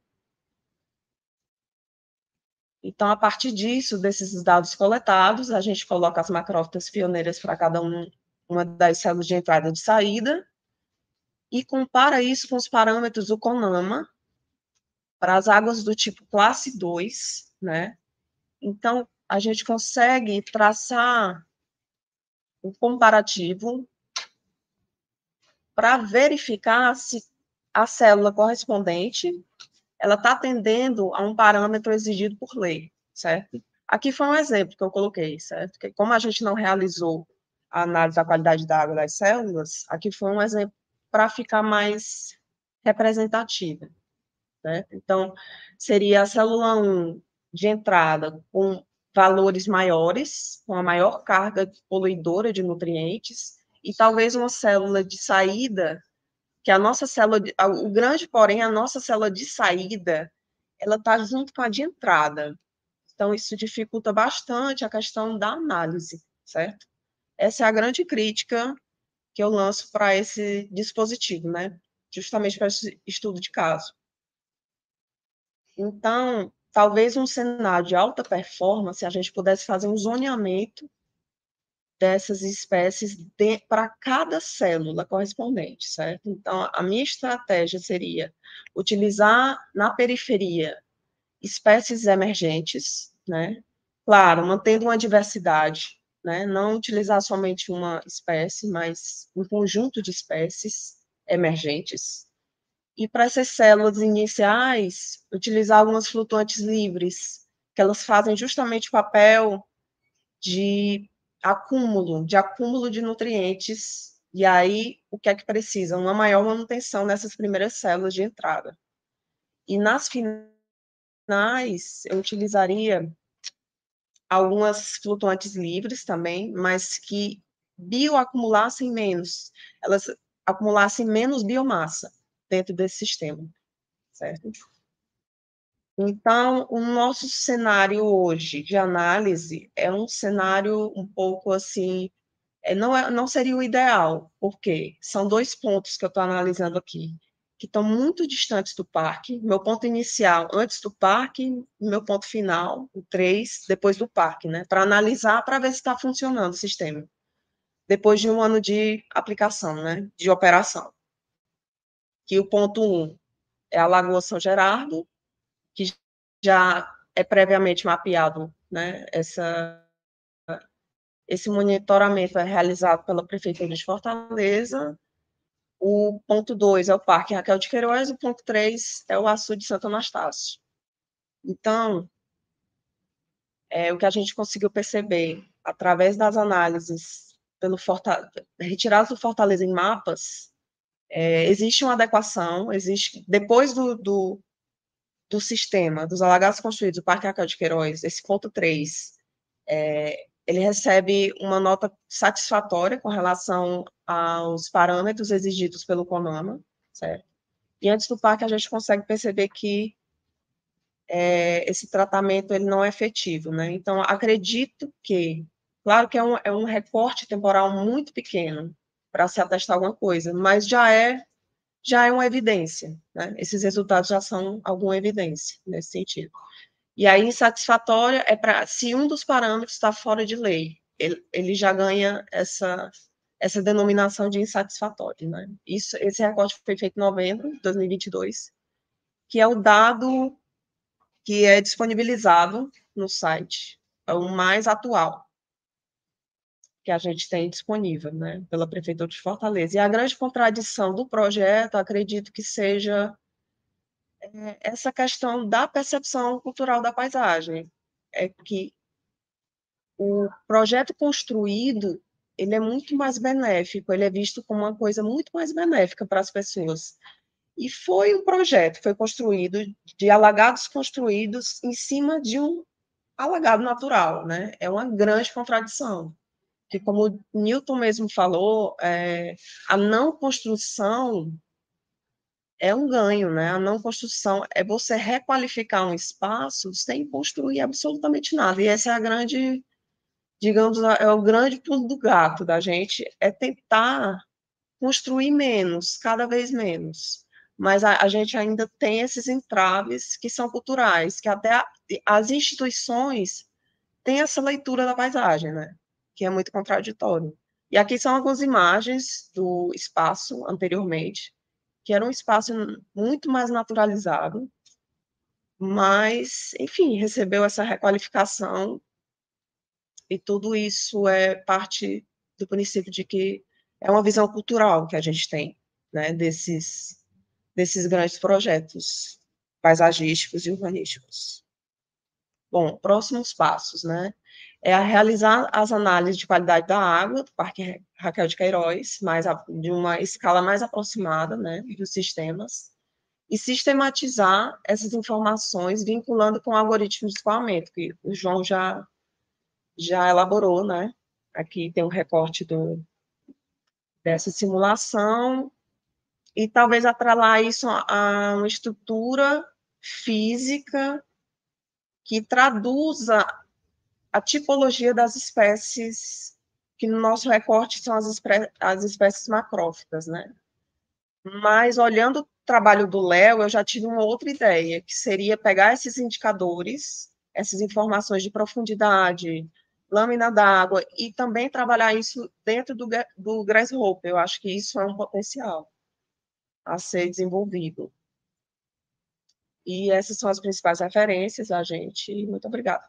Então, a partir disso, desses dados coletados, a gente coloca as macrófitas pioneiras para cada uma das células de entrada e de saída, e compara isso com os parâmetros do CONAMA para as águas do tipo classe 2, né? Então, a gente consegue traçar um comparativo para verificar se a célula correspondente ela está atendendo a um parâmetro exigido por lei, certo? Aqui foi um exemplo que eu coloquei, certo? Que como a gente não realizou a análise da qualidade da água das células, aqui foi um exemplo para ficar mais representativa, certo? Então, seria a célula 1 de entrada com valores maiores, com a maior carga poluidora de nutrientes, e talvez uma célula de saída que a nossa célula, o grande porém, a nossa célula de saída, ela está junto com a de entrada. Então, isso dificulta bastante a questão da análise, certo? Essa é a grande crítica que eu lanço para esse dispositivo, né? Justamente para esse estudo de caso. Então, talvez um cenário de alta performance, a gente pudesse fazer um zoneamento dessas espécies para cada célula correspondente, certo? Então, a minha estratégia seria utilizar na periferia espécies emergentes, né? Claro, mantendo uma diversidade, né? Não utilizar somente uma espécie, mas um conjunto de espécies emergentes. E para essas células iniciais, utilizar algumas flutuantes livres, que elas fazem justamente o papel de acúmulo de nutrientes, e aí o que é que precisa? Uma maior manutenção nessas primeiras células de entrada. E nas finais, eu utilizaria algumas flutuantes livres também, mas que bioacumulassem menos, elas acumulassem menos biomassa dentro desse sistema, certo? Então, o nosso cenário hoje de análise é um cenário um pouco assim, não seria o ideal, porque são 2 pontos que eu estou analisando aqui, que estão muito distantes do parque, meu ponto inicial antes do parque, meu ponto final, o 3, depois do parque, né, para analisar, para ver se está funcionando o sistema, depois de um ano de aplicação, né, de operação. Que o ponto 1 é a Lagoa São Gerardo, que já é previamente mapeado, né, esse monitoramento é realizado pela Prefeitura de Fortaleza. O ponto 2 é o Parque Raquel de Queiroz, o ponto 3 é o Açude de Santo Anastácio. Então, o que a gente conseguiu perceber, através das análises retiradas do Fortaleza em mapas, existe uma adequação, depois do sistema, dos alagados construídos, o Parque Raquel de Queiroz, esse ponto 3, ele recebe uma nota satisfatória com relação aos parâmetros exigidos pelo CONAMA, certo? E antes do parque, a gente consegue perceber que esse tratamento ele não é efetivo, né? Então, acredito que, claro que é um recorte temporal muito pequeno para se atestar alguma coisa, mas já é uma evidência, né? Esses resultados já são alguma evidência nesse sentido. E aí, insatisfatória é para, se um dos parâmetros está fora de lei, ele já ganha essa denominação de insatisfatório, né? Esse recorte foi feito em novembro de 2022, que é o dado que é disponibilizado no site, é o mais atual que a gente tem disponível, né, pela Prefeitura de Fortaleza. E a grande contradição do projeto, acredito que seja essa questão da percepção cultural da paisagem, é que o projeto construído, ele é muito mais benéfico, ele é visto como uma coisa muito mais benéfica para as pessoas. E foi um projeto, foi construído de alagados construídos em cima de um alagado natural, né? É uma grande contradição, que como o Newton mesmo falou, a não construção é um ganho, né? A não construção é você requalificar um espaço sem construir absolutamente nada, e essa é a grande digamos, é o grande pulo do gato da gente, é tentar construir menos, cada vez menos. Mas a gente ainda tem esses entraves que são culturais, que até as instituições têm essa leitura da paisagem, né? Que é muito contraditório. E aqui são algumas imagens do espaço anteriormente, que era um espaço muito mais naturalizado, mas, enfim, recebeu essa requalificação e tudo isso é parte do princípio de que é uma visão cultural que a gente tem, né, desses grandes projetos paisagísticos e urbanísticos. Bom, próximos passos, né, é a realizar as análises de qualidade da água do Parque Raquel de Queiroz, de uma escala mais aproximada, né, dos sistemas, e sistematizar essas informações vinculando com algoritmos de escoamento, que o João já elaborou, né? Aqui tem um recorte dessa simulação, e talvez atrelar isso a uma estrutura física que traduza a tipologia das espécies, que no nosso recorte são as espécies macrófitas, né? Mas, olhando o trabalho do Léo, eu já tive uma outra ideia, que seria pegar esses indicadores, essas informações de profundidade, lâmina d'água, e também trabalhar isso dentro do Grasshopper. Eu acho que isso é um potencial a ser desenvolvido. E essas são as principais referências, a gente. Muito obrigada.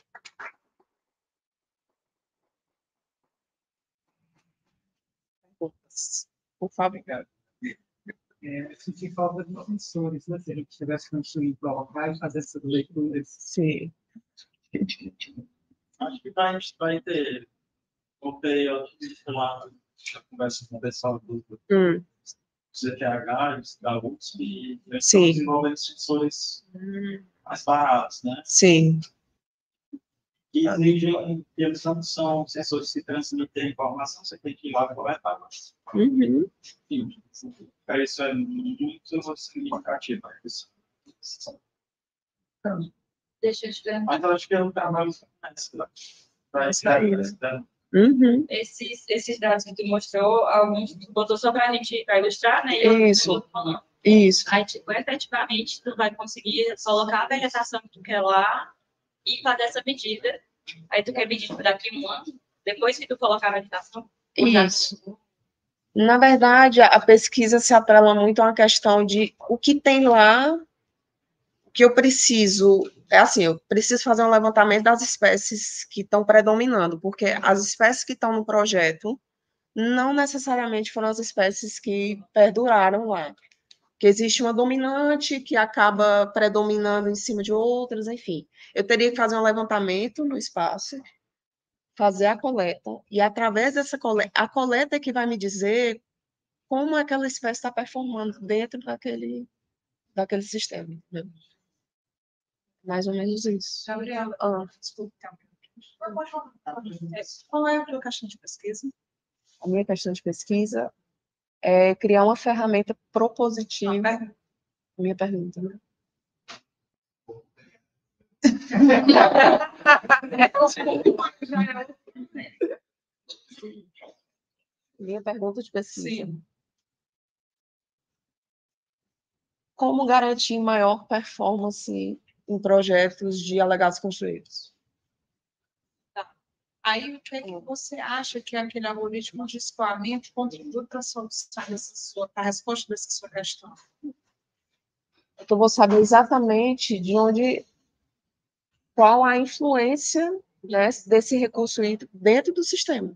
Por favor. Sentir falta de professores, né? Se a gente tivesse construído locais, fazer essas leituras. Sim. Acho que a gente vai ter um período de lá, já conversa com o pessoal do CTH, da USP, e desenvolvendo sensores mais baratos, né? Sim. Que exigem, eles não são sensores que transmitem informação, você tem que ir lá coletar. Mas, isso é muito significativo. Deixa eu te Mas eu acho que é um trabalho para esses dados que tu mostrou, alguns tu botou só para a gente ilustrar, né? Isso. Isso. Aí, tipo, efetivamente, tu vai conseguir colocar a vegetação que tu quer lá e fazer essa medida. Aí tu quer medir daqui a um ano, depois que tu colocar a vegetação. Isso. Na verdade, a pesquisa se atrela muito a uma questão de o que tem lá, que eu preciso, eu preciso fazer um levantamento das espécies que estão predominando, porque as espécies que estão no projeto não necessariamente foram as espécies que perduraram lá. Que existe uma dominante que acaba predominando em cima de outras, enfim. Eu teria que fazer um levantamento no espaço, fazer a coleta, e através dessa coleta, a coleta é que vai me dizer como aquela espécie está performando dentro daquele sistema. Entendeu? Mais ou menos isso. Gabriela, desculpa. Qual é a tua questão de pesquisa? A minha questão de pesquisa é criar uma ferramenta propositiva. Minha pergunta, né? Minha pergunta de pesquisa. Sim. Como garantir maior performance em projetos de alegados construídos? Tá. Aí, o que você acha que aquele algoritmo de escoamento contribui para a resposta dessa sua questão? Eu vou saber exatamente qual a influência, né, desse recurso dentro do sistema.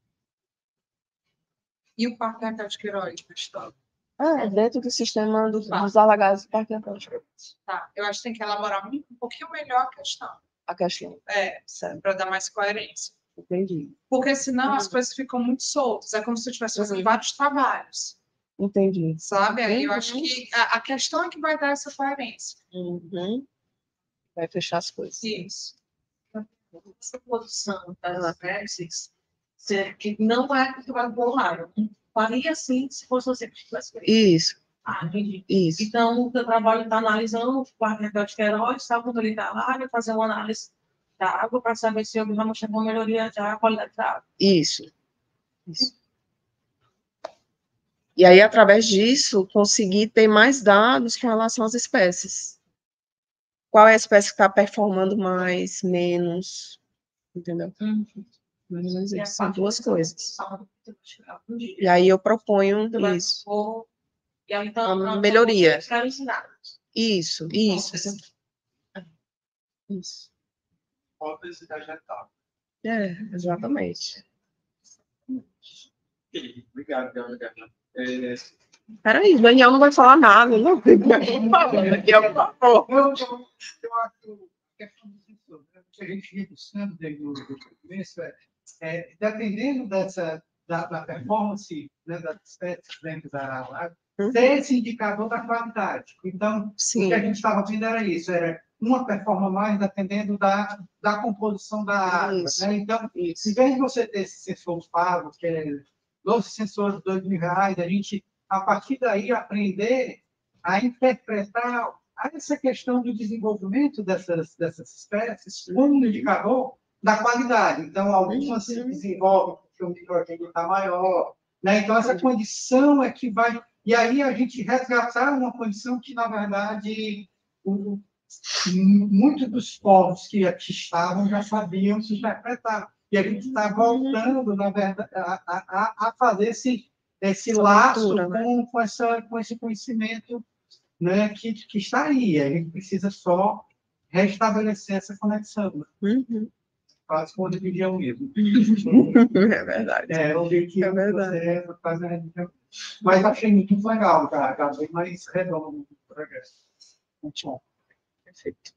E o Parque Raquel de Queiroz, questão? Dentro do sistema dos alagados do Parque Raquel de Queiroz. Tá, eu acho que tem que elaborar um pouquinho melhor a questão. A questão. Para dar mais coerência. Entendi. Porque senão as coisas ficam muito soltas. É como se eu estivesse fazendo vários trabalhos. Entendi. Sabe? Aí eu acho que a questão é que vai dar essa coerência. Vai fechar as coisas. Isso. Essa produção das espécies, que não é que vai bolar. Faria assim se fosse você que tivesse feito. Isso. Entendi. Isso. Então, o teu trabalho está analisando o Parque Raquel de Queiroz, quando ele está lá, vai fazer uma análise da água para saber se houve realmente alguma melhoria já na qualidade da água. Isso. E aí, através disso, conseguir ter mais dados com relação às espécies. Qual é a espécie que está performando mais, menos, entendeu? Mais ou menos isso. São duas coisas. E aí eu proponho isso. A melhoria. Isso. Isso. Hipótese vegetal. Exatamente. Obrigado, Gabriela. Peraí, o Daniel não vai falar nada, não. Falando aqui, por favor. Eu acho que a questão do sensor, né, que a gente vem buscando dentro do começo dependendo da performance, né, das espécies dentro da água, ter esse indicador da qualidade. Então, o que a gente estava vendo era isso, era uma performa mais dependendo da composição da água. Né? Então, em vez de você ter esse sensor pago, que é 12 sensores de R$ 2.000, a gente, a partir daí, aprender a interpretar essa questão do desenvolvimento dessas espécies como um indicador da qualidade. Então, algumas se desenvolvem porque o nitrogênio está maior. Né? Então, essa condição é que vai... E aí a gente resgatar uma condição que, na verdade, muitos dos povos que aqui estavam já sabiam se interpretar. E a gente está voltando, na verdade, a fazer esse laço com esse conhecimento, né, que está aí. A gente precisa só restabelecer essa conexão. Quase como a religião mesmo. É verdade. É verdade. Faz a religião. Mas achei muito legal, tá bem mais redondo o projeto. Muito bom. Perfeito.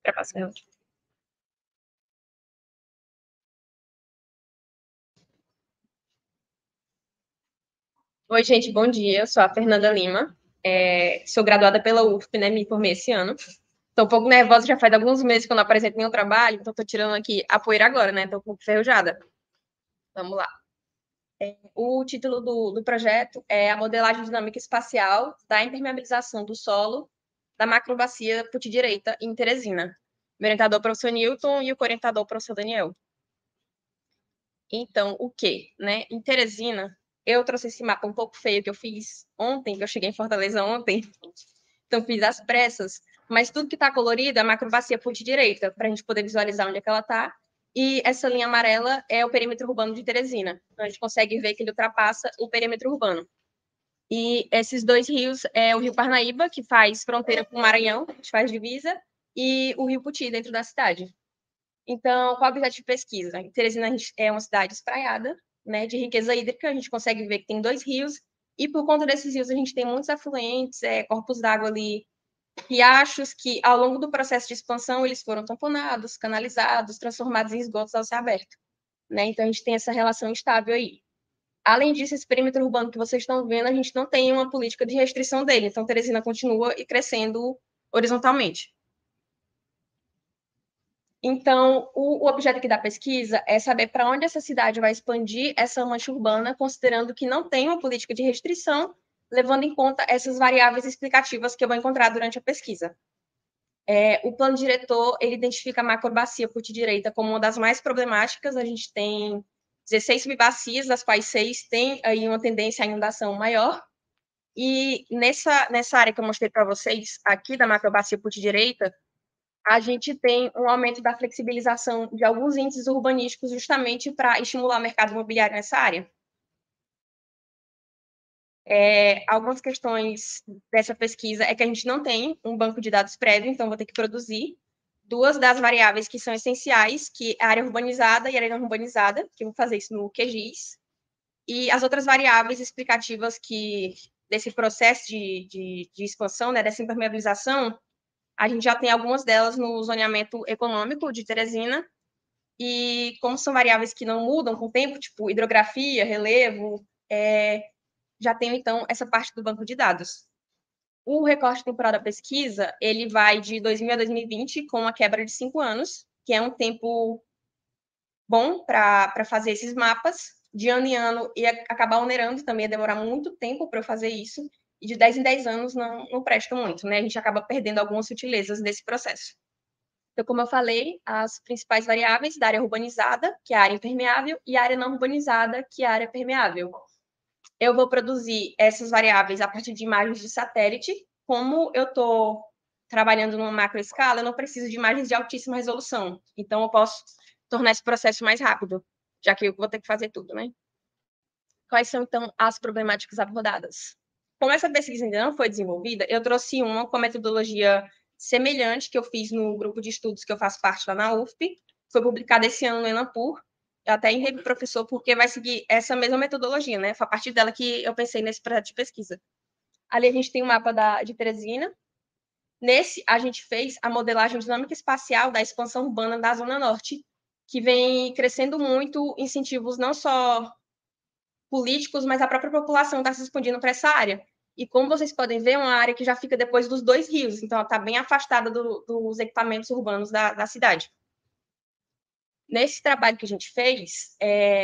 para passar. Oi, gente, bom dia. Eu sou a Fernanda Lima. Sou graduada pela UFP, né? Me formei esse ano. Estou um pouco nervosa, já faz alguns meses que eu não apresento nenhum trabalho, então estou tirando aqui a poeira agora, né? Estou um pouco enferrujada. Vamos lá. O título do projeto é a modelagem dinâmica espacial da impermeabilização do solo da macrobacia Puti-Direita em Teresina. Meu orientador é o professor Newton e o co-orientador é o professor Daniel. Então, o quê? Né? Em Teresina, eu trouxe esse mapa um pouco feio que eu fiz ontem, que eu cheguei em Fortaleza ontem. Então, fiz às pressas. Mas tudo que está colorido é a macrobacia Puti-Direita, para a gente poder visualizar onde é que ela está. E essa linha amarela é o perímetro urbano de Teresina. Então, a gente consegue ver que ele ultrapassa o perímetro urbano. E esses dois rios é o Rio Parnaíba, que faz fronteira com o Maranhão, que faz divisa, e o Rio Puti, dentro da cidade. Então, qual é o objeto de pesquisa? Em Teresina é uma cidade espraiada, né, de riqueza hídrica, a gente consegue ver que tem 2 rios, e por conta desses rios a gente tem muitos afluentes, corpos d'água ali, riachos que, ao longo do processo de expansão, eles foram tamponados, canalizados, transformados em esgotos ao céu aberto. Né? Então, a gente tem essa relação estável aí. Além disso, esse perímetro urbano que vocês estão vendo, a gente não tem uma política de restrição dele, então Teresina continua e crescendo horizontalmente. Então, o objeto aqui da pesquisa é saber para onde essa cidade vai expandir essa mancha urbana, considerando que não tem uma política de restrição, levando em conta essas variáveis explicativas que eu vou encontrar durante a pesquisa. O plano diretor, ele identifica a macrobacia Puti-Direita como uma das mais problemáticas. A gente tem 16 subbacias, das quais 6 têm aí uma tendência à inundação maior. E nessa área que eu mostrei para vocês, aqui da macrobacia Puti-Direita, a gente tem um aumento da flexibilização de alguns índices urbanísticos justamente para estimular o mercado imobiliário nessa área. Algumas questões dessa pesquisa é que a gente não tem um banco de dados prévio, então vou ter que produzir 2 das variáveis que são essenciais, que é a área urbanizada e a área não urbanizada, que eu vou fazer isso no QGIS, e as outras variáveis explicativas que desse processo de expansão, né, dessa impermeabilização, a gente já tem algumas delas no zoneamento econômico de Teresina, e como são variáveis que não mudam com o tempo, tipo hidrografia, relevo, já tenho, então, essa parte do banco de dados. O recorte temporal da pesquisa, ele vai de 2000 a 2020, com uma quebra de 5 anos, que é um tempo bom para fazer esses mapas. De ano em ano, ia acabar onerando também, ia demorar muito tempo para eu fazer isso, e de 10 em 10 anos não presta muito, né? A gente acaba perdendo algumas sutilezas nesse processo. Então, como eu falei, as principais variáveis da área urbanizada, que é a área impermeável, e a área não urbanizada, que é a área permeável. Eu vou produzir essas variáveis a partir de imagens de satélite. Como eu estou trabalhando numa macroescala, eu não preciso de imagens de altíssima resolução. Então, eu posso tornar esse processo mais rápido, já que eu vou ter que fazer tudo, né? Quais são, então, as problemáticas abordadas? Como essa pesquisa ainda não foi desenvolvida, eu trouxe uma com a metodologia semelhante que eu fiz no grupo de estudos que eu faço parte lá na UFP. Foi publicada esse ano no Enampur. Eu até enviei para o professor porque vai seguir essa mesma metodologia, né? Foi a partir dela que eu pensei nesse projeto de pesquisa. Ali a gente tem o mapa de Teresina. Nesse, a gente fez a modelagem dinâmica espacial da expansão urbana da Zona Norte, que vem crescendo muito, incentivos não só políticos, mas a própria população está se expandindo para essa área. E como vocês podem ver, é uma área que já fica depois dos 2 rios, então ela está bem afastada dos equipamentos urbanos da cidade. Nesse trabalho que a gente fez,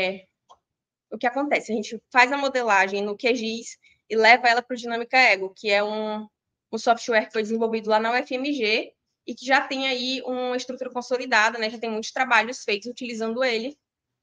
o que acontece? A gente faz a modelagem no QGIS e leva ela para o Dinâmica Ego, que é um software que foi desenvolvido lá na UFMG e que já tem aí uma estrutura consolidada, né? Já tem muitos trabalhos feitos utilizando ele.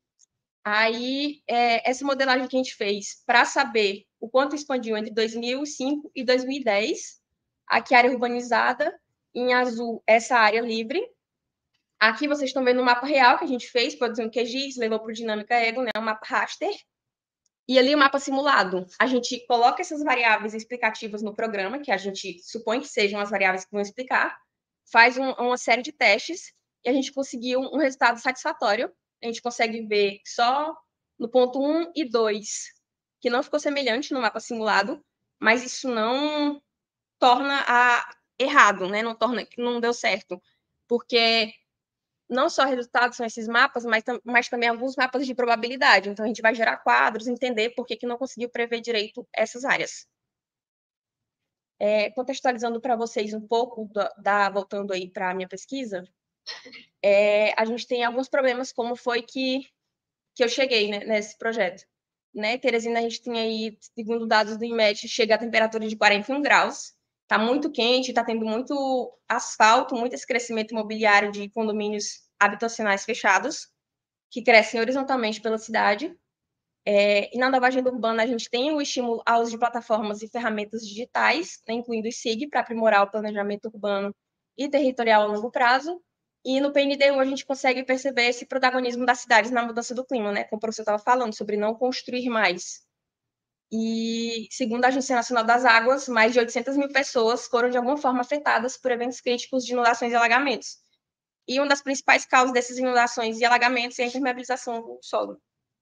Aí, essa modelagem que a gente fez para saber o quanto expandiu entre 2005 e 2010, aqui a área urbanizada, em azul, essa área livre. Aqui vocês estão vendo o mapa real que a gente fez, produzindo QGIS, levou para o Dinâmica Ego, né, um mapa raster. E ali o mapa simulado. A gente coloca essas variáveis explicativas no programa, que a gente supõe que sejam as variáveis que vão explicar, faz uma série de testes e a gente conseguiu um resultado satisfatório. A gente consegue ver só no ponto 1 e 2, que não ficou semelhante no mapa simulado, mas isso não torna errado, né? Não torna que não deu certo. porque não só resultados são esses mapas, mas também alguns mapas de probabilidade. Então, a gente vai gerar quadros, entender por que não conseguiu prever direito essas áreas. Contextualizando para vocês um pouco, voltando aí para a minha pesquisa, a gente tem alguns problemas, como foi que eu cheguei, né, nesse projeto. Né, Teresina, a gente tem aí, segundo dados do IMET, chega a temperatura de 41 graus, está muito quente, está tendo muito asfalto, muito esse crescimento imobiliário de condomínios habitacionais fechados, que crescem horizontalmente pela cidade. E na nova agenda urbana, a gente tem o estímulo ao uso de plataformas e ferramentas digitais, né, incluindo o SIG, para aprimorar o planejamento urbano e territorial a longo prazo. E no PNDU a gente consegue perceber esse protagonismo das cidades na mudança do clima, né? Como o professor estava falando, sobre não construir mais. E, segundo a Agência Nacional das Águas, mais de 800 mil pessoas foram de alguma forma afetadas por eventos críticos de inundações e alagamentos. E uma das principais causas dessas inundações e alagamentos é a impermeabilização do solo.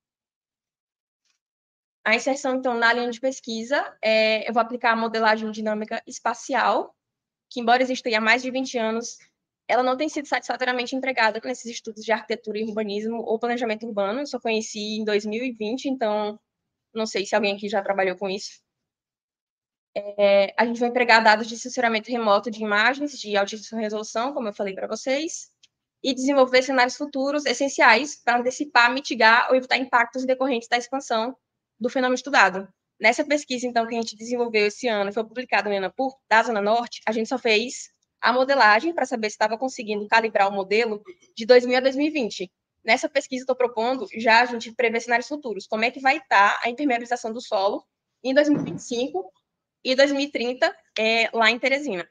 A inserção, então, na linha de pesquisa, eu vou aplicar a modelagem dinâmica espacial, que, embora exista há mais de 20 anos, ela não tem sido satisfatoriamente empregada nesses estudos de arquitetura e urbanismo ou planejamento urbano. Eu só conheci em 2020, então não sei se alguém aqui já trabalhou com isso. A gente vai empregar dados de sensoramento remoto de imagens de altíssima resolução, como eu falei para vocês, e desenvolver cenários futuros essenciais para antecipar, mitigar ou evitar impactos decorrentes da expansão do fenômeno estudado. Nessa pesquisa, então, que a gente desenvolveu esse ano e foi publicada no ENAPUR, da Zona Norte, a gente só fez a modelagem para saber se estava conseguindo calibrar o modelo de 2000 a 2020. Nessa pesquisa, estou propondo já a gente prever cenários futuros. Como é que vai estar a impermeabilização do solo em 2025 e 2030 lá em Teresina.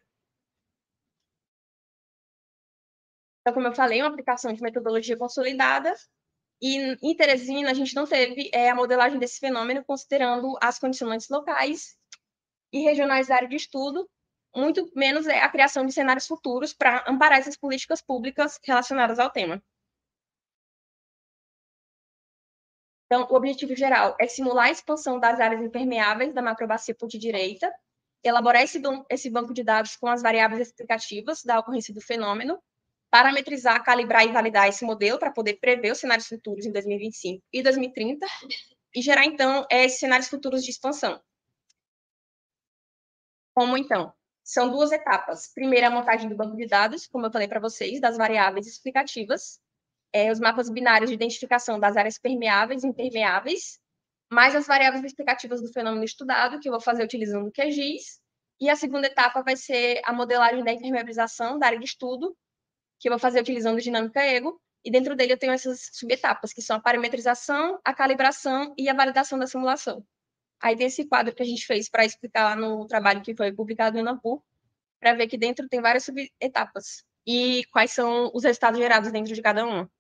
Então, como eu falei, uma aplicação de metodologia consolidada. E em Teresina, a gente não teve a modelagem desse fenômeno, considerando as condicionantes locais e regionais da área de estudo, muito menos a criação de cenários futuros para amparar essas políticas públicas relacionadas ao tema. Então, o objetivo geral é simular a expansão das áreas impermeáveis da macrobacia ponte-direita, elaborar esse banco de dados com as variáveis explicativas da ocorrência do fenômeno, parametrizar, calibrar e validar esse modelo para poder prever os cenários futuros em 2025 e 2030 e gerar, então, esses cenários futuros de expansão. Como, então? São duas etapas. Primeiro, a montagem do banco de dados, como eu falei para vocês, das variáveis explicativas, os mapas binários de identificação das áreas permeáveis e impermeáveis, mais as variáveis explicativas do fenômeno estudado, que eu vou fazer utilizando o QGIS. E a segunda etapa vai ser a modelagem da impermeabilização da área de estudo, que eu vou fazer utilizando dinâmica EGO, e dentro dele eu tenho essas subetapas, que são a parametrização, a calibração e a validação da simulação. Aí tem esse quadro que a gente fez para explicar lá no trabalho que foi publicado no ENAPUR, para ver que dentro tem várias subetapas, e quais são os resultados gerados dentro de cada uma.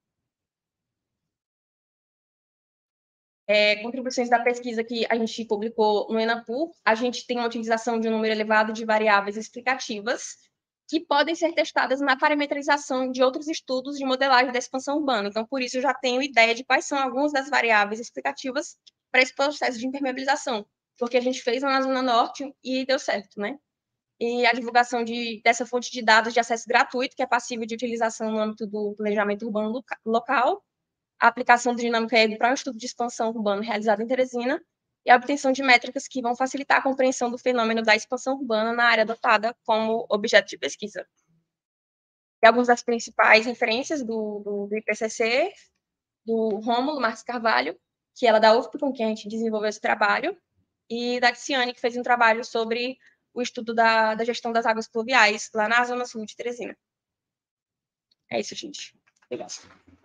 Contribuições da pesquisa que a gente publicou no ENAPUR, a gente tem uma utilização de um número elevado de variáveis explicativas, que podem ser testadas na parametrização de outros estudos de modelagem da expansão urbana. Então, por isso, eu já tenho ideia de quais são algumas das variáveis explicativas para esse processo de impermeabilização, porque a gente fez na Zona Norte e deu certo, né? E a divulgação dessa fonte de dados de acesso gratuito, que é passível de utilização no âmbito do planejamento urbano local, a aplicação do dinâmica EGO para um estudo de expansão urbana realizado em Teresina, e a obtenção de métricas que vão facilitar a compreensão do fenômeno da expansão urbana na área adotada como objeto de pesquisa. E algumas das principais referências do IPCC, do Rômulo Marques Carvalho, que ela da UFP, com quem a gente desenvolveu esse trabalho, e da Tiziane, que fez um trabalho sobre o estudo da gestão das águas pluviais, lá na Zona Sul de Teresina. É isso, gente. Obrigada.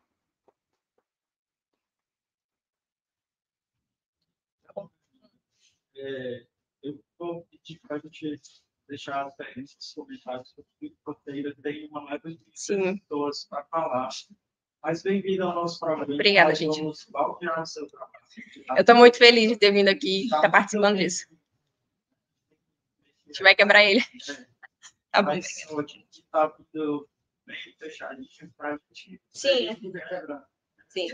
Eu vou pedir para a gente deixar as perguntas nos comentários, porque ainda tem uma leva de pessoas para falar. Mas bem-vindo ao nosso programa. Obrigada, gente. Vamos validar o seu trabalho. Eu estou muito feliz de ter vindo aqui e estar participando disso. A gente vai quebrar ele. Tá bom. Mas hoje está tudo bem fechadinho para a gente. Sim. Sim.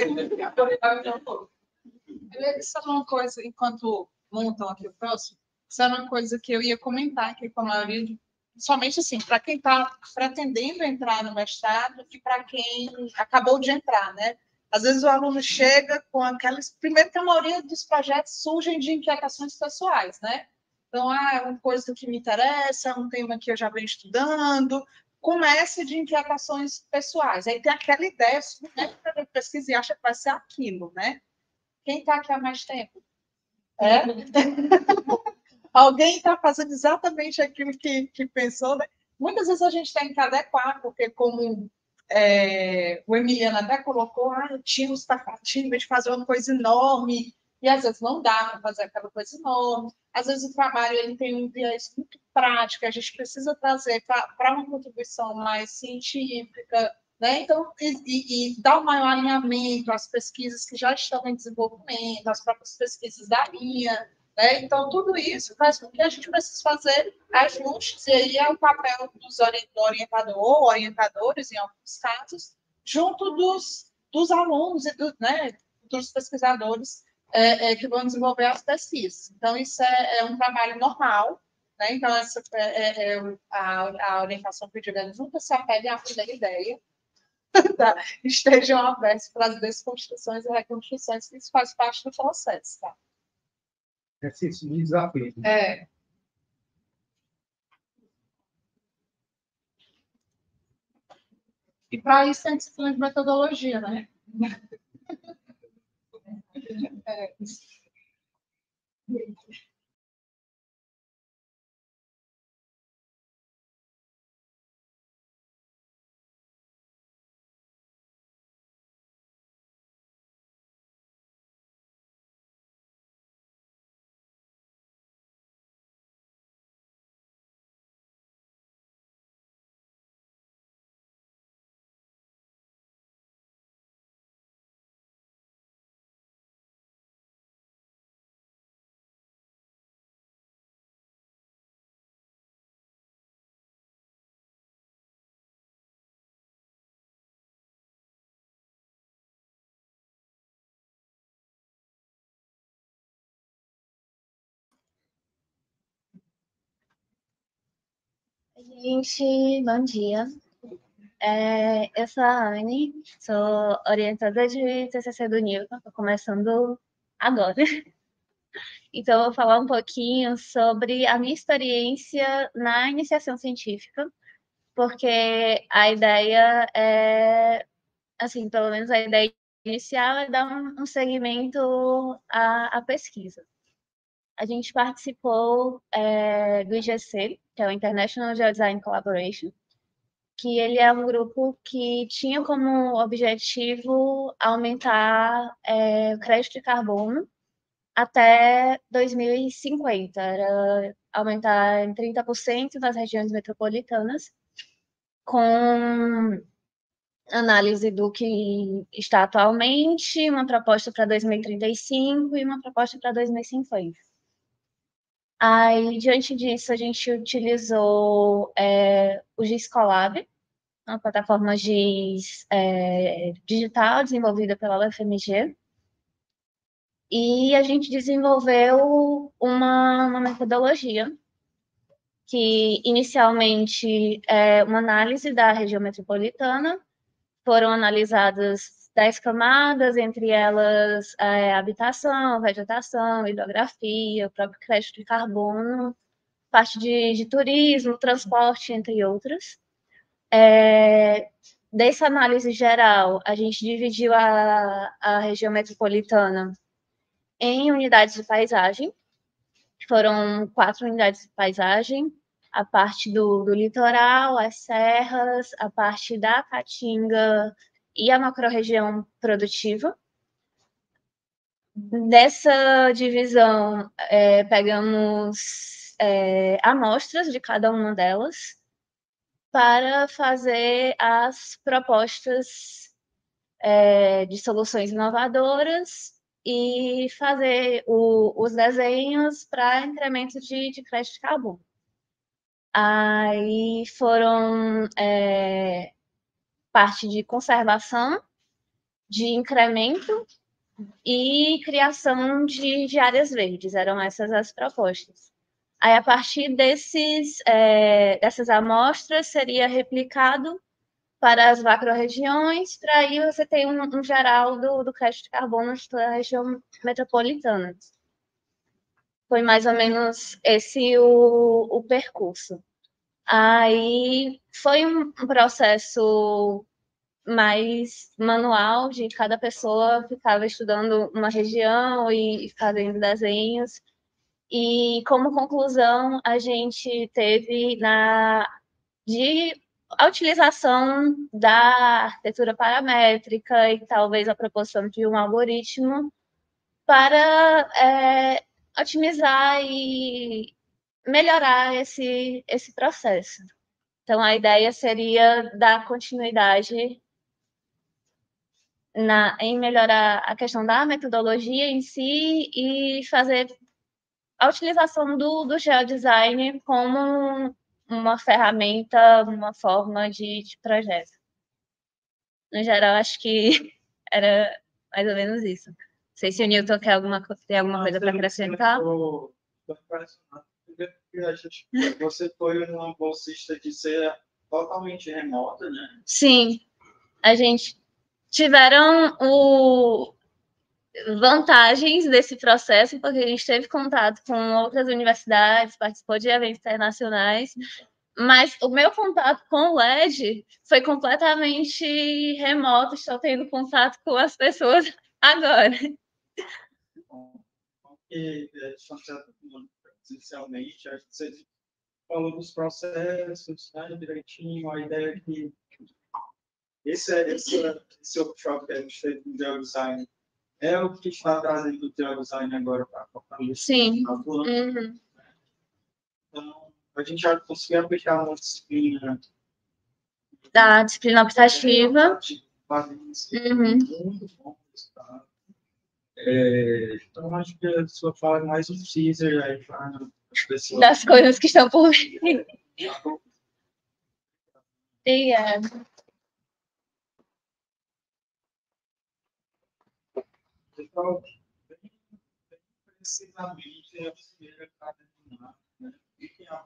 Eu ia só uma coisa, enquanto montam aqui o próximo, só uma coisa que eu ia comentar aqui com a maioria somente assim, para quem está pretendendo entrar no mestrado e para quem acabou de entrar, né? Às vezes o aluno chega com aquelas... Primeiro que a maioria dos projetos surgem de inquietações pessoais, né? Então, é uma coisa que me interessa, é um tema que eu já venho estudando, começa de inquietações pessoais. Aí tem aquela ideia, né, que pesquisa e acha que vai ser aquilo, né? Quem está aqui há mais tempo? É? Alguém está fazendo exatamente aquilo que pensou, né? Muitas vezes a gente tem que adequar, porque como o Emiliano até colocou, o time está partindo de fazer uma coisa enorme, e às vezes não dá para fazer aquela coisa enorme. Às vezes o trabalho ele tem um viés muito prático, a gente precisa trazer para uma contribuição mais científica, né? Então, e dar um maior alinhamento às pesquisas que já estão em desenvolvimento, às próprias pesquisas da linha, né? Então, tudo isso faz com que a gente precise fazer ajustes, e aí é o papel dos orientadores, em alguns casos, junto dos alunos e né, dos pesquisadores que vão desenvolver as pesquisas. Então, isso é um trabalho normal, né? Então, essa a orientação que eu digo, nunca se apegue à primeira ideia, tá? Estejam abertos para as desconstruções e reconstruções, que isso faz parte do processo, tá? Exercício de desafio. E para isso tem disciplina de metodologia, né? Gente, bom dia. Eu sou a Anne, sou orientadora de TCC do Newton, estou começando agora. Então, eu vou falar um pouquinho sobre a minha experiência na iniciação científica, porque a ideia assim, pelo menos a ideia inicial é dar um segmento à pesquisa. A gente participou do IGC, que é o International Geodesign Collaboration, que ele é um grupo que tinha como objetivo aumentar o crédito de carbono até 2050, era aumentar em 30% nas regiões metropolitanas, com análise do que está atualmente, uma proposta para 2035 e uma proposta para 2050. Aí, diante disso, a gente utilizou o GIS-Colab, uma plataforma GIS digital desenvolvida pela UFMG, e a gente desenvolveu uma metodologia que, inicialmente, é uma análise da região metropolitana. Foram analisadas 10 camadas, entre elas habitação, vegetação, hidrografia, o próprio crédito de carbono, parte de turismo, transporte, entre outras. Dessa análise geral, a gente dividiu a região metropolitana em unidades de paisagem. Foram 4 unidades de paisagem, a parte do litoral, as serras, a parte da Caatinga e a macro-região produtiva. Dessa divisão, pegamos amostras de cada uma delas para fazer as propostas de soluções inovadoras e fazer os desenhos para incremento de crédito de carbono. Aí foram parte de conservação, de incremento e criação de áreas verdes, eram essas as propostas. Aí, a partir dessas amostras, seria replicado para as macro-regiões, para aí você ter um geral do crédito de carbono da região metropolitana. Foi mais ou menos esse o percurso. Aí foi um processo mais manual, de cada pessoa ficava estudando uma região e fazendo desenhos. E, como conclusão, a gente teve a utilização da arquitetura paramétrica e talvez a proposição de um algoritmo para otimizar e melhorar esse processo. Então, a ideia seria dar continuidade em melhorar a questão da metodologia em si e fazer a utilização do geodesign como uma ferramenta, uma forma de projeto. No geral, acho que era mais ou menos isso. Não sei se o Newton tem alguma coisa para acrescentar. Você foi uma bolsista de ser totalmente remota, né? Sim, a gente tiveram vantagens desse processo, porque a gente teve contato com outras universidades, participou de eventos internacionais, mas o meu contato com o LED foi completamente remoto, estou tendo contato com as pessoas agora. Porque estamos presencialmente, acho que você falou dos processos, né, direitinho, a ideia que esse workshop que a gente fez no geodesign é o que está trazendo o geodesign agora para a Fortaleza. Sim. Uhum. Então, a gente já conseguiu aplicar uma disciplina da disciplina optativa. Muito bom resultado. Então, acho que a sua fala é mais um teaser aí para as pessoas. Das coisas que estão por vir. Obrigada. Então, bem precisamente, a primeira está terminada, né? E tem a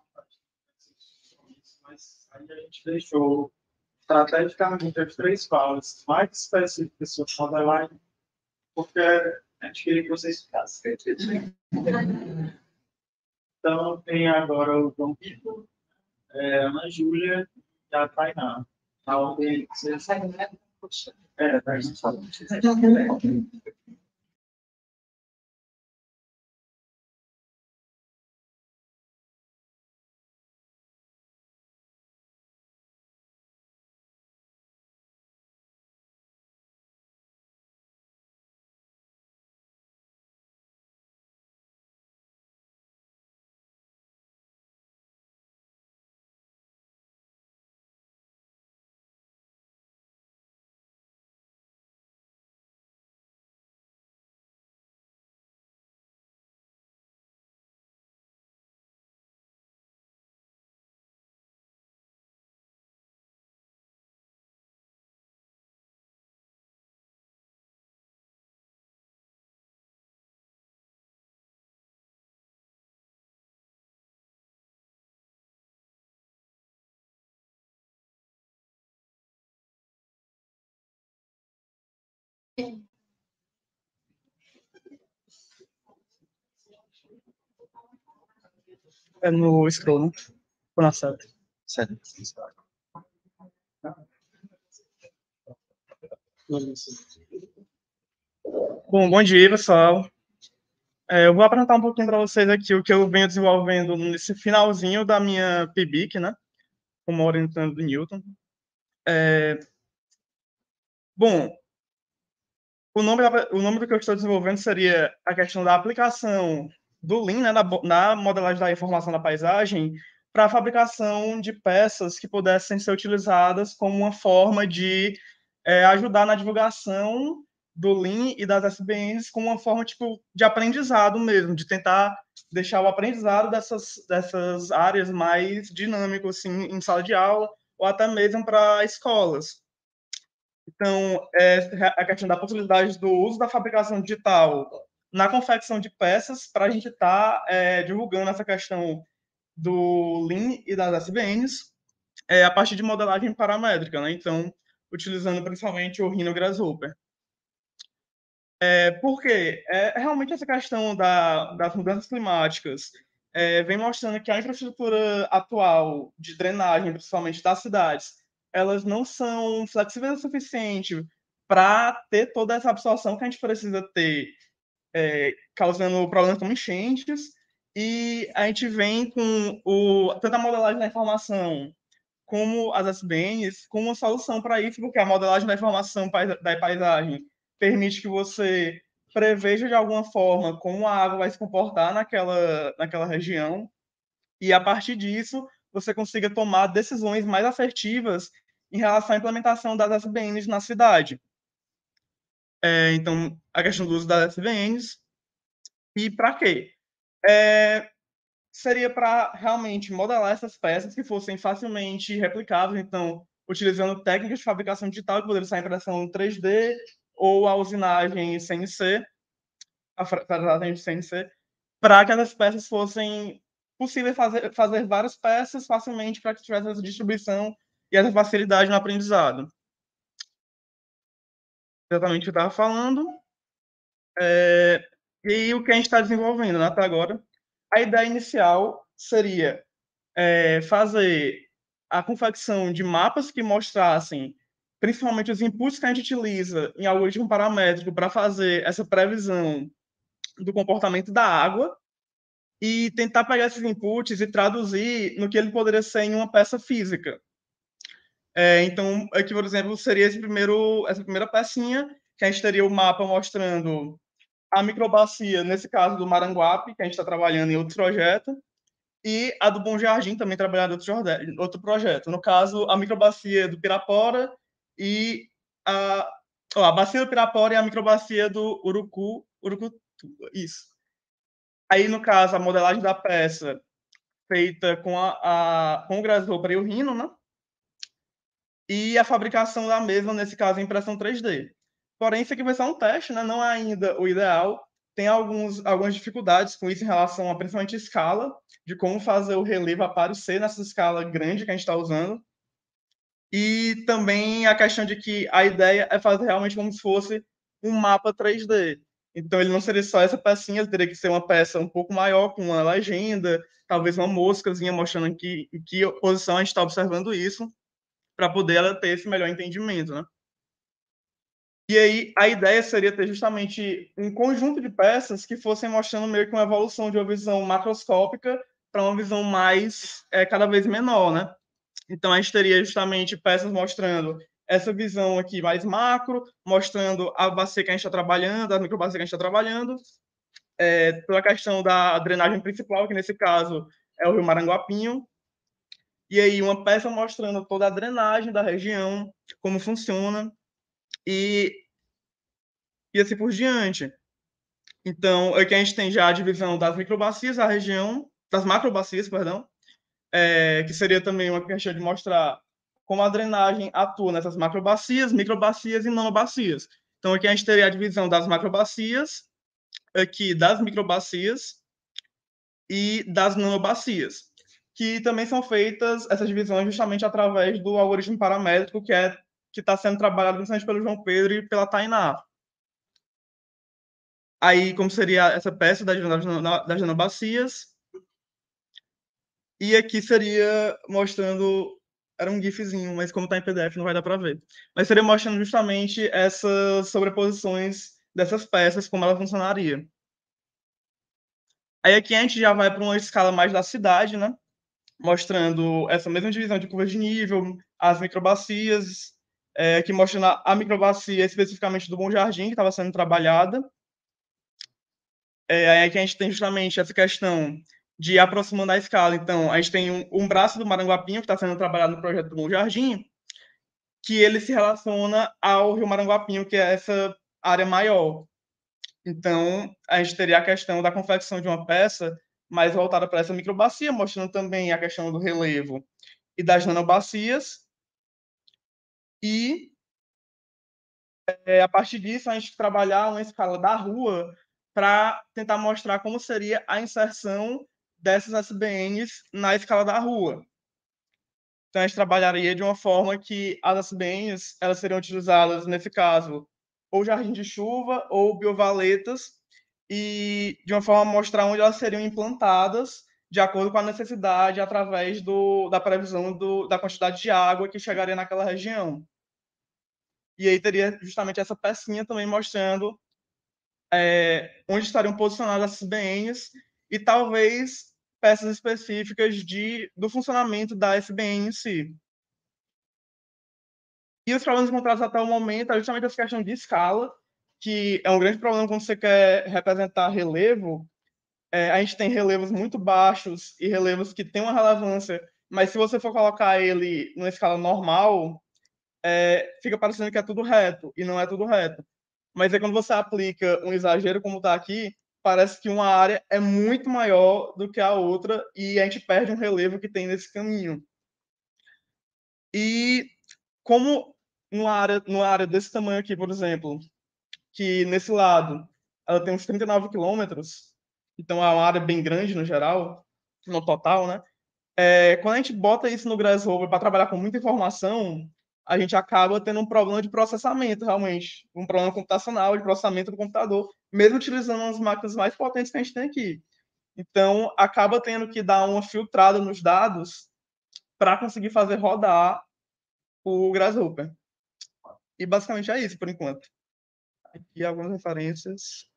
mas aí a gente deixou estrategicamente as 3 falas mais específicas sobre modelagem, porque a gente queria que vocês ficassem. Então, tem agora o João Vitor, a Ana Júlia e a Tainá. A ordem que vocês... Tainá. É no scroll, né? Ou na sala? Certo. Bom dia, pessoal. Eu vou apresentar um pouquinho para vocês aqui o que eu venho desenvolvendo nesse finalzinho da minha PIBIC, né? Como orientando do Newton. Bom, o nome do que eu estou desenvolvendo seria a questão da aplicação do Lean, né, na modelagem da informação da paisagem, para a fabricação de peças que pudessem ser utilizadas como uma forma de ajudar na divulgação do Lean e das SBNs como uma forma tipo de aprendizado mesmo, de tentar deixar o aprendizado dessas áreas mais dinâmico assim, em sala de aula ou até mesmo para escolas. Então, a questão da possibilidade do uso da fabricação digital na confecção de peças para a gente estar divulgando essa questão do Lean e das SVNs a partir de modelagem paramétrica, né? Então, utilizando principalmente o Rhino Grasshopper. Porque realmente essa questão das mudanças climáticas vem mostrando que a infraestrutura atual de drenagem, principalmente das cidades, elas não são flexíveis o suficiente para ter toda essa absorção que a gente precisa ter, causando problemas como enchentes, e a gente vem com tanto a modelagem da informação como as SBNs com uma solução para isso, porque a modelagem da informação da paisagem permite que você preveja de alguma forma como a água vai se comportar naquela região, e a partir disso você consiga tomar decisões mais assertivas em relação à implementação das SBNs na cidade. Então, a questão do uso das SBNs. E para quê? Seria para realmente modelar essas peças que fossem facilmente replicáveis, então, utilizando técnicas de fabricação digital, que poderiam ser a impressão 3D ou a usinagem CNC, para que essas peças fossem possíveis fazer várias peças facilmente para que tivesse essa distribuição e essa facilidade no aprendizado. Exatamente o que eu estava falando. E o que a gente está desenvolvendo, né, até agora. A ideia inicial seria fazer a confecção de mapas que mostrassem principalmente os inputs que a gente utiliza em algoritmo paramétrico para fazer essa previsão do comportamento da água e tentar pegar esses inputs e traduzir no que ele poderia ser em uma peça física. Então, aqui, por exemplo, seria essa primeira pecinha, que a gente teria o mapa mostrando a microbacia, nesse caso do Maranguape, que a gente está trabalhando em outro projeto, e a do Bom Jardim, também trabalhando em outro projeto. No caso, a microbacia do Pirapora e a bacia do Pirapora e a microbacia do Urucutu, isso. Aí, no caso, a modelagem da peça feita com o Grasshopper e o Rhino, né? E a fabricação da mesma, nesse caso, em impressão 3D. Porém, isso aqui vai ser um teste, né? Não é ainda o ideal. Tem algumas dificuldades com isso em relação a, principalmente, a escala, de como fazer o relevo aparecer nessa escala grande que a gente está usando. E também a questão de que a ideia é fazer realmente como se fosse um mapa 3D. Então, ele não seria só essa pecinha, ele teria que ser uma peça um pouco maior, com uma legenda, talvez uma moscazinha mostrando em que posição a gente está observando isso, para poder ela ter esse melhor entendimento, né? E aí, a ideia seria ter justamente um conjunto de peças que fossem mostrando meio que uma evolução de uma visão macroscópica para uma visão mais, cada vez menor, né? Então, a gente teria justamente peças mostrando essa visão aqui mais macro, mostrando a bacia que a gente está trabalhando, a microbacia que a gente está trabalhando, pela questão da drenagem principal, que nesse caso é o Rio Maranguapinho, e aí uma peça mostrando toda a drenagem da região, como funciona, e assim por diante. Então, aqui a gente tem já a divisão das microbacias, a região, das macrobacias, perdão, que seria também uma questão de mostrar como a drenagem atua nessas macrobacias, microbacias e nanobacias. Então, aqui a gente teria a divisão das macrobacias, aqui das microbacias e das nanobacias, que também são feitas essas divisões justamente através do algoritmo paramétrico que está sendo trabalhado principalmente pelo João Pedro e pela Tainá. Aí, como seria essa peça das nanobacias. E aqui seria mostrando... Era um gifzinho, mas como está em PDF não vai dar para ver. Mas seria mostrando justamente essas sobreposições dessas peças, como ela funcionaria. Aí aqui a gente já vai para uma escala mais da cidade, né? Mostrando essa mesma divisão de curvas de nível, as microbacias, aqui mostrando a microbacia especificamente do Bom Jardim, que estava sendo trabalhada. Aí aqui a gente tem justamente essa questão de ir aproximando a escala. Então, a gente tem um braço do Maranguapinho, que está sendo trabalhado no projeto do Bom Jardim, que ele se relaciona ao Rio Maranguapinho, que é essa área maior. Então, a gente teria a questão da confecção de uma peça mais voltada para essa microbacia, mostrando também a questão do relevo e das nanobacias. E, a partir disso, a gente trabalhar uma escala da rua para tentar mostrar como seria a inserção dessas SBNs na escala da rua. Então, a gente trabalharia de uma forma que as SBNs elas seriam utilizadas, nesse caso, ou jardim de chuva ou biovaletas, e de uma forma a mostrar onde elas seriam implantadas de acordo com a necessidade, através da previsão da quantidade de água que chegaria naquela região. E aí teria justamente essa pecinha também mostrando onde estariam posicionadas as SBNs e talvez peças específicas do funcionamento da SBN em si. E os problemas encontrados até o momento é justamente essa questão de escala, que é um grande problema quando você quer representar relevo. A gente tem relevos muito baixos e relevos que têm uma relevância, mas se você for colocar ele numa escala normal, fica parecendo que é tudo reto, e não é tudo reto. Mas aí quando você aplica um exagero como está aqui, parece que uma área é muito maior do que a outra e a gente perde um relevo que tem nesse caminho. E como numa área desse tamanho aqui, por exemplo, que nesse lado ela tem uns 39 quilômetros, então é uma área bem grande no geral, no total, né? Quando a gente bota isso no Grasshopper para trabalhar com muita informação, a gente acaba tendo um problema de processamento, realmente. Um problema computacional, de processamento do computador, mesmo utilizando as máquinas mais potentes que a gente tem aqui. Então, acaba tendo que dar uma filtrada nos dados para conseguir fazer rodar o Grasshopper. E basicamente é isso, por enquanto. Aqui algumas referências.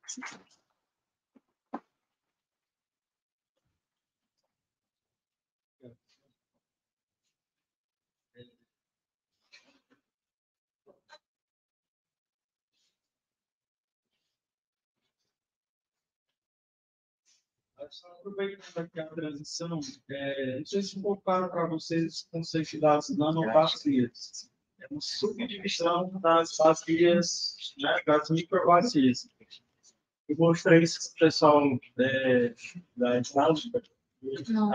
Só aproveitando aqui a transição, não sei se ficou claro para vocês o conceito das nanobacias. É uma subdivisão das bacias, né, das microbacias. Eu mostrei isso para o pessoal da estática. Não,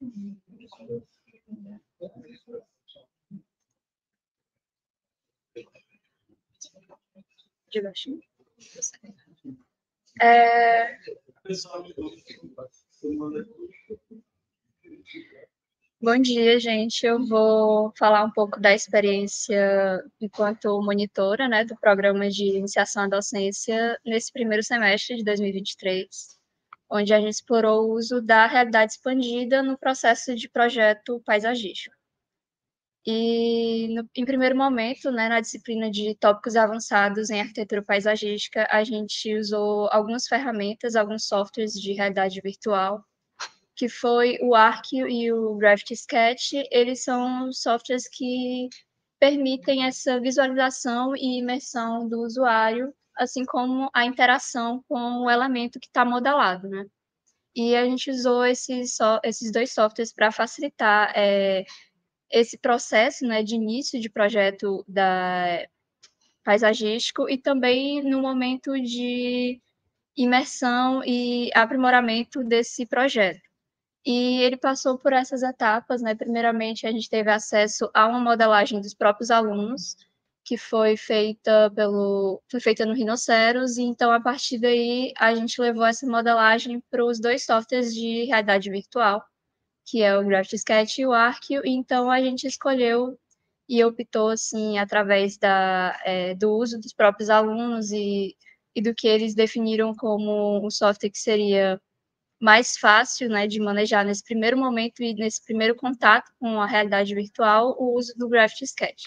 Bom dia, gente. Eu vou falar um pouco da experiência enquanto monitora, né, do programa de iniciação à docência nesse primeiro semestre de 2023, onde a gente explorou o uso da realidade expandida no processo de projeto paisagístico. E, em primeiro momento, né, na disciplina de tópicos avançados em arquitetura paisagística, a gente usou algumas ferramentas, alguns softwares de realidade virtual, que foi o Arc e o Graphite Sketch. Eles são softwares que permitem essa visualização e imersão do usuário, assim como a interação com o elemento que está modelado, né? E a gente usou esses dois softwares para facilitar esse processo, né, de início de projeto paisagístico e também no momento de imersão e aprimoramento desse projeto. E ele passou por essas etapas, né? Primeiramente, a gente teve acesso a uma modelagem dos próprios alunos, que foi feita no Rhinoceros, e então, a partir daí, a gente levou essa modelagem para os dois softwares de realidade virtual, que é o Graphite Sketch e o Arc, e então a gente escolheu e optou, assim, através do uso dos próprios alunos e do que eles definiram como um software que seria mais fácil, né, de manejar nesse primeiro momento e nesse primeiro contato com a realidade virtual, o uso do Graphite Sketch.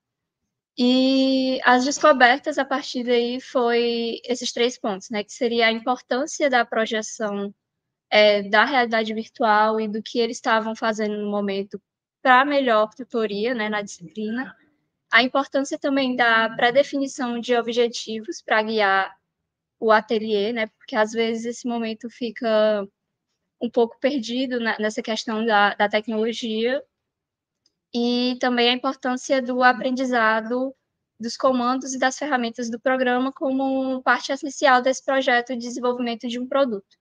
E as descobertas a partir daí foi esses 3 pontos, né, que seria a importância da projeção da realidade virtual e do que eles estavam fazendo no momento para melhor tutoria, né, na disciplina, a importância também da pré-definição de objetivos para guiar o ateliê, né, porque às vezes esse momento fica um pouco perdido nessa questão da tecnologia, e também a importância do aprendizado dos comandos e das ferramentas do programa como parte essencial desse projeto de desenvolvimento de um produto.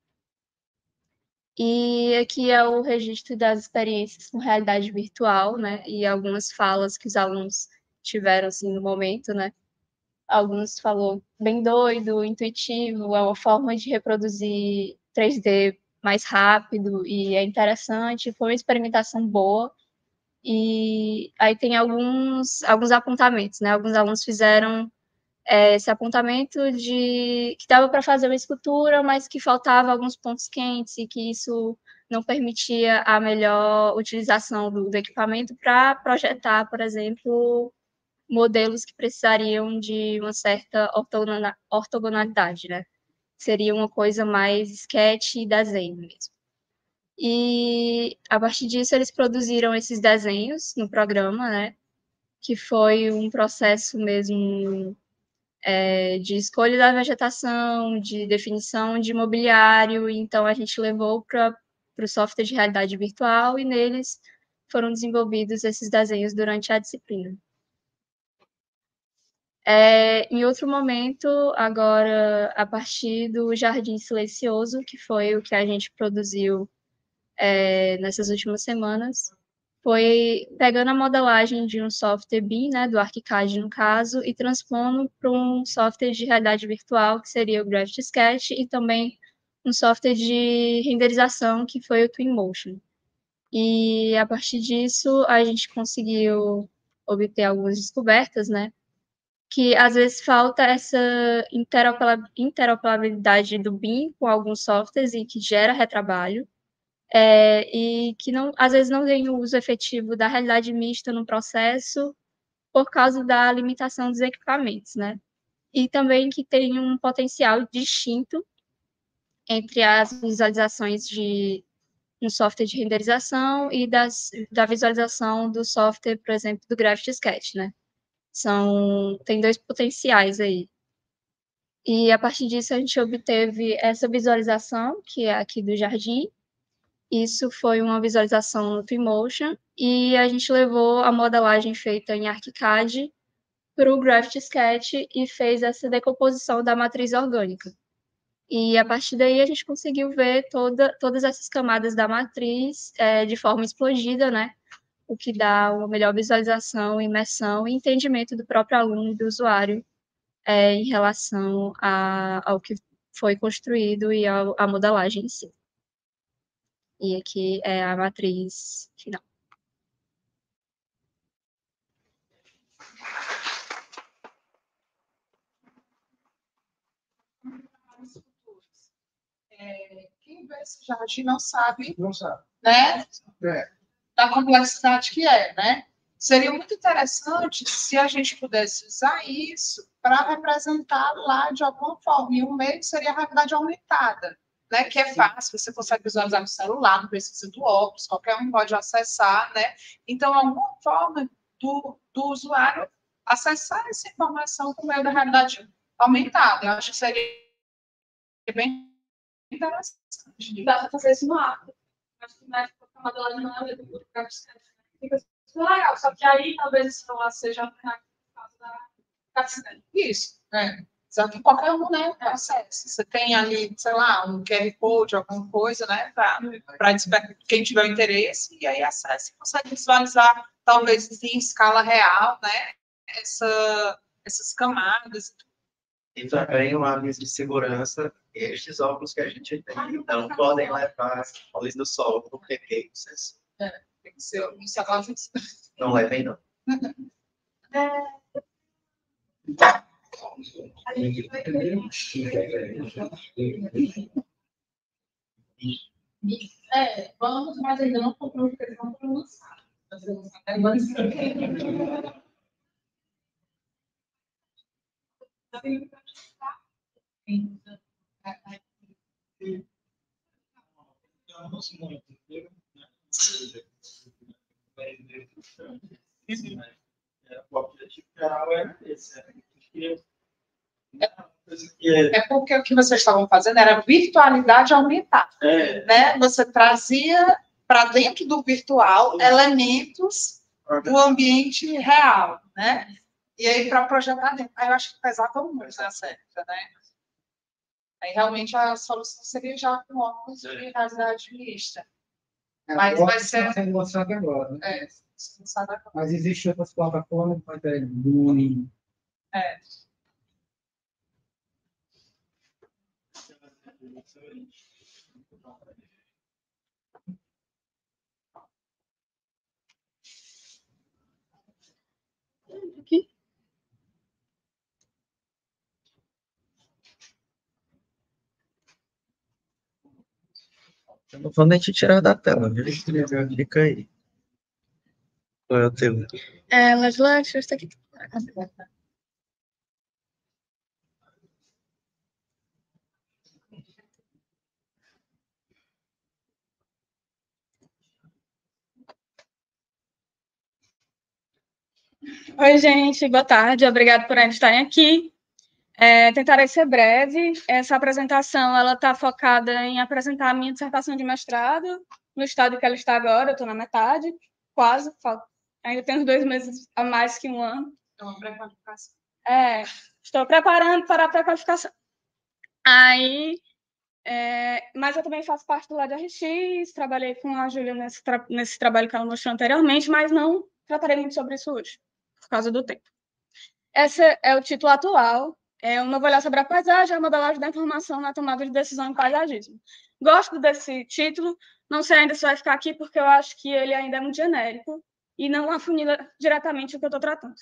E aqui é o registro das experiências com realidade virtual, né, e algumas falas que os alunos tiveram, assim, no momento, né. Alguns falou bem doido, intuitivo, é uma forma de reproduzir 3D mais rápido e é interessante, foi uma experimentação boa. E aí tem alguns apontamentos, né? Alguns alunos fizeram esse apontamento de que dava para fazer uma escultura, mas que faltava alguns pontos quentes e que isso não permitia a melhor utilização do equipamento para projetar, por exemplo, modelos que precisariam de uma certa ortogonalidade, né? Seria uma coisa mais sketch e desenho mesmo. E, a partir disso, eles produziram esses desenhos no programa, né? Que foi um processo mesmo de escolha da vegetação, de definição de mobiliário. Então, a gente levou para o software de realidade virtual e neles foram desenvolvidos esses desenhos durante a disciplina. Em outro momento, agora, a partir do Jardim Silencioso, que foi o que a gente produziu nessas últimas semanas, foi pegando a modelagem de um software BIM, né, do ArchiCAD no caso, e transpondo para um software de realidade virtual, que seria o Graphite Sketch, e também um software de renderização, que foi o Twinmotion. E, a partir disso, a gente conseguiu obter algumas descobertas, né, que às vezes falta essa interoperabilidade do BIM com alguns softwares e que gera retrabalho, e que não, às vezes não tem o uso efetivo da realidade mista no processo por causa da limitação dos equipamentos, né? E também que tem um potencial distinto entre as visualizações de um software de renderização e da visualização do software, por exemplo, do Graphite Sketch, né? Tem 2 potenciais aí. E, a partir disso, a gente obteve essa visualização, que é aqui do jardim. Isso foi uma visualização no Twinmotion, e a gente levou a modelagem feita em ArchiCAD para o Graphite Sketch e fez essa decomposição da matriz orgânica. E a partir daí a gente conseguiu ver todas essas camadas da matriz de forma explodida, né? O que dá uma melhor visualização, imersão e entendimento do próprio aluno e do usuário em relação ao que foi construído e à modelagem em si. E aqui é a matriz final. Quem vê esse jardim não sabe, né, da complexidade que é, né? Seria muito interessante se a gente pudesse usar isso para representar lá de alguma forma. E o meio seria a realidade aumentada, né? Que é fácil, você consegue visualizar no celular, não precisa do óculos, qualquer um pode acessar, né? Então, alguma forma do usuário acessar essa informação por meio da realidade aumentada. Eu acho que seria bem interessante. Dá para fazer isso no app. Acho que mais a modelagem não é do fica legal, só que aí talvez o celular seja da isso, né? Só que qualquer um, né, acessa. Você tem ali, sei lá, um QR Code, alguma coisa, né, para quem tiver interesse, e aí acessa e consegue visualizar, talvez em escala real, né, essas camadas. E também um aviso de segurança, estes óculos que a gente tem não podem levar a luz do sol, porque tem sensor. Tem que ser um sapato. Não levem, não. Vamos, mas ainda não compramos, porque eles vão lançar. O objetivo geral era esse. É porque o que vocês estavam fazendo era virtualidade aumentada. Né? Você trazia para dentro do virtual elementos do ambiente real, né? E aí para projetar dentro. Aí eu acho que pesava muito nessa época, né? Aí realmente a solução seria já com óculos de realidade mista. Mas vai ser. Está sendo lançado agora, né? Lançado agora. Mas existem outras plataformas, como a Moon. Aqui. Eu não vou nem te tirar da tela, viu? Fica aí. Qual é o teu? Legislation, está aqui. Oi, gente, boa tarde, obrigado por ainda estarem aqui. Tentarei ser breve. Essa apresentação ela está focada em apresentar a minha dissertação de mestrado, no estado que ela está agora, eu estou na metade, quase, ainda tenho 2 meses a mais que 1 ano. Então, pré-qualificação. Estou preparando para a pré-qualificação. Mas eu também faço parte do lado de RX, trabalhei com a Júlia nesse trabalho que ela mostrou anteriormente, mas não tratarei muito sobre isso hoje, por causa do tempo. Esse é o título atual, um novo olhar sobre a paisagem, a modelagem da informação na tomada de decisão em paisagismo. Gosto desse título, não sei ainda se vai ficar aqui, porque eu acho que ele ainda é muito genérico e não afunila diretamente o que eu estou tratando.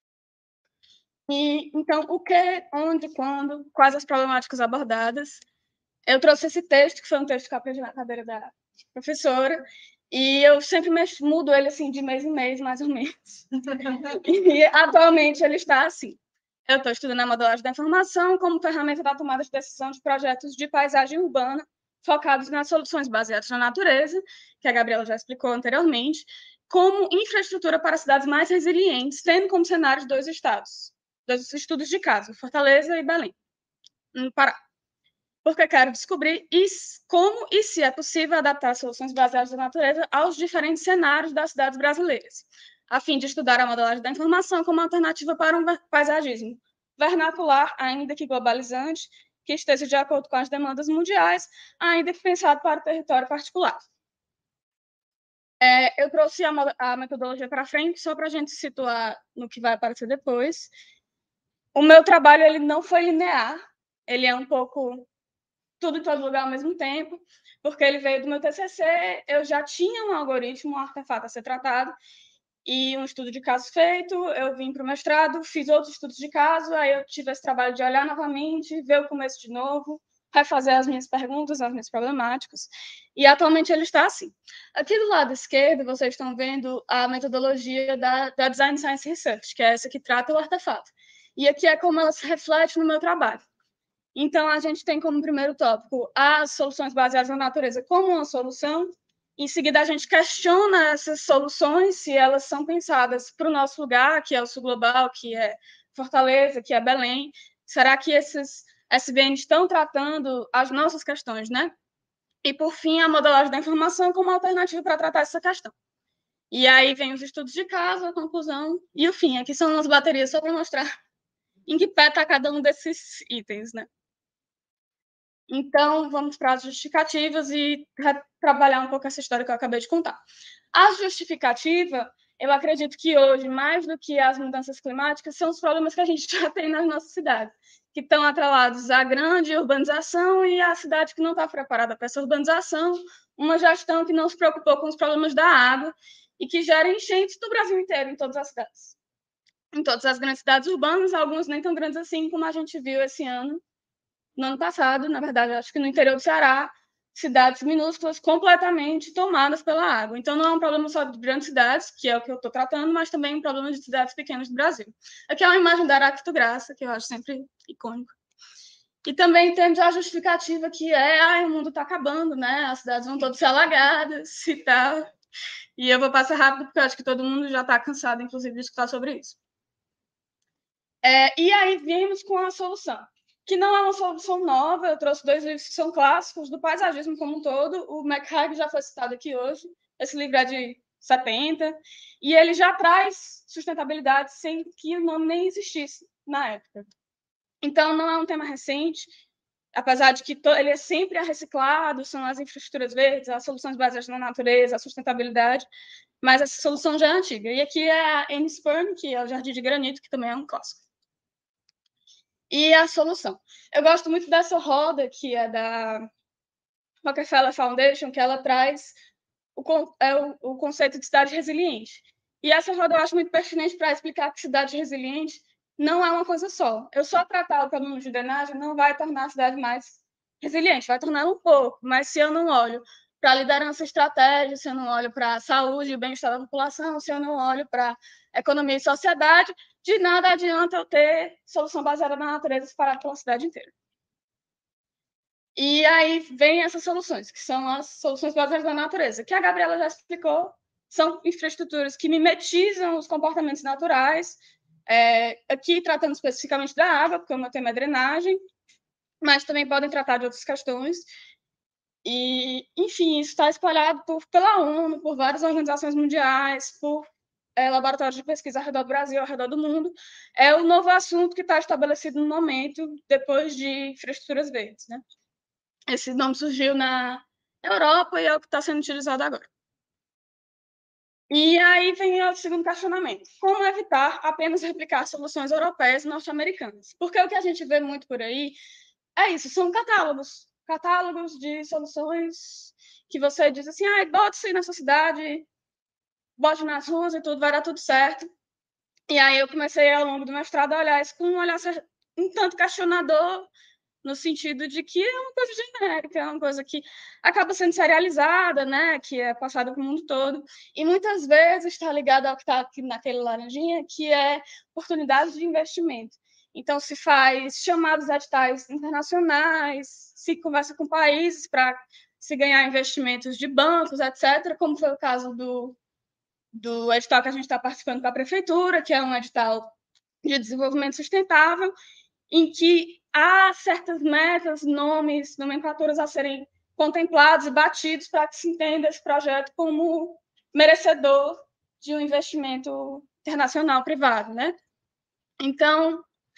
Então, o que, onde, quando, quais as problemáticas abordadas. Eu trouxe esse texto, que foi um texto que eu aprendi na cadeira da professora, e eu sempre mudo ele assim, de mês em mês, mais ou menos. E atualmente ele está assim. Eu estou estudando a modelagem da informação como ferramenta da tomada de decisão de projetos de paisagem urbana, focados nas soluções baseadas na natureza, que a Gabriela já explicou anteriormente, como infraestrutura para cidades mais resilientes, tendo como cenários 2 estados, 2 estudos de caso, Fortaleza e Belém, no Pará. Porque quero descobrir como e se é possível adaptar soluções baseadas na natureza aos diferentes cenários das cidades brasileiras, a fim de estudar a modelagem da informação como alternativa para um paisagismo vernacular, ainda que globalizante, que esteja de acordo com as demandas mundiais, ainda que pensado para o território particular. Eu trouxe a metodologia para frente, só para a gente situar no que vai aparecer depois. O meu trabalho ele não foi linear, ele é um pouco tudo em todo lugar ao mesmo tempo, porque ele veio do meu TCC, eu já tinha um algoritmo, um artefato a ser tratado, e um estudo de caso feito, eu vim para o mestrado, fiz outros estudos de caso, aí eu tive esse trabalho de olhar novamente, ver o começo de novo, refazer as minhas perguntas, as minhas problemáticas, e atualmente ele está assim. Aqui do lado esquerdo, vocês estão vendo a metodologia da Design Science Research, que é essa que trata o artefato. E aqui é como ela se reflete no meu trabalho. Então, a gente tem como primeiro tópico as soluções baseadas na natureza como uma solução. Em seguida, a gente questiona essas soluções, se elas são pensadas para o nosso lugar, que é o sul global, que é Fortaleza, que é Belém. Será que esses SBNs estão tratando as nossas questões, né? E, por fim, a modelagem da informação como alternativa para tratar essa questão. E aí vem os estudos de caso, a conclusão e o fim. Aqui são as baterias só para mostrar em que pé está cada um desses itens, né? Então, vamos para as justificativas e trabalhar um pouco essa história que eu acabei de contar. A justificativa, eu acredito que hoje, mais do que as mudanças climáticas, são os problemas que a gente já tem nas nossas cidades, que estão atrelados à grande urbanização e à cidade que não está preparada para essa urbanização, uma gestão que não se preocupou com os problemas da água e que gera enchentes do Brasil inteiro, em todas as cidades. Em todas as grandes cidades urbanas, algumas nem tão grandes assim, como a gente viu esse ano, no ano passado, na verdade, acho que no interior do Ceará, cidades minúsculas completamente tomadas pela água. Então, não é um problema só de grandes cidades, que é o que eu estou tratando, mas também um problema de cidades pequenas do Brasil. Aqui é uma imagem da Aracto Graça, que eu acho sempre icônico. E também temos a justificativa que é, o mundo está acabando, né? As cidades vão todas ser alagadas e tal. E eu vou passar rápido, porque eu acho que todo mundo já está cansado, inclusive, de escutar sobre isso. E aí viemos com a solução, que não é uma solução nova. Eu trouxe 2 livros que são clássicos do paisagismo como um todo. O McHarg já foi citado aqui hoje. Esse livro é de 70, e ele já traz sustentabilidade sem que o nome nem existisse na época. Então, não é um tema recente, apesar de que ele é sempre reciclado, são as infraestruturas verdes, as soluções baseadas na natureza, a sustentabilidade, mas essa solução já é antiga. E aqui é a Anne Spurn, que é o Jardim de Granito, que também é um clássico. E a solução. Eu gosto muito dessa roda, que é da Rockefeller Foundation, que ela traz o conceito de cidade resiliente. E essa roda eu acho muito pertinente para explicar que cidade resiliente não é uma coisa só. Eu só tratar o problema de drenagem não vai tornar a cidade mais resiliente, vai tornar um pouco, mas se eu não olho para a liderança estratégica, se eu não olho para a saúde e bem-estar da população, se eu não olho para economia e sociedade, de nada adianta eu ter solução baseada na natureza espalhada pela cidade inteira. E aí vem essas soluções, que são as soluções baseadas na natureza, que a Gabriela já explicou, são infraestruturas que mimetizam os comportamentos naturais, aqui tratando especificamente da água, porque o meu tema é drenagem, mas também podem tratar de outras questões. E, enfim, isso está espalhado pela ONU, por várias organizações mundiais, por laboratórios de pesquisa ao redor do Brasil, ao redor do mundo. É o novo assunto que está estabelecido no momento, depois de infraestruturas verdes, né? Esse nome surgiu na Europa e é o que está sendo utilizado agora. E aí vem o segundo questionamento. Como evitar apenas replicar soluções europeias e norte-americanas? Porque o que a gente vê muito por aí é isso, são catálogos de soluções que você diz assim, bote isso aí na sua cidade, bote nas ruas e tudo, vai dar tudo certo. E aí eu comecei, ao longo do mestrado, a olhar isso com um olhar um tanto questionador, no sentido de que é uma coisa genérica, é uma coisa que acaba sendo serializada, né, que é passada para o mundo todo, e muitas vezes está ligada ao que está aqui naquele laranjinha, que é oportunidades de investimento. Então, se faz chamados editais internacionais, se conversa com países para se ganhar investimentos de bancos, etc., como foi o caso do edital que a gente está participando com a prefeitura, que é um edital de desenvolvimento sustentável, em que há certas metas, nomes, nomenclaturas a serem contemplados e batidos para que se entenda esse projeto como merecedor de um investimento internacional privado, né? Então,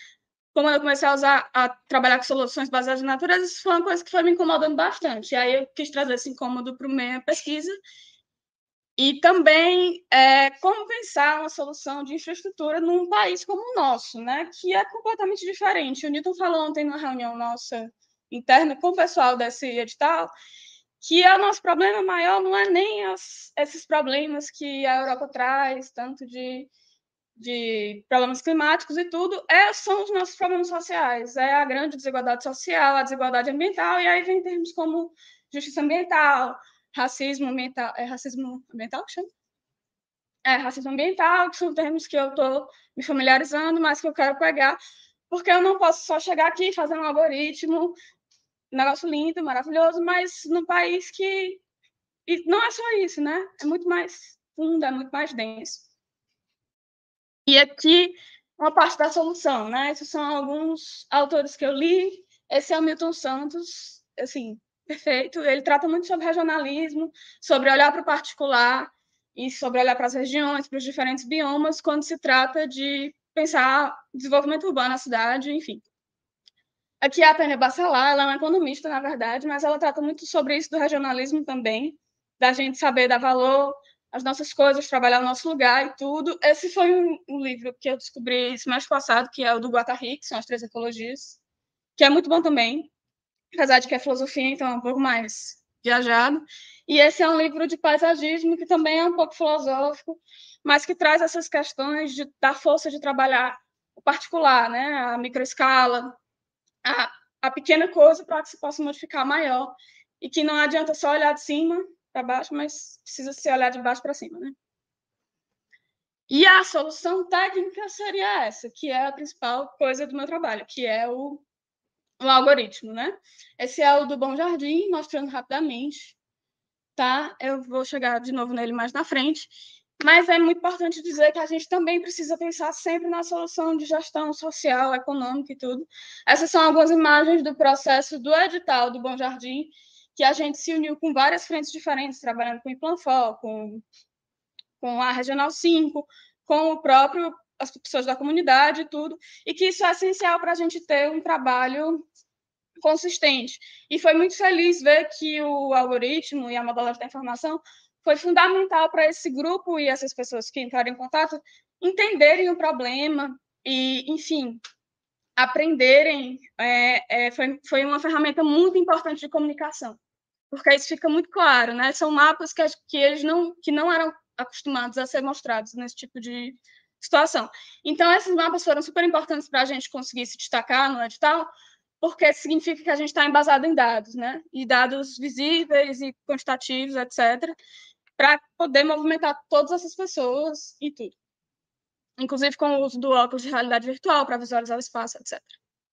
como eu comecei a trabalhar com soluções baseadas na natureza, isso foi uma coisa que foi me incomodando bastante. E aí eu quis trazer esse incômodo para a minha pesquisa. E também como pensar uma solução de infraestrutura num país como o nosso, né, que é completamente diferente. O Newton falou ontem numa reunião nossa interna com o pessoal desse edital, que o nosso problema maior não é nem esses problemas que a Europa traz, tanto de problemas climáticos e tudo, são os nossos problemas sociais, a grande desigualdade social, a desigualdade ambiental, e aí vem termos como justiça ambiental, racismo ambiental, racismo ambiental que chama? Racismo ambiental, que são termos que eu estou me familiarizando, mas que eu quero pegar, porque eu não posso só chegar aqui e fazer um algoritmo, um negócio lindo, maravilhoso, mas num país que... E não é só isso, né? É muito mais fundo, é muito mais denso. E aqui, uma parte da solução, né? Esses são alguns autores que eu li. Esse é o Milton Santos, assim, perfeito. Ele trata muito sobre regionalismo, sobre olhar para o particular e sobre olhar para as regiões, para os diferentes biomas, quando se trata de pensar desenvolvimento urbano na cidade, enfim. Aqui a Tânia Bacelar, ela é uma economista, na verdade, mas ela trata muito sobre isso do regionalismo também, da gente saber dar valor as nossas coisas, trabalhar no nosso lugar e tudo. Esse foi um livro que eu descobri esse mês passado, que é o do Guattari, que são as 3 ecologias, que é muito bom também, apesar de que é filosofia, então é um pouco mais viajado. E esse é um livro de paisagismo, que também é um pouco filosófico, mas que traz essas questões da força de trabalhar o particular, né? A microescala, a pequena coisa para que se possa modificar maior, e que não adianta só olhar de cima para baixo, mas precisa se olhar de baixo para cima, né? E a solução técnica seria essa, que é a principal coisa do meu trabalho, que é o algoritmo, né? Esse é o do Bom Jardim, mostrando rapidamente, tá? Eu vou chegar de novo nele mais na frente, mas é muito importante dizer que a gente também precisa pensar sempre na solução de gestão social, econômica e tudo. Essas são algumas imagens do processo do edital do Bom Jardim, que a gente se uniu com várias frentes diferentes, trabalhando com o Implanfor, com a Regional 5, com as pessoas da comunidade e tudo, e que isso é essencial para a gente ter um trabalho consistente. E foi muito feliz ver que o algoritmo e a modelagem da informação foi fundamental para esse grupo e essas pessoas que entraram em contato entenderem o problema e, enfim, aprenderem. Foi uma ferramenta muito importante de comunicação, porque isso fica muito claro, né? São mapas que eles não eram acostumados a ser mostrados nesse tipo de situação. Então, esses mapas foram super importantes para a gente conseguir se destacar no edital, porque significa que a gente está embasado em dados, né? E dados visíveis e quantitativos, etc., para poder movimentar todas essas pessoas e tudo. Inclusive com o uso do óculos de realidade virtual para visualizar o espaço, etc.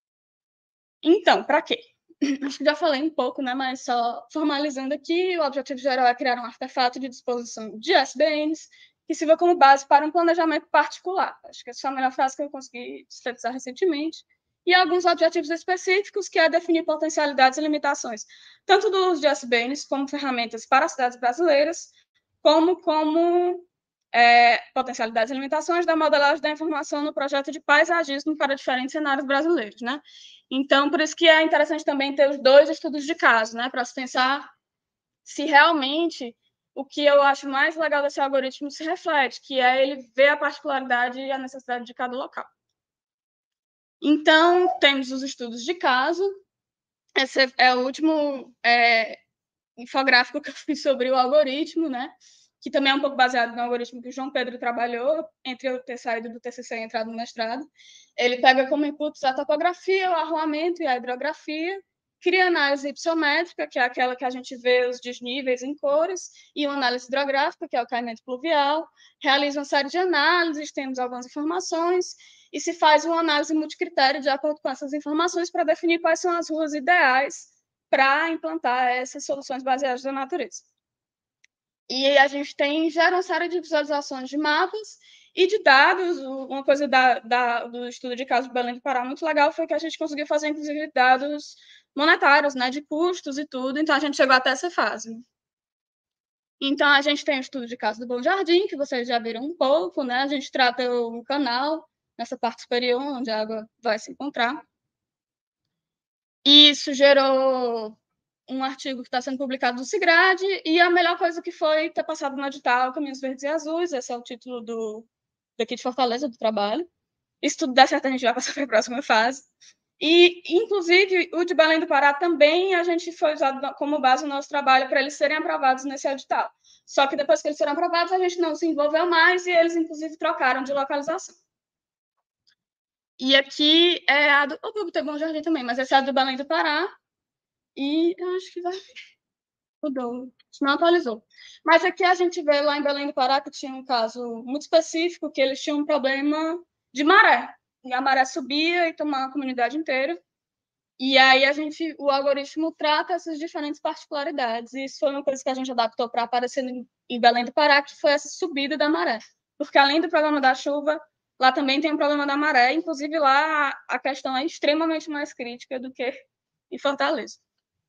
Então, para quê? Acho que já falei um pouco, né? Mas só formalizando aqui, o objetivo geral é criar um artefato de disposição de SBNs que sirva como base para um planejamento particular. Acho que essa foi a melhor frase que eu consegui sintetizar recentemente. E alguns objetivos específicos, que é definir potencialidades e limitações, tanto do uso de SBNs como ferramentas para as cidades brasileiras, como potencialidades e limitações da modelagem da informação no projeto de paisagismo para diferentes cenários brasileiros, né? Então, por isso que é interessante também ter os 2 estudos de caso, né? Para se pensar se realmente o que eu acho mais legal desse algoritmo se reflete, que é ele ver a particularidade e a necessidade de cada local. Então, temos os estudos de caso. Esse é o último infográfico que eu fiz sobre o algoritmo, né? Que também é um pouco baseado no algoritmo que o João Pedro trabalhou, entre eu ter saído do TCC e entrado no mestrado. Ele pega como inputs a topografia, o arruamento e a hidrografia, cria análise hipsométrica, que é aquela que a gente vê os desníveis em cores, e uma análise hidrográfica, que é o caimento pluvial, realiza uma série de análises, temos algumas informações, e se faz uma análise multicritério de acordo com essas informações para definir quais são as ruas ideais para implantar essas soluções baseadas na natureza. E a gente gera uma série de visualizações de mapas e de dados. Uma coisa do estudo de caso de Belém do Pará muito legal foi que a gente conseguiu fazer, inclusive, dados monetários, né, de custos e tudo. Então, a gente chegou até essa fase. Então, a gente tem o estudo de caso do Bom Jardim, que vocês já viram um pouco, né? A gente trata o canal nessa parte superior, onde a água vai se encontrar. E isso gerou um artigo que está sendo publicado no Sigrade, e a melhor coisa que foi ter passado no edital Caminhos Verdes e Azuis, esse é o título daqui de Fortaleza, do trabalho. E se tudo der certo, a gente vai passar para a próxima fase. E, inclusive, o de Belém do Pará também a gente foi usado como base no nosso trabalho para eles serem aprovados nesse edital. Só que depois que eles foram aprovados, a gente não se envolveu mais e eles, inclusive, trocaram de localização. E aqui é a do... O tem Bom Jardim também, mas esse é a do Belém do Pará. E eu acho que vai... Mudou, não atualizou. Mas aqui a gente vê lá em Belém do Pará que tinha um caso muito específico, que eles tinham um problema de maré. E a maré subia e tomava a comunidade inteira. E aí o algoritmo trata essas diferentes particularidades. E isso foi uma coisa que a gente adaptou para aparecer em Belém do Pará, que foi essa subida da maré. Porque além do problema da chuva, lá também tem um problema da maré. Inclusive lá a questão é extremamente mais crítica do que em Fortaleza.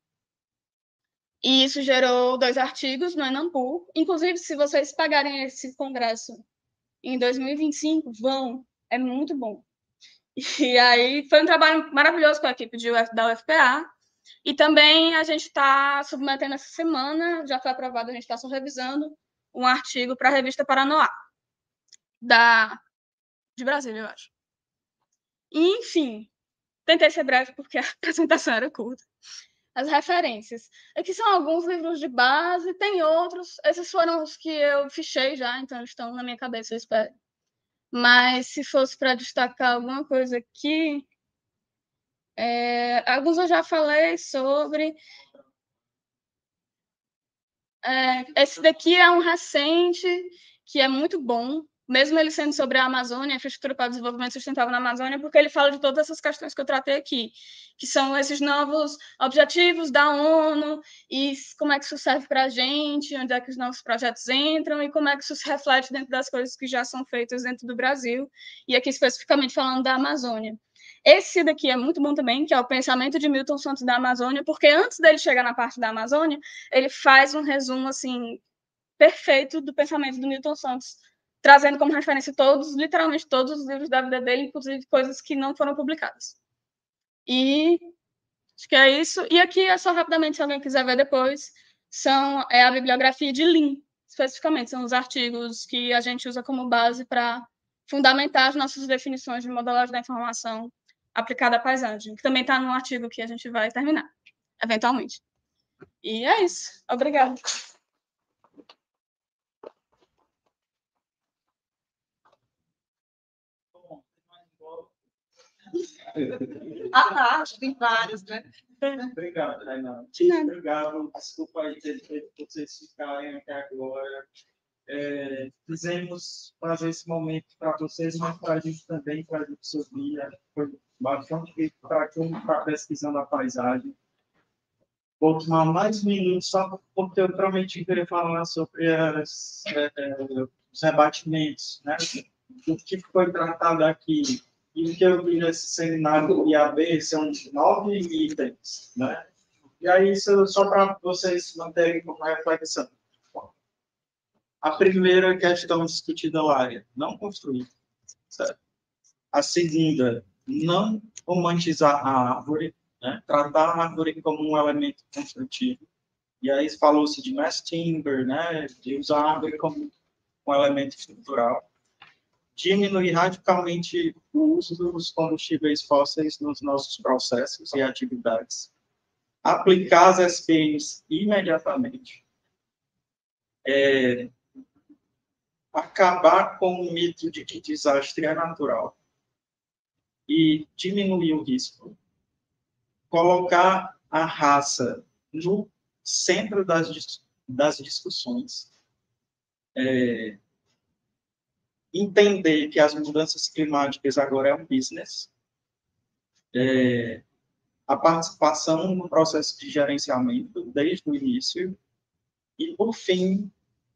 E isso gerou 2 artigos no Enampu. Inclusive, se vocês pagarem esse congresso em 2025, vão. É muito bom. E aí foi um trabalho maravilhoso com a equipe da UFPA. E também a gente está submetendo essa semana, já foi aprovado, a gente está só revisando, um artigo para a revista Paranoá, de Brasília, eu acho. E, enfim, tentei ser breve porque a apresentação era curta. As referências. Aqui são alguns livros de base, tem outros. Esses foram os que eu fichei já, então eles estão na minha cabeça, eu espero. Mas se fosse para destacar alguma coisa aqui, alguns eu já falei sobre. Esse daqui é um recente, que é muito bom, mesmo ele sendo sobre a Amazônia, a infraestrutura para o desenvolvimento sustentável na Amazônia, porque ele fala de todas essas questões que eu tratei aqui, que são esses novos objetivos da ONU, e como é que isso serve para a gente, onde é que os novos projetos entram, e como é que isso se reflete dentro das coisas que já são feitas dentro do Brasil, e aqui especificamente falando da Amazônia. Esse daqui é muito bom também, que é o Pensamento de Milton Santos da Amazônia, porque antes dele chegar na parte da Amazônia, ele faz um resumo assim perfeito do pensamento do Milton Santos, trazendo como referência literalmente todos os livros da vida dele, inclusive coisas que não foram publicadas. E acho que é isso. E aqui é só rapidamente, se alguém quiser ver depois, é a bibliografia de Lean, especificamente, são os artigos que a gente usa como base para fundamentar as nossas definições de modelagem da informação aplicada à paisagem, que também está no artigo que a gente vai terminar, eventualmente. E é isso. Obrigada. Tem vários, né? Obrigado, Renato. Obrigado. Desculpa aí ter feito vocês ficarem aqui agora. Quisemos fazer esse momento para vocês, mas para a gente também, para a gente subir. Foi bastante para quem está pesquisando a paisagem. Vou tomar mais um minuto só porque eu prometi querer falar sobre os rebatimentos, né? O que foi tratado aqui. E o que eu vi nesse seminário do IAB são 9 itens, né? E aí, isso só para vocês manterem como reflexão. A primeira questão discutida lá é não construir, certo? A segunda, não romantizar a árvore, né? Tratar a árvore como um elemento construtivo. E aí falou-se de mass timber, né? De usar a árvore como um elemento estrutural. Diminuir radicalmente o uso dos combustíveis fósseis nos nossos processos e atividades. Aplicar as SPMs imediatamente. Acabar com o mito de que desastre é natural. E diminuir o risco. Colocar a raça no centro das discussões. Entender que as mudanças climáticas agora é um business, a participação no processo de gerenciamento desde o início e, por fim,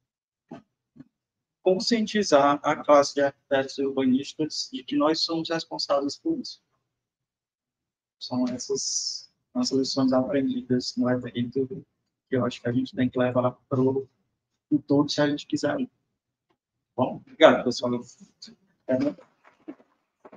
conscientizar a classe de arquitetos e urbanistas de que nós somos responsáveis por isso. São essas as lições aprendidas no evento que eu acho que a gente tem que levar para o todo se a gente quiser. Bom, obrigado, pessoal.